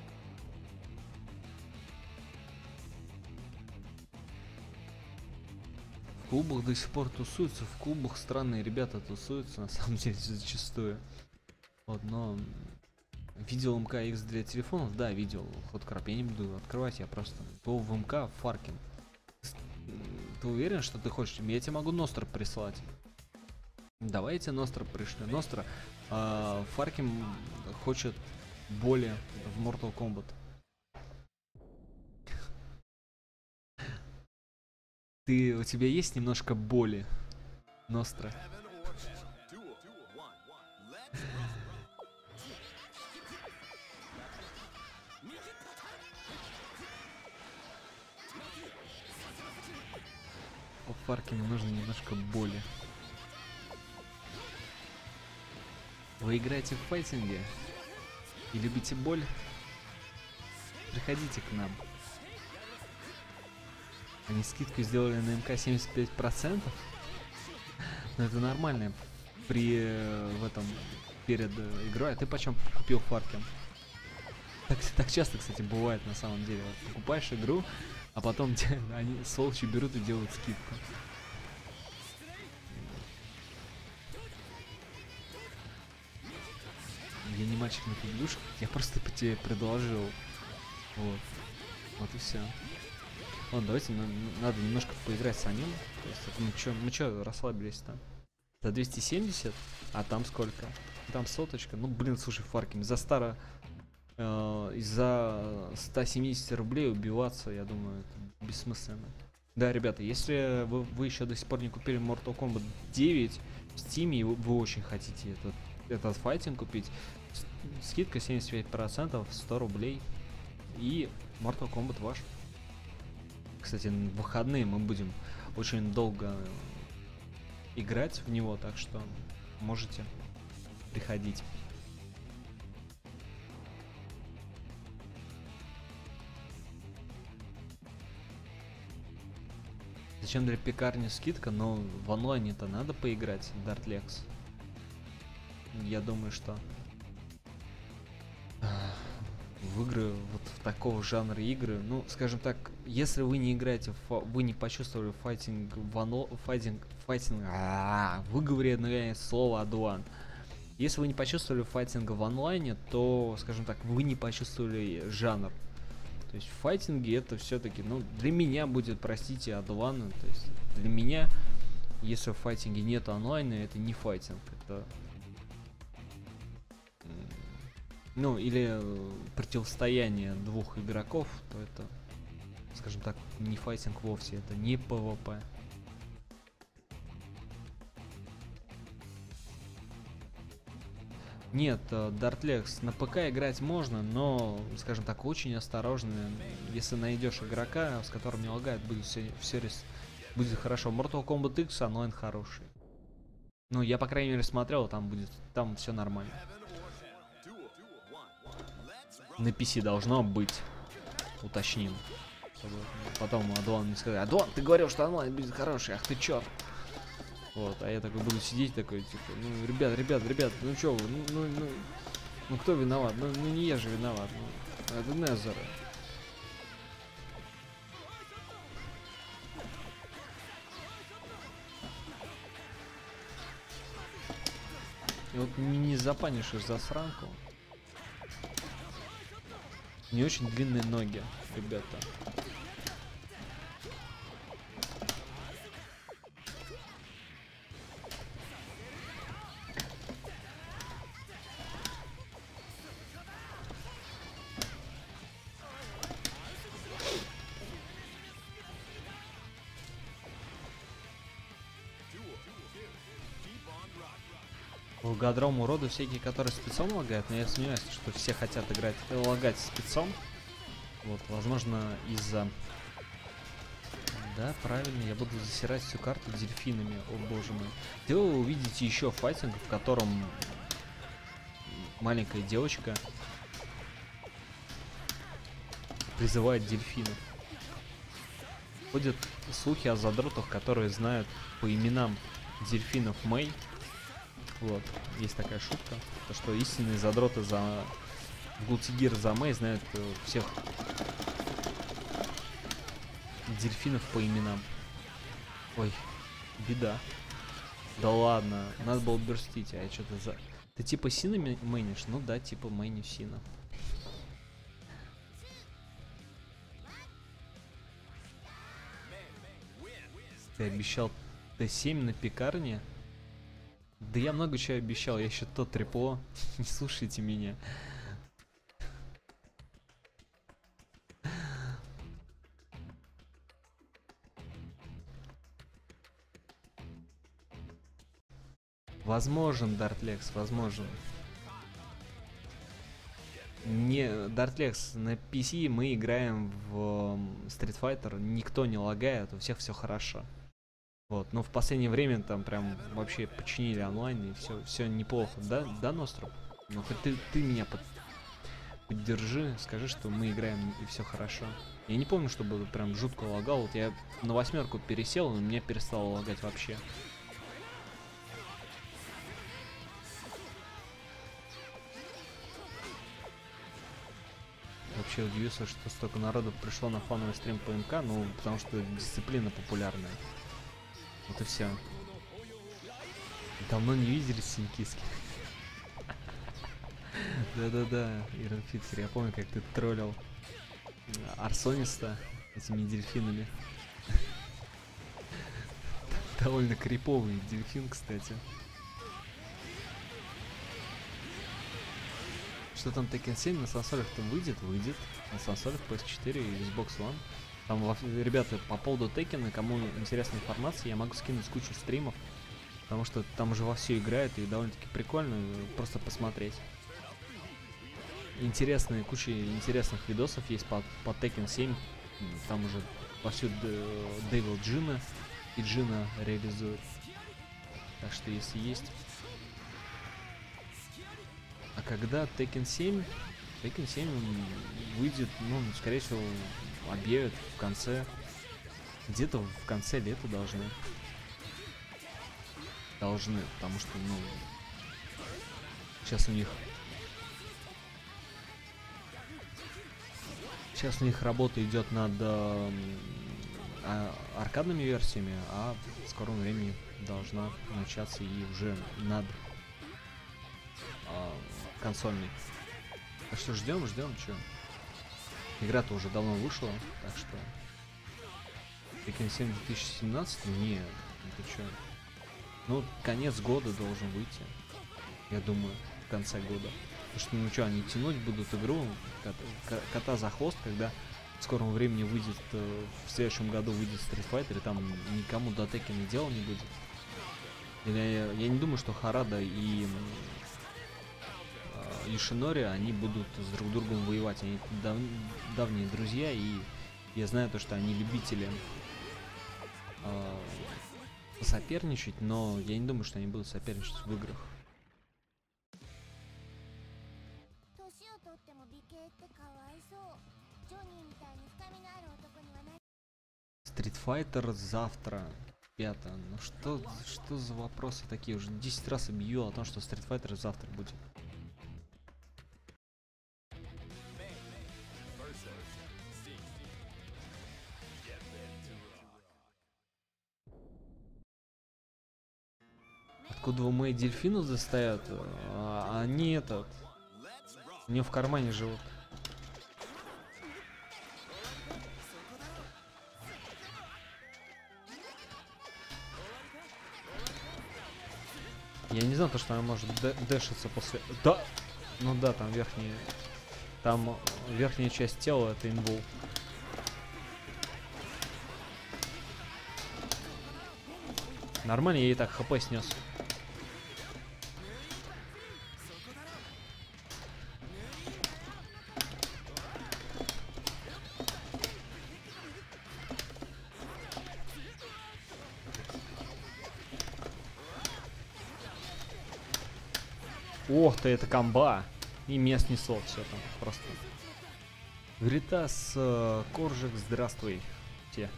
В клубах до сих пор тусуются, в клубах странные ребята тусуются, на самом деле, зачастую. Вот, но... Видел МК-X для телефонов? Да, видел. Ходкраб, я не буду открывать, я просто... То в МК Фаркин. Ты уверен, что ты хочешь? Я тебе могу Ностр прислать. Давайте Ностра пришли. Ностра, Фаркин хочет боли в Mortal Kombat. У тебя есть немножко боли, Ностра? Фаркину нужно немножко боли. Вы играете в файтинге и любите боль? Приходите к нам. Они скидку сделали на МК 75%. Но это нормально. Перед игрой. А ты почем купил Фаркин? Так часто, кстати, бывает на самом деле. Вот, покупаешь игру, а потом они сволочи берут и делают скидку. Я не мальчик на фигушках, я просто по тебе предложил. Вот. Вот и все. Ладно, давайте надо немножко поиграть самим. То есть, мы чё расслабились там? За 270, а там сколько? Там соточка. Ну блин, слушай, Фаркин, из-за 170 рублей убиваться, я думаю, это бессмысленно. Да, ребята, если вы еще до сих пор не купили Mortal Kombat 9 в Steam, и вы очень хотите этот файтинг купить, скидка 75%, 100 рублей, и Mortal Kombat ваш. Кстати, в выходные мы будем очень долго играть в него, так что можете приходить. Зачем для пекарни скидка? Но в онлайне-то надо поиграть, Дартлекс. Я думаю, что в игры, вот в такого жанра игры, ну, скажем так, если вы не играете, вы не почувствовали выговори одно слово Адуан. Если вы не почувствовали файтинга в онлайне, то, скажем так, вы не почувствовали жанр. То есть в файтинге это все-таки, ну, для меня будет, простите, Адуан. То есть для меня, если в файтинге нет онлайна, это не файтинг, это... Ну, или противостояние двух игроков, то это, скажем так, не файтинг вовсе, это не ПВП. Нет, Дартлекс, на ПК играть можно, но, скажем так, очень осторожно. Если найдешь игрока, с которым не лагает, будет все будет хорошо. Mortal Kombat X онлайн хороший. Ну, я, по крайней мере, смотрел, там все нормально. На PC должно быть, уточним. Чтобы потом Адуан не сказал: Адуан, ты говорил, что онлайн будет хороший, ах ты чё? Вот, а я такой буду сидеть такой, типа, ну, ребят, ну чё вы, ну кто виноват? Ну не я же виноват, ну, это Незер. И вот не запанишь засранку. Не очень длинные ноги, ребята. Благодарому уроду всякие, которые спецом лагают, но я сомневаюсь, что все хотят лагать спецом. Вот, возможно, из-за... Да, правильно, я буду засирать всю карту дельфинами, о боже мой. Где вы увидите еще файтинг, в котором маленькая девочка призывает дельфинов? Ходят слухи о задротах, которые знают по именам дельфинов Мэй. Вот, есть такая шутка, то что истинные задроты за Гултигир за Мэй знают всех дельфинов по именам. Ой, беда. Да ладно, надо было берстить, а я что-то за... Ты типа Сина мейнишь? Ну да, типа мейню Сина. Ты обещал Т7 на пекарне? Да я много чего обещал, я еще то трепло. Не слушайте меня. Возможен, Дартлекс, возможен. Не, Дартлекс, на PC мы играем в Street Fighter, никто не лагает, у всех все хорошо. Вот, но в последнее время там прям вообще починили онлайн, и все неплохо, да, да, Ностроп? Ну хоть ты меня поддержи, скажи, что мы играем и все хорошо. Я не помню, чтобы прям жутко лагал. Вот я на 8 пересел, но меня перестало лагать вообще. Вообще удивился, что столько народу пришло на фановый стрим по МК, ну, потому что дисциплина популярная. Вот и все. Давно не виделись, Синькиски. Да-да-да, Ирон Фитцер, я помню, как ты троллил Арсониста этими дельфинами. Довольно криповый дельфин, кстати. Что там Tekken 7 на сансолях-то выйдет? Выйдет. На сансолях PS4 и Xbox One. Там, ребята, по поводу Tekken, кому интересна информация, я могу скинуть кучу стримов. Потому что там уже вовсю играют и довольно-таки прикольно просто посмотреть. Куча интересных видосов есть по Tekken 7. Там уже вовсю Devil Джина и Джина реализует. Так что если есть. А когда Tekken 7 выйдет, ну, скорее всего, объявят в конце. Где-то в конце лета должны, потому что, ну, сейчас у них работа идет над аркадными версиями, а в скором времени должна начаться и уже над консольной. Так что ждем, что. Игра-то уже давно вышла, так что Tekken 7 2017? Нет, это что? Ну, конец года должен выйти. Я думаю, в конце года. Потому что, ну что, они тянуть будут игру кота за хвост, когда в скором времени выйдет, в следующем году выйдет Street Fighter, и там никому до Tekken дела не будет. Я не думаю, что Харада и Йошинори, они будут с друг другом воевать. Они давние друзья, и я знаю то, что они любители соперничать, но я не думаю, что они будут соперничать в играх. Street Fighter завтра, 5. Ну что за вопросы такие? Уже 10 раз объявил о том, что Street Fighter завтра будет. Откуда мои дельфины достают? Они у нее в кармане живут. Я не знал, что она может дэшиться после... Да! Ну да, там верхняя часть тела — это инвул. Нормально, я и так хп снес. Ох ты, это комба. И меня снесло все там просто. Гритас, Коржик, здравствуй. Те.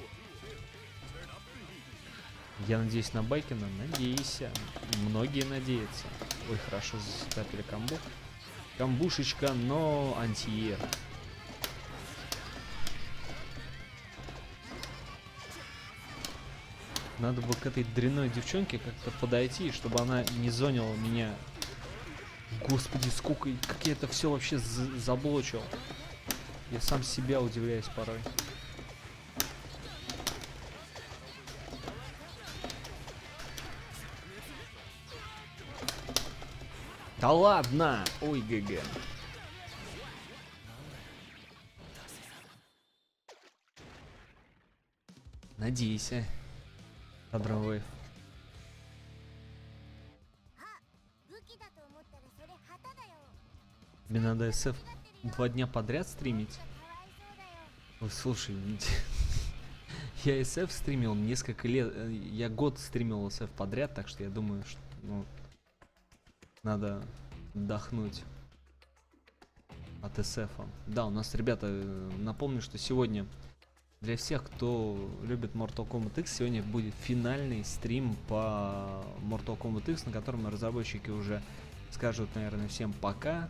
Я надеюсь на Байкина? Надейся. Многие надеются. Ой, хорошо застапили комбу. Комбушечка, но антиер. Надо бы к этой дрянной девчонке как-то подойти, чтобы она не зонила меня. Господи, сколько... Как я это все вообще заблочил. Я сам себя удивляюсь порой. Да ладно! Ой, ГГ. Надейся. Кадровый. Мне надо СФ 2 дня подряд стримить. Ой, слушай, Я SF стримил несколько лет, я год стримил SF подряд, так что я думаю, что надо отдохнуть от SF. Да, у нас, ребята, напомню, что сегодня для всех, кто любит Mortal Kombat X, сегодня будет финальный стрим по Mortal Kombat X, на котором разработчики уже скажут, наверное, всем пока,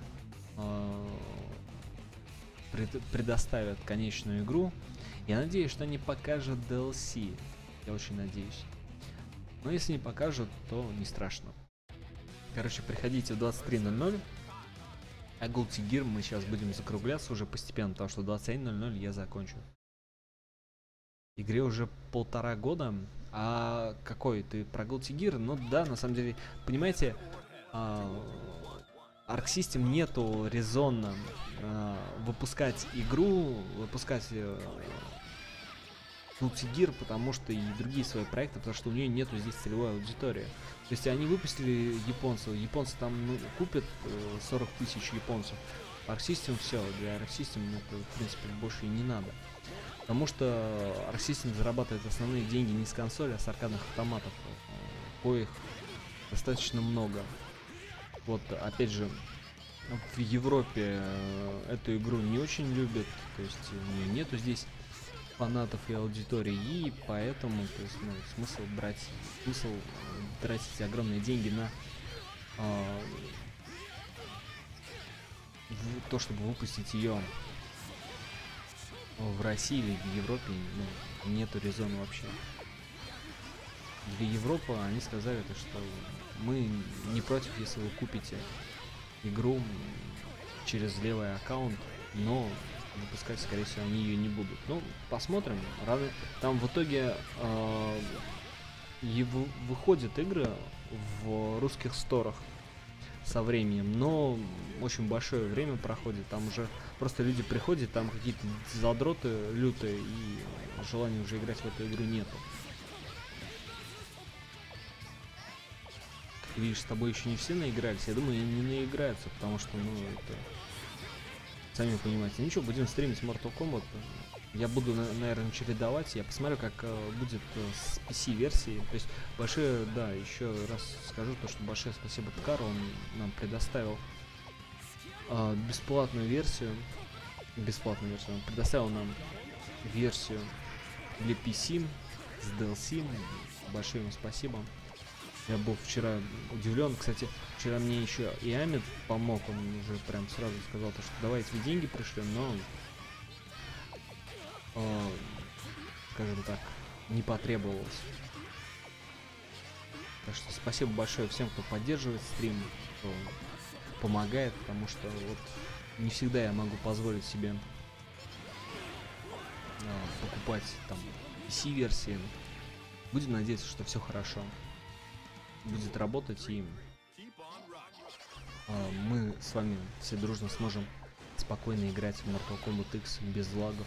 предоставят конечную игру. Я надеюсь, что они покажут DLC. Я очень надеюсь. Но если не покажут, то не страшно. Короче, приходите в 23:00. А Guilty Gear мы сейчас будем закругляться уже постепенно, потому что в 21:00 я закончу. Игре уже 1,5 года. А какой ты про Guilty Gear? Ну да, на самом деле, понимаете, Arc System нету резонно выпускать игру, выпускать Guilty Gear, потому что и другие свои проекты, потому что у нее нету здесь целевой аудитории. То есть они выпустили японцев, японцы там купят 40 тысяч японцев. Arc System все, для Arc System это в принципе больше и не надо. Потому что Arc System зарабатывает основные деньги не с консоли, а с аркадных автоматов, коих достаточно много. Вот, опять же, в Европе эту игру не очень любят, то есть у нее нету здесь фанатов и аудитории, и поэтому, то есть, смысл тратить огромные деньги на то, чтобы выпустить ее в России или в Европе, нету резона вообще. Для Европы они сказали, что мы не против, если вы купите игру через левый аккаунт, но выпускать, скорее всего, они ее не будут. Ну, посмотрим. Там в итоге выходят игры в русских сторах со временем, но очень большое время проходит. Там уже просто люди приходят, там какие-то задроты лютые, и желания уже играть в эту игру нету. Видишь, с тобой еще не все наигрались. Я думаю, не наиграются, потому что, это... Сами понимаете. Ничего, будем стримить Mortal Kombat. Я буду, наверное, чередовать. Я посмотрю, как будет с PC-версией. То есть, большое, да, еще раз скажу, то, что большое спасибо Ткару. Он нам предоставил бесплатную версию. Он предоставил нам версию для PC с DLC. Большое ему спасибо. Я был вчера удивлен. Кстати, вчера мне еще и Амид помог. Он уже прям сразу сказал, что давайте вы деньги пришлем, но, скажем так, не потребовалось. Так что спасибо большое всем, кто поддерживает стрим, кто помогает, потому что вот не всегда я могу позволить себе покупать там PC-версии. Будем надеяться, что все хорошо будет работать, и мы с вами все дружно сможем спокойно играть в Mortal Kombat X без лагов,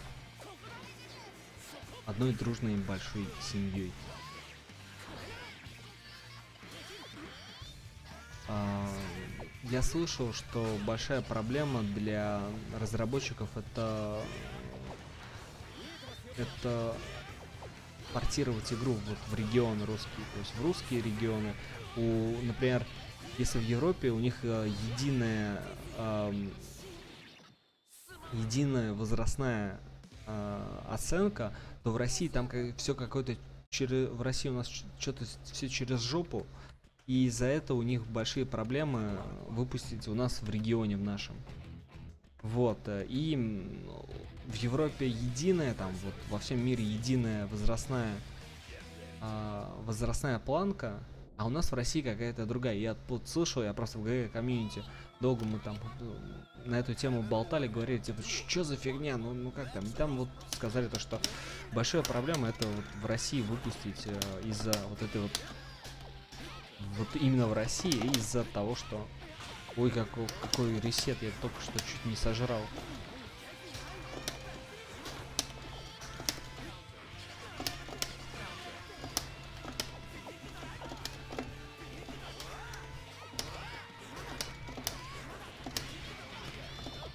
одной дружной большой семьей. Я слышал, что большая проблема для разработчиков это портировать игру вот в регион русский, то есть в русские регионы. Например, если в Европе у них единая возрастная оценка, то в России там все какое-то в России у нас что-то все через жопу, и из-за этого у них большие проблемы выпустить у нас в регионе в нашем. Вот, и в Европе единая, там вот во всем мире единая возрастная планка, а у нас в России какая-то другая. Я вот слышал, я просто в ГГ комьюнити долго мы там на эту тему болтали, говорили, типа, что за фигня, ну как там? И там вот сказали то, что большая проблема это вот в России выпустить из-за вот этой вот именно в России, из-за того, что ой, какой ресет, я только что чуть не сожрал.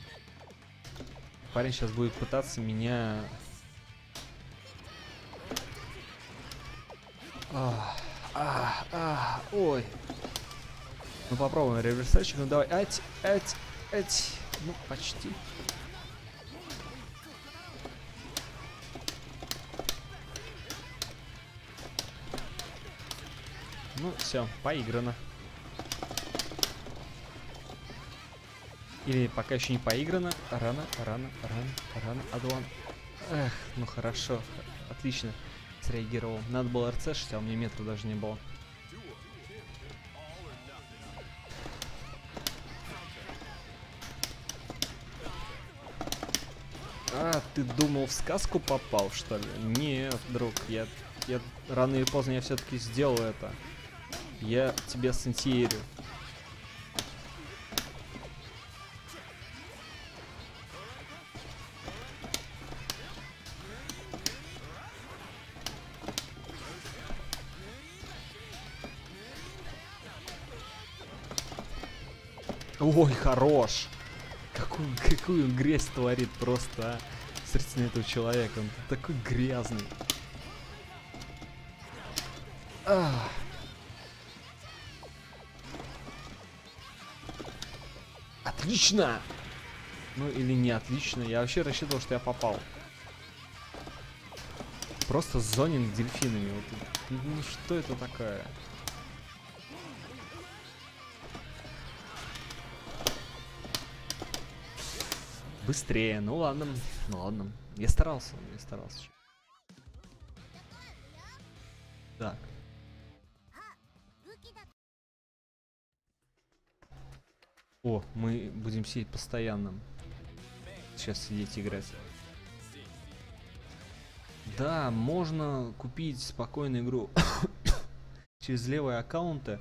Парень сейчас будет пытаться меня Ну попробуем реверсачик, ну давай. Ать. Ну, почти. Ну, все, поиграно. Или пока еще не поиграно. Рано. Адуан. Эх, ну хорошо. Отлично среагировал. Надо было РЦ-шить, а у меня метра даже не было. А, ты думал, в сказку попал, что ли? Нет, друг, я рано или поздно я все-таки сделаю это. Я тебя сентиерю. Ой, хорош! Какую грязь творит просто, а? Смотрите на этого человека, он такой грязный. Отлично! Ну или не отлично, я вообще рассчитывал, что я попал. Просто зонинг дельфинами. Вот, ну что это такое? Быстрее, ну ладно, Я старался. Так. О, мы будем сидеть постоянно. Сейчас сидеть играть. Да, можно купить спокойно игру через левые аккаунты.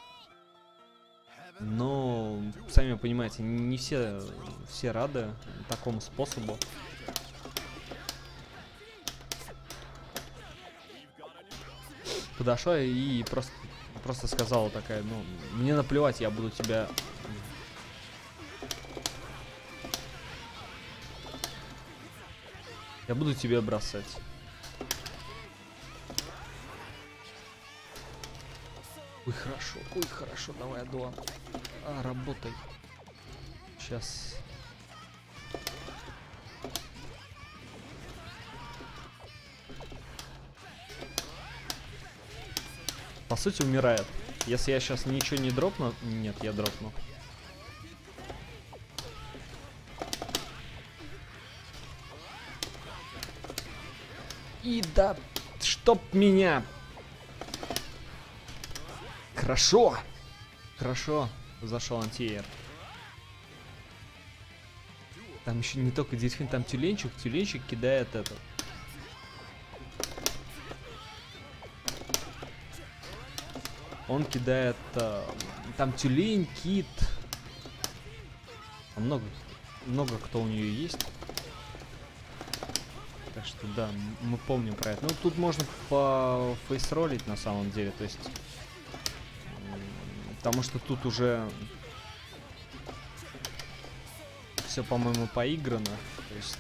Но, сами понимаете, не все рады такому способу. Подошла и просто сказала такая, ну, мне наплевать, я буду тебя... Я буду тебя бросать. Ой, хорошо, давай, Адуан. Работай. Сейчас. По сути, умирает. Если я сейчас ничего не дропну... Нет, я дропну. И да... Чтоб меня... Хорошо! Зашел антиэр. Там еще не только дельфин, там тюленчик. Тюленчик кидает этот. Он кидает... там тюлень, кит. Много кто у нее есть. Так что да, мы помним про это. Ну, тут можно по фейсролить на самом деле. То есть... Потому что тут уже все, по-моему, поиграно. То есть...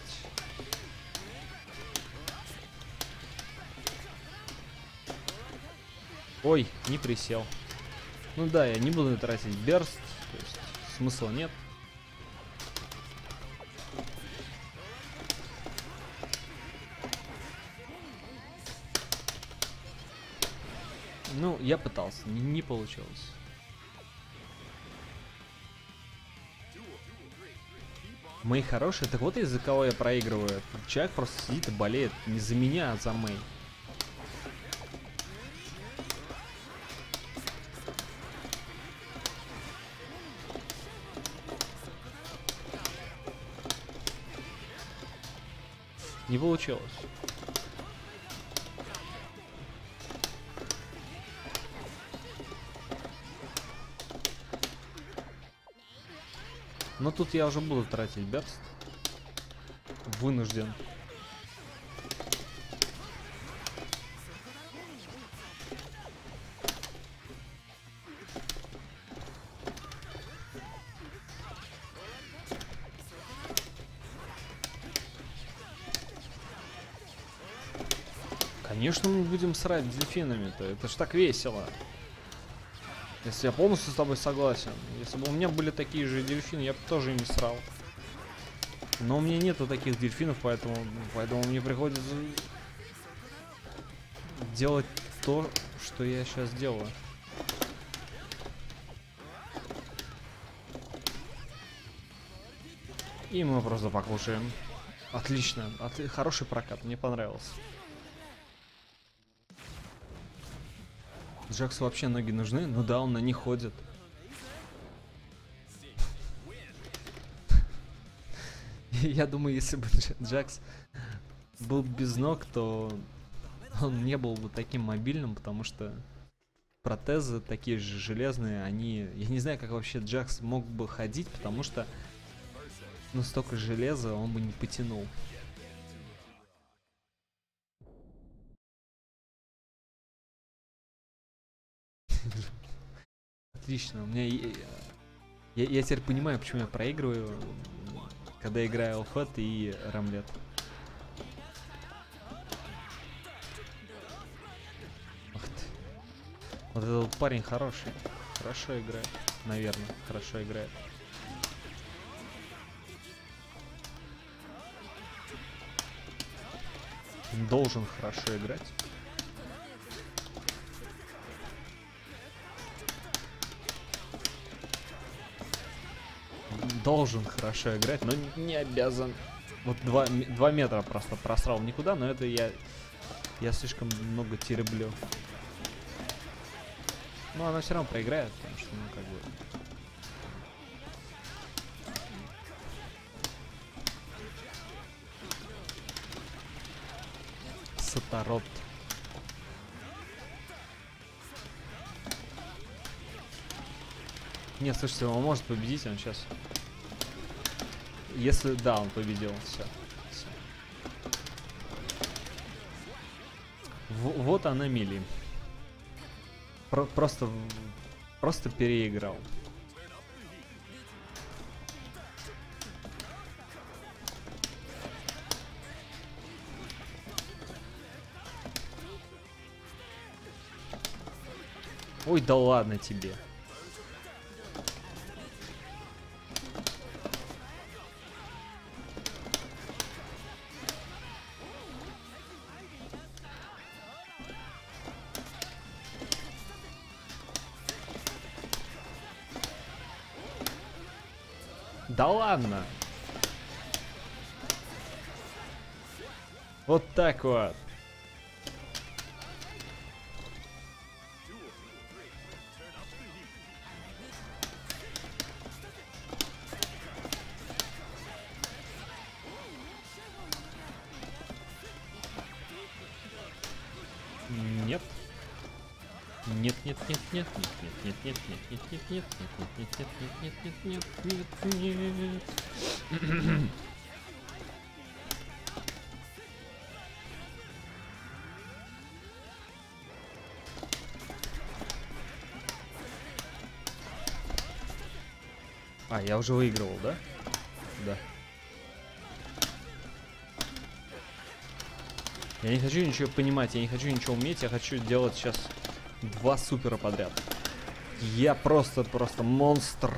Ой, не присел. Ну да, я не буду тратить берст. То есть смысла нет. Ну, я пытался, не получилось. Мэй хороший, так вот из-за кого я проигрываю. Человек просто сидит и болеет не за меня, а за Мэй. Не получилось. Но тут я уже буду тратить берст. Вынужден. Конечно, мы будем срать дельфинами-то. Это ж так весело. Если я полностью с тобой согласен. Если бы у меня были такие же дельфины, я бы тоже ими срал. Но у меня нету таких дельфинов, поэтому мне приходится делать то, что я сейчас делаю. И мы просто покушаем. Отлично. Хороший прокат. Мне понравился. Джаксу вообще ноги нужны? Ну да, он на них ходит. Я думаю, если бы Джакс был без ног, то он не был бы таким мобильным, потому что протезы такие же железные, они... Я не знаю, как вообще Джакс мог бы ходить, потому что ну столько железа он бы не потянул. Отлично, у меня... Я теперь понимаю, почему я проигрываю, когда играю Алфет и Рамлет. Ах ты. Вот этот парень хороший. Хорошо играет. Наверное, хорошо играет. Он должен хорошо играть. Должен хорошо играть, но не обязан. Вот 2 метра просто просрал никуда, но это я слишком много тереблю. Но она все равно проиграет, потому что, ну, как бы... Сатарот. Нет, слушайте, он может победить, он сейчас... Если... Да, он победил, все. Вот она Мили. Просто переиграл. Ой, да ладно тебе. Да ладно. Вот так вот. Нет. Нет, нет, нет, нет, нет, нет, нет, нет, нет, нет, нет, нет, нет, нет, нет, нет, нет, нет, нет. А, я уже выигрывал, да? Да. Я не хочу ничего понимать, я не хочу ничего уметь, я хочу делать сейчас 2 супера подряд. Я просто монстр.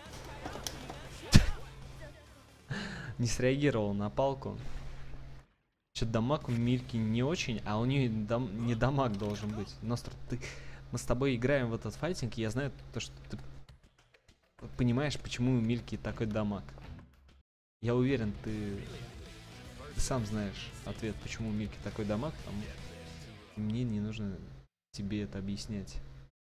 Не среагировал на палку. Что-то дамаг у Мильки не очень, а у нее не дамаг должен быть. Ностр, мы с тобой играем в этот файтинг, и я знаю то, что ты понимаешь, почему у Мильки такой дамаг. Я уверен, ты сам знаешь ответ, почему у Мильки такой дамаг, потому мне не нужно тебе это объяснять.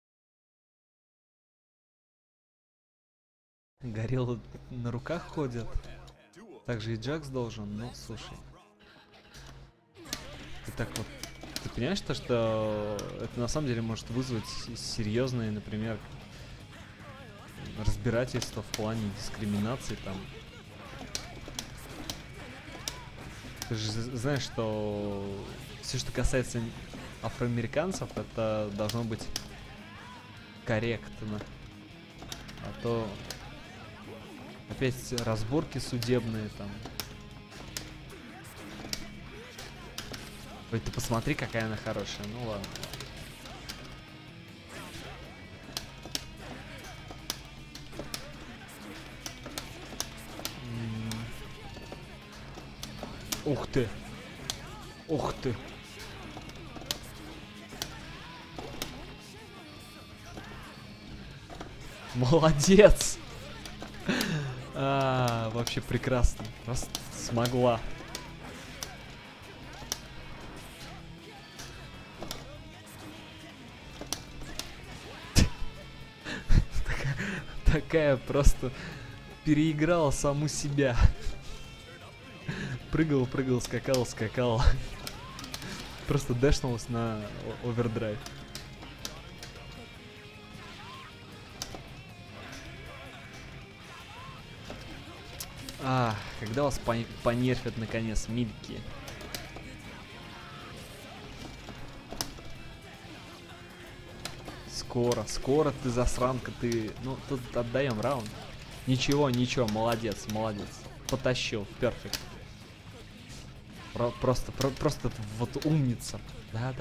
Горело на руках ходят. Также и Джакс должен, ну слушай. Ты так вот. Ты понимаешь то, что это на самом деле может вызвать серьезные, например, разбирательства в плане дискриминации там. Ты же знаешь, что все, что касается афроамериканцев, это должно быть корректно. А то опять разборки судебные там. Ой, ты посмотри, какая она хорошая. Ну ладно. Ух ты. Ух ты. Молодец. Вообще прекрасно. Просто смогла. Такая просто переиграла саму себя. Прыгала, прыгала, скакала, скакала. Просто дэшнулась на овердрайв. Когда вас понерфят наконец, Мильки? Скоро, скоро ты, засранка, ты... Ну, тут отдаем раунд. Ничего, ничего, молодец, молодец. Потащил, перфект. Просто вот умница. Да.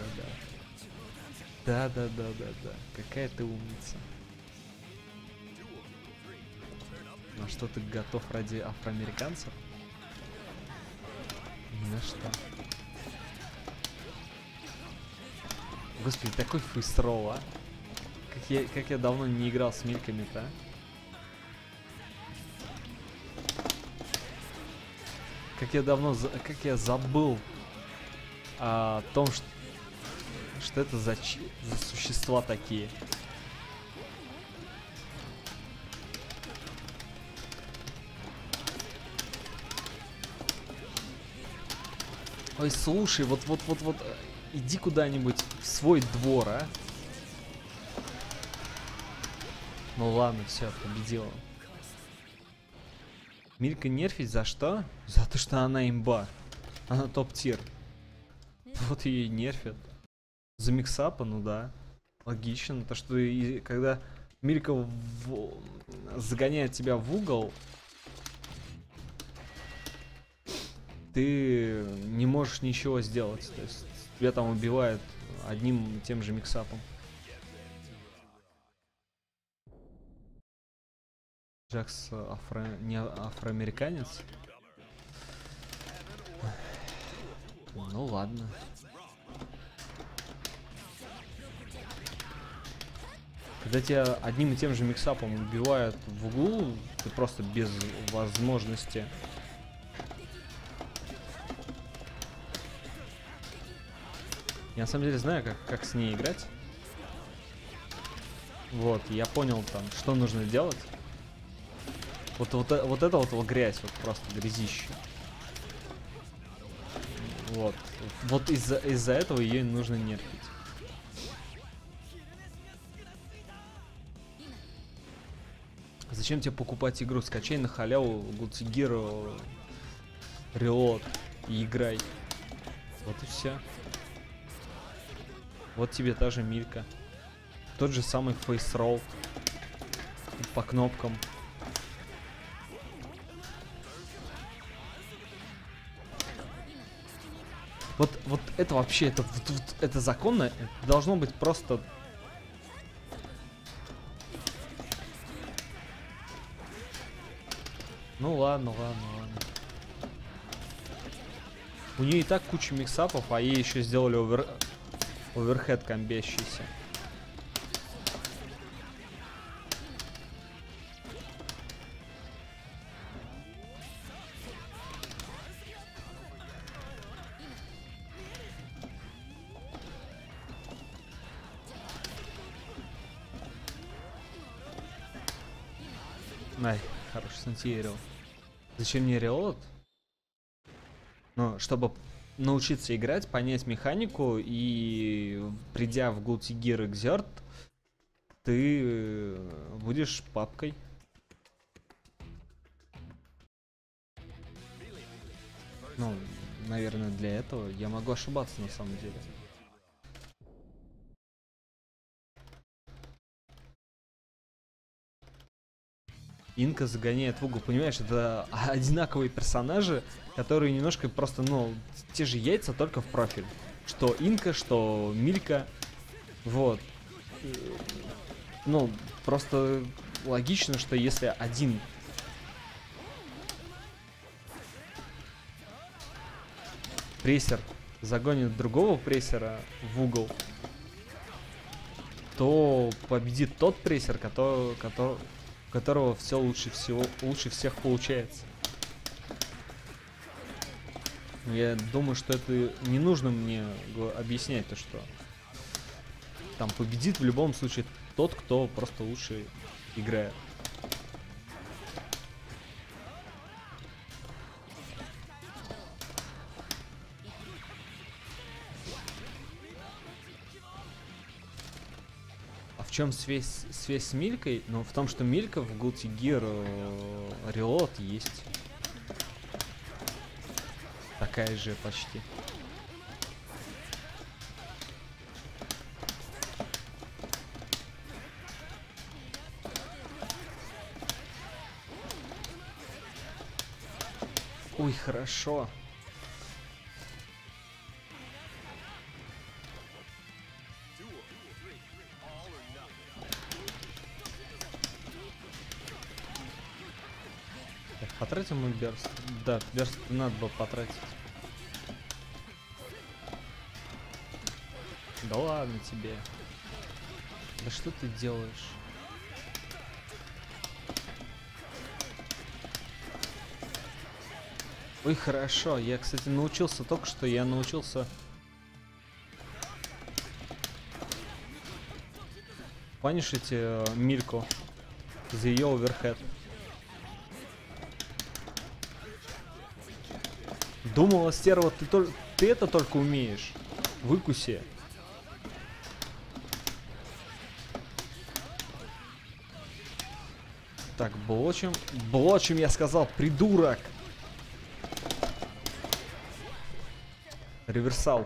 Да. Какая ты умница. На что ты готов ради афроамериканцев? Ни на что. Господи, такой фейсролл, а? Как я давно не играл с мильками-то, а? Как я забыл о том, что это за существа такие. Ой, слушай, вот, иди куда-нибудь в свой двор, а? Ну ладно, все, победила. Милька нерфить за что? За то, что она имба. Она топ-тир. Вот ее и нерфят. За миксапа, ну да. Логично. То, что когда Милька загоняет тебя в угол, ты не можешь ничего сделать. То есть тебя там убивают одним и тем же миксапом. Джакс не афроамериканец? Ну ладно. Когда тебя одним и тем же миксапом убивают в углу, ты просто без возможности. Я на самом деле знаю, как с ней играть. Вот, я понял там, что нужно делать. Вот это вот грязь, вот просто грязище. Вот из-за этого ее нужно нерфить. Зачем тебе покупать игру? Скачай на халяву Guilty Gear Reload и играй. Вот и все. Вот тебе та же Милька. Тот же самый фейсролл по кнопкам. Вот это вообще, это законно, это должно быть просто... Ну ладно. У нее и так куча миксапов, а ей еще сделали оверхед комбящийся. Ай, хороший сантиерил. Зачем мне релот? Ну, чтобы научиться играть, понять механику, и придя в Guilty Gear Xrd, ты будешь папкой. Ну, наверное, для этого я могу ошибаться на самом деле. Инка загоняет в угол, понимаешь, это одинаковые персонажи, которые немножко просто, ну, те же яйца, только в профиль. Что Инка, что Милька, вот. Ну, просто логично, что если один... прессер загонит другого прессера в угол, то победит тот прессер, у которого все лучше всех получается. Я думаю, что это не нужно мне объяснять, то что там победит в любом случае тот, кто просто лучше играет. А в чем связь с Милькой? Ну, в том, что Милька в Guilty Gear Reload есть. Такая же почти. Ой, хорошо. Так, потратим мы берст. Да, берст надо было потратить. Да ладно тебе. Да что ты делаешь? Ой, хорошо. Я, кстати, научился только что. Я научился панишить Мильку за ее оверхед. Думала, стерва, ты это только умеешь. Выкуси. Так, блочим. Блочим, я сказал, придурок. Реверсал.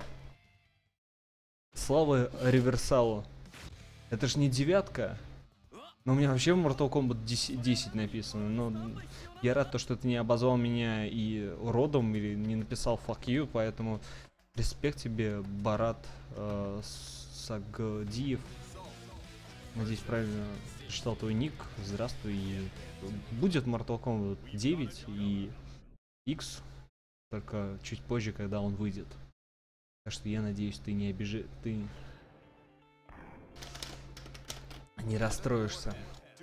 Слава реверсалу. Это ж не 9. Но у меня вообще в Mortal Kombat 10 написано. Но я рад, то, что ты не обозвал меня и уродом, или не написал fuck you, поэтому респект тебе, Барат Сагдиев. Надеюсь, правильно прочитал твой ник. Здравствуй. И будет Mortal Kombat 9 и X, только чуть позже, когда он выйдет. Так что я надеюсь, ты не ты не расстроишься.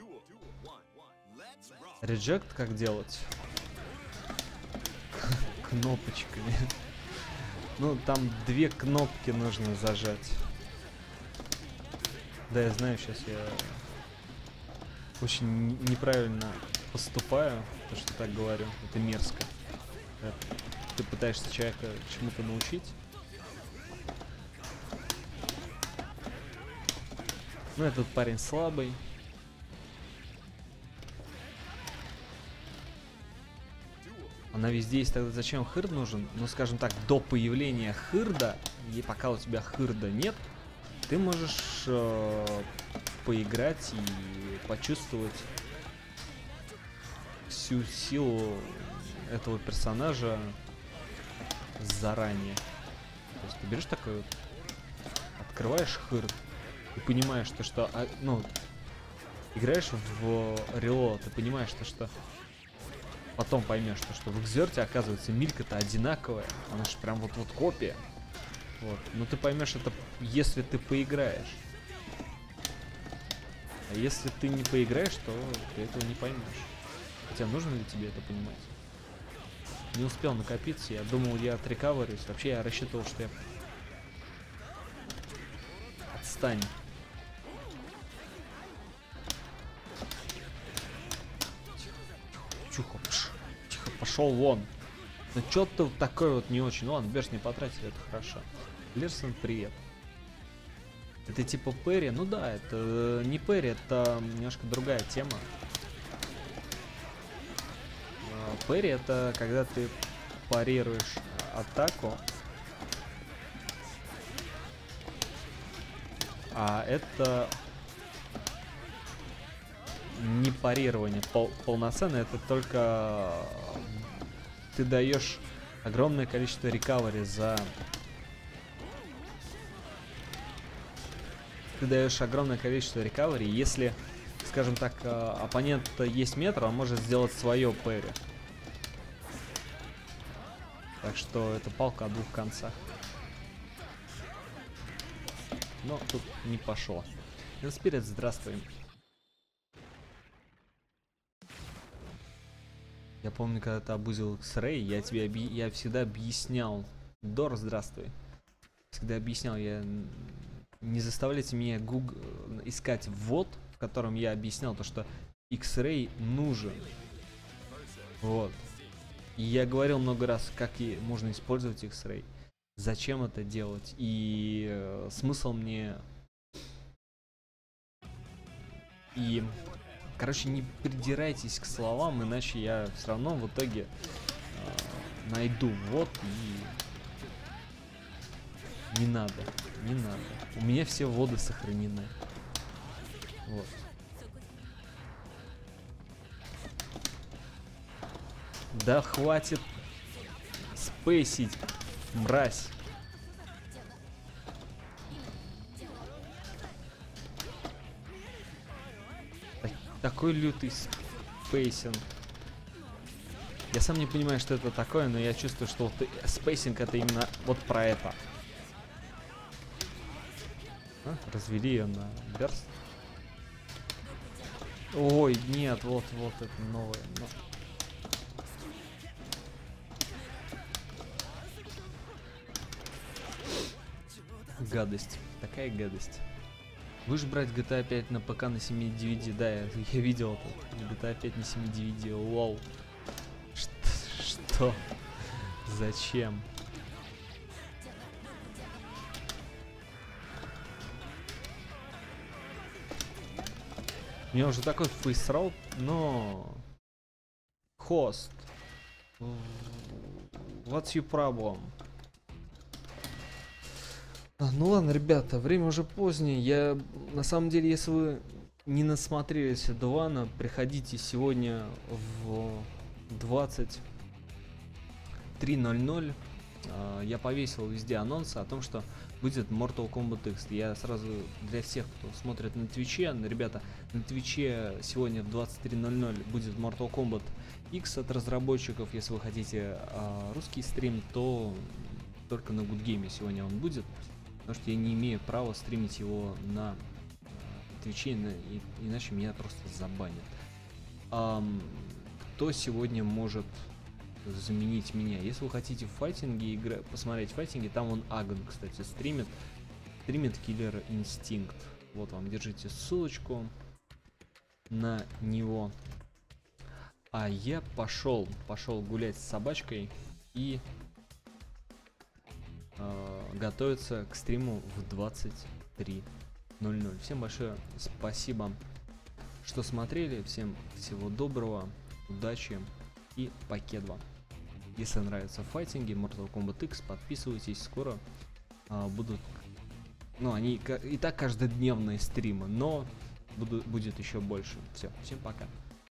Реджект как делать? Кнопочками. Ну, там 2 кнопки нужно зажать. Да, я знаю, сейчас я очень неправильно поступаю, то, что так говорю. Это мерзко. Ты пытаешься человека чему-то научить. Ну, этот парень слабый. Она везде есть, тогда зачем Хырд нужен? Ну, скажем так, до появления Хырда, и пока у тебя Хырда нет, ты можешь поиграть и почувствовать всю силу этого персонажа заранее. То есть ты берешь такой вот, открываешь Хырд и понимаешь, что ну, играешь в Reload, ты понимаешь, что потом поймешь, что в Экзерте, оказывается, Милька-то одинаковая. Она же прям вот копия. Вот. Но ты поймешь это, если ты поиграешь. А если ты не поиграешь, то ты этого не поймешь. Хотя нужно ли тебе это понимать? Не успел накопиться. Я думал, я отрекаверюсь. Вообще я рассчитывал, что я... Отстань. Тихо, пошел вон. Ну чё ты такой вот не очень. Ну ладно, берешь не потратили, это хорошо. Лерсон, привет. Это типа Перри? Ну да, это не Перри, это немножко другая тема. Перри это когда ты парируешь атаку. А это не парирование полноценное, это только ты даешь огромное количество рекавери за... Ты даешь огромное количество рекавери, если, скажем так, оппонент есть метр, он может сделать свое пари. Так что это палка о двух концах. Но тут не пошло. Спирит, здравствуй. Я помню, когда ты обузил X-Ray, я всегда объяснял. Дор, здравствуй. Всегда объяснял, не заставляйте меня искать ввод, в котором я объяснял то, что X-Ray нужен. Вот. И я говорил много раз, как и можно использовать X-Ray. Зачем это делать? И смысл мне... И... Короче, не придирайтесь к словам, иначе я все равно в итоге найду вот и... Не надо, не надо. У меня все вводы сохранены. Вот. Да хватит спейсить, мразь. Такой лютый спейсинг. Я сам не понимаю, что это такое, но я чувствую, что вот спейсинг это именно вот про это. Развели ее на берст. Ой, нет, вот это новое. Но... Гадость. Такая гадость. Будешь брать GTA 5 на ПК на 7 DVD? Да, я видел это. GTA 5 на 7 DVD. Лол. Что? Зачем? У меня уже такой фейсролл, но... Хост. What's your problem? Ну ладно, ребята, время уже позднее. Я, на самом деле, если вы не насмотрелись Эдуана, приходите сегодня в 23:00. Я повесил везде анонсы о том, что будет Mortal Kombat X. Я сразу для всех, кто смотрит на Твиче, ребята, на Твиче сегодня в 23:00 будет Mortal Kombat X от разработчиков. Если вы хотите русский стрим, то только на Good Game сегодня он будет. Потому что я не имею права стримить его на Твиче, иначе меня просто забанят. Кто сегодня может заменить меня? Если вы хотите в файтинге посмотреть файтинги, там он Аган, кстати, стримит Killer Instinct. Вот вам, держите ссылочку на него. А я пошел гулять с собачкой и готовиться к стриму в 23:00. Всем большое спасибо, что смотрели. Всем всего доброго, удачи и покедва. Если нравятся файтинги, Mortal Kombat X, подписывайтесь. Скоро будут, ну, они и так каждодневные стримы, но будет еще больше. Все, всем пока.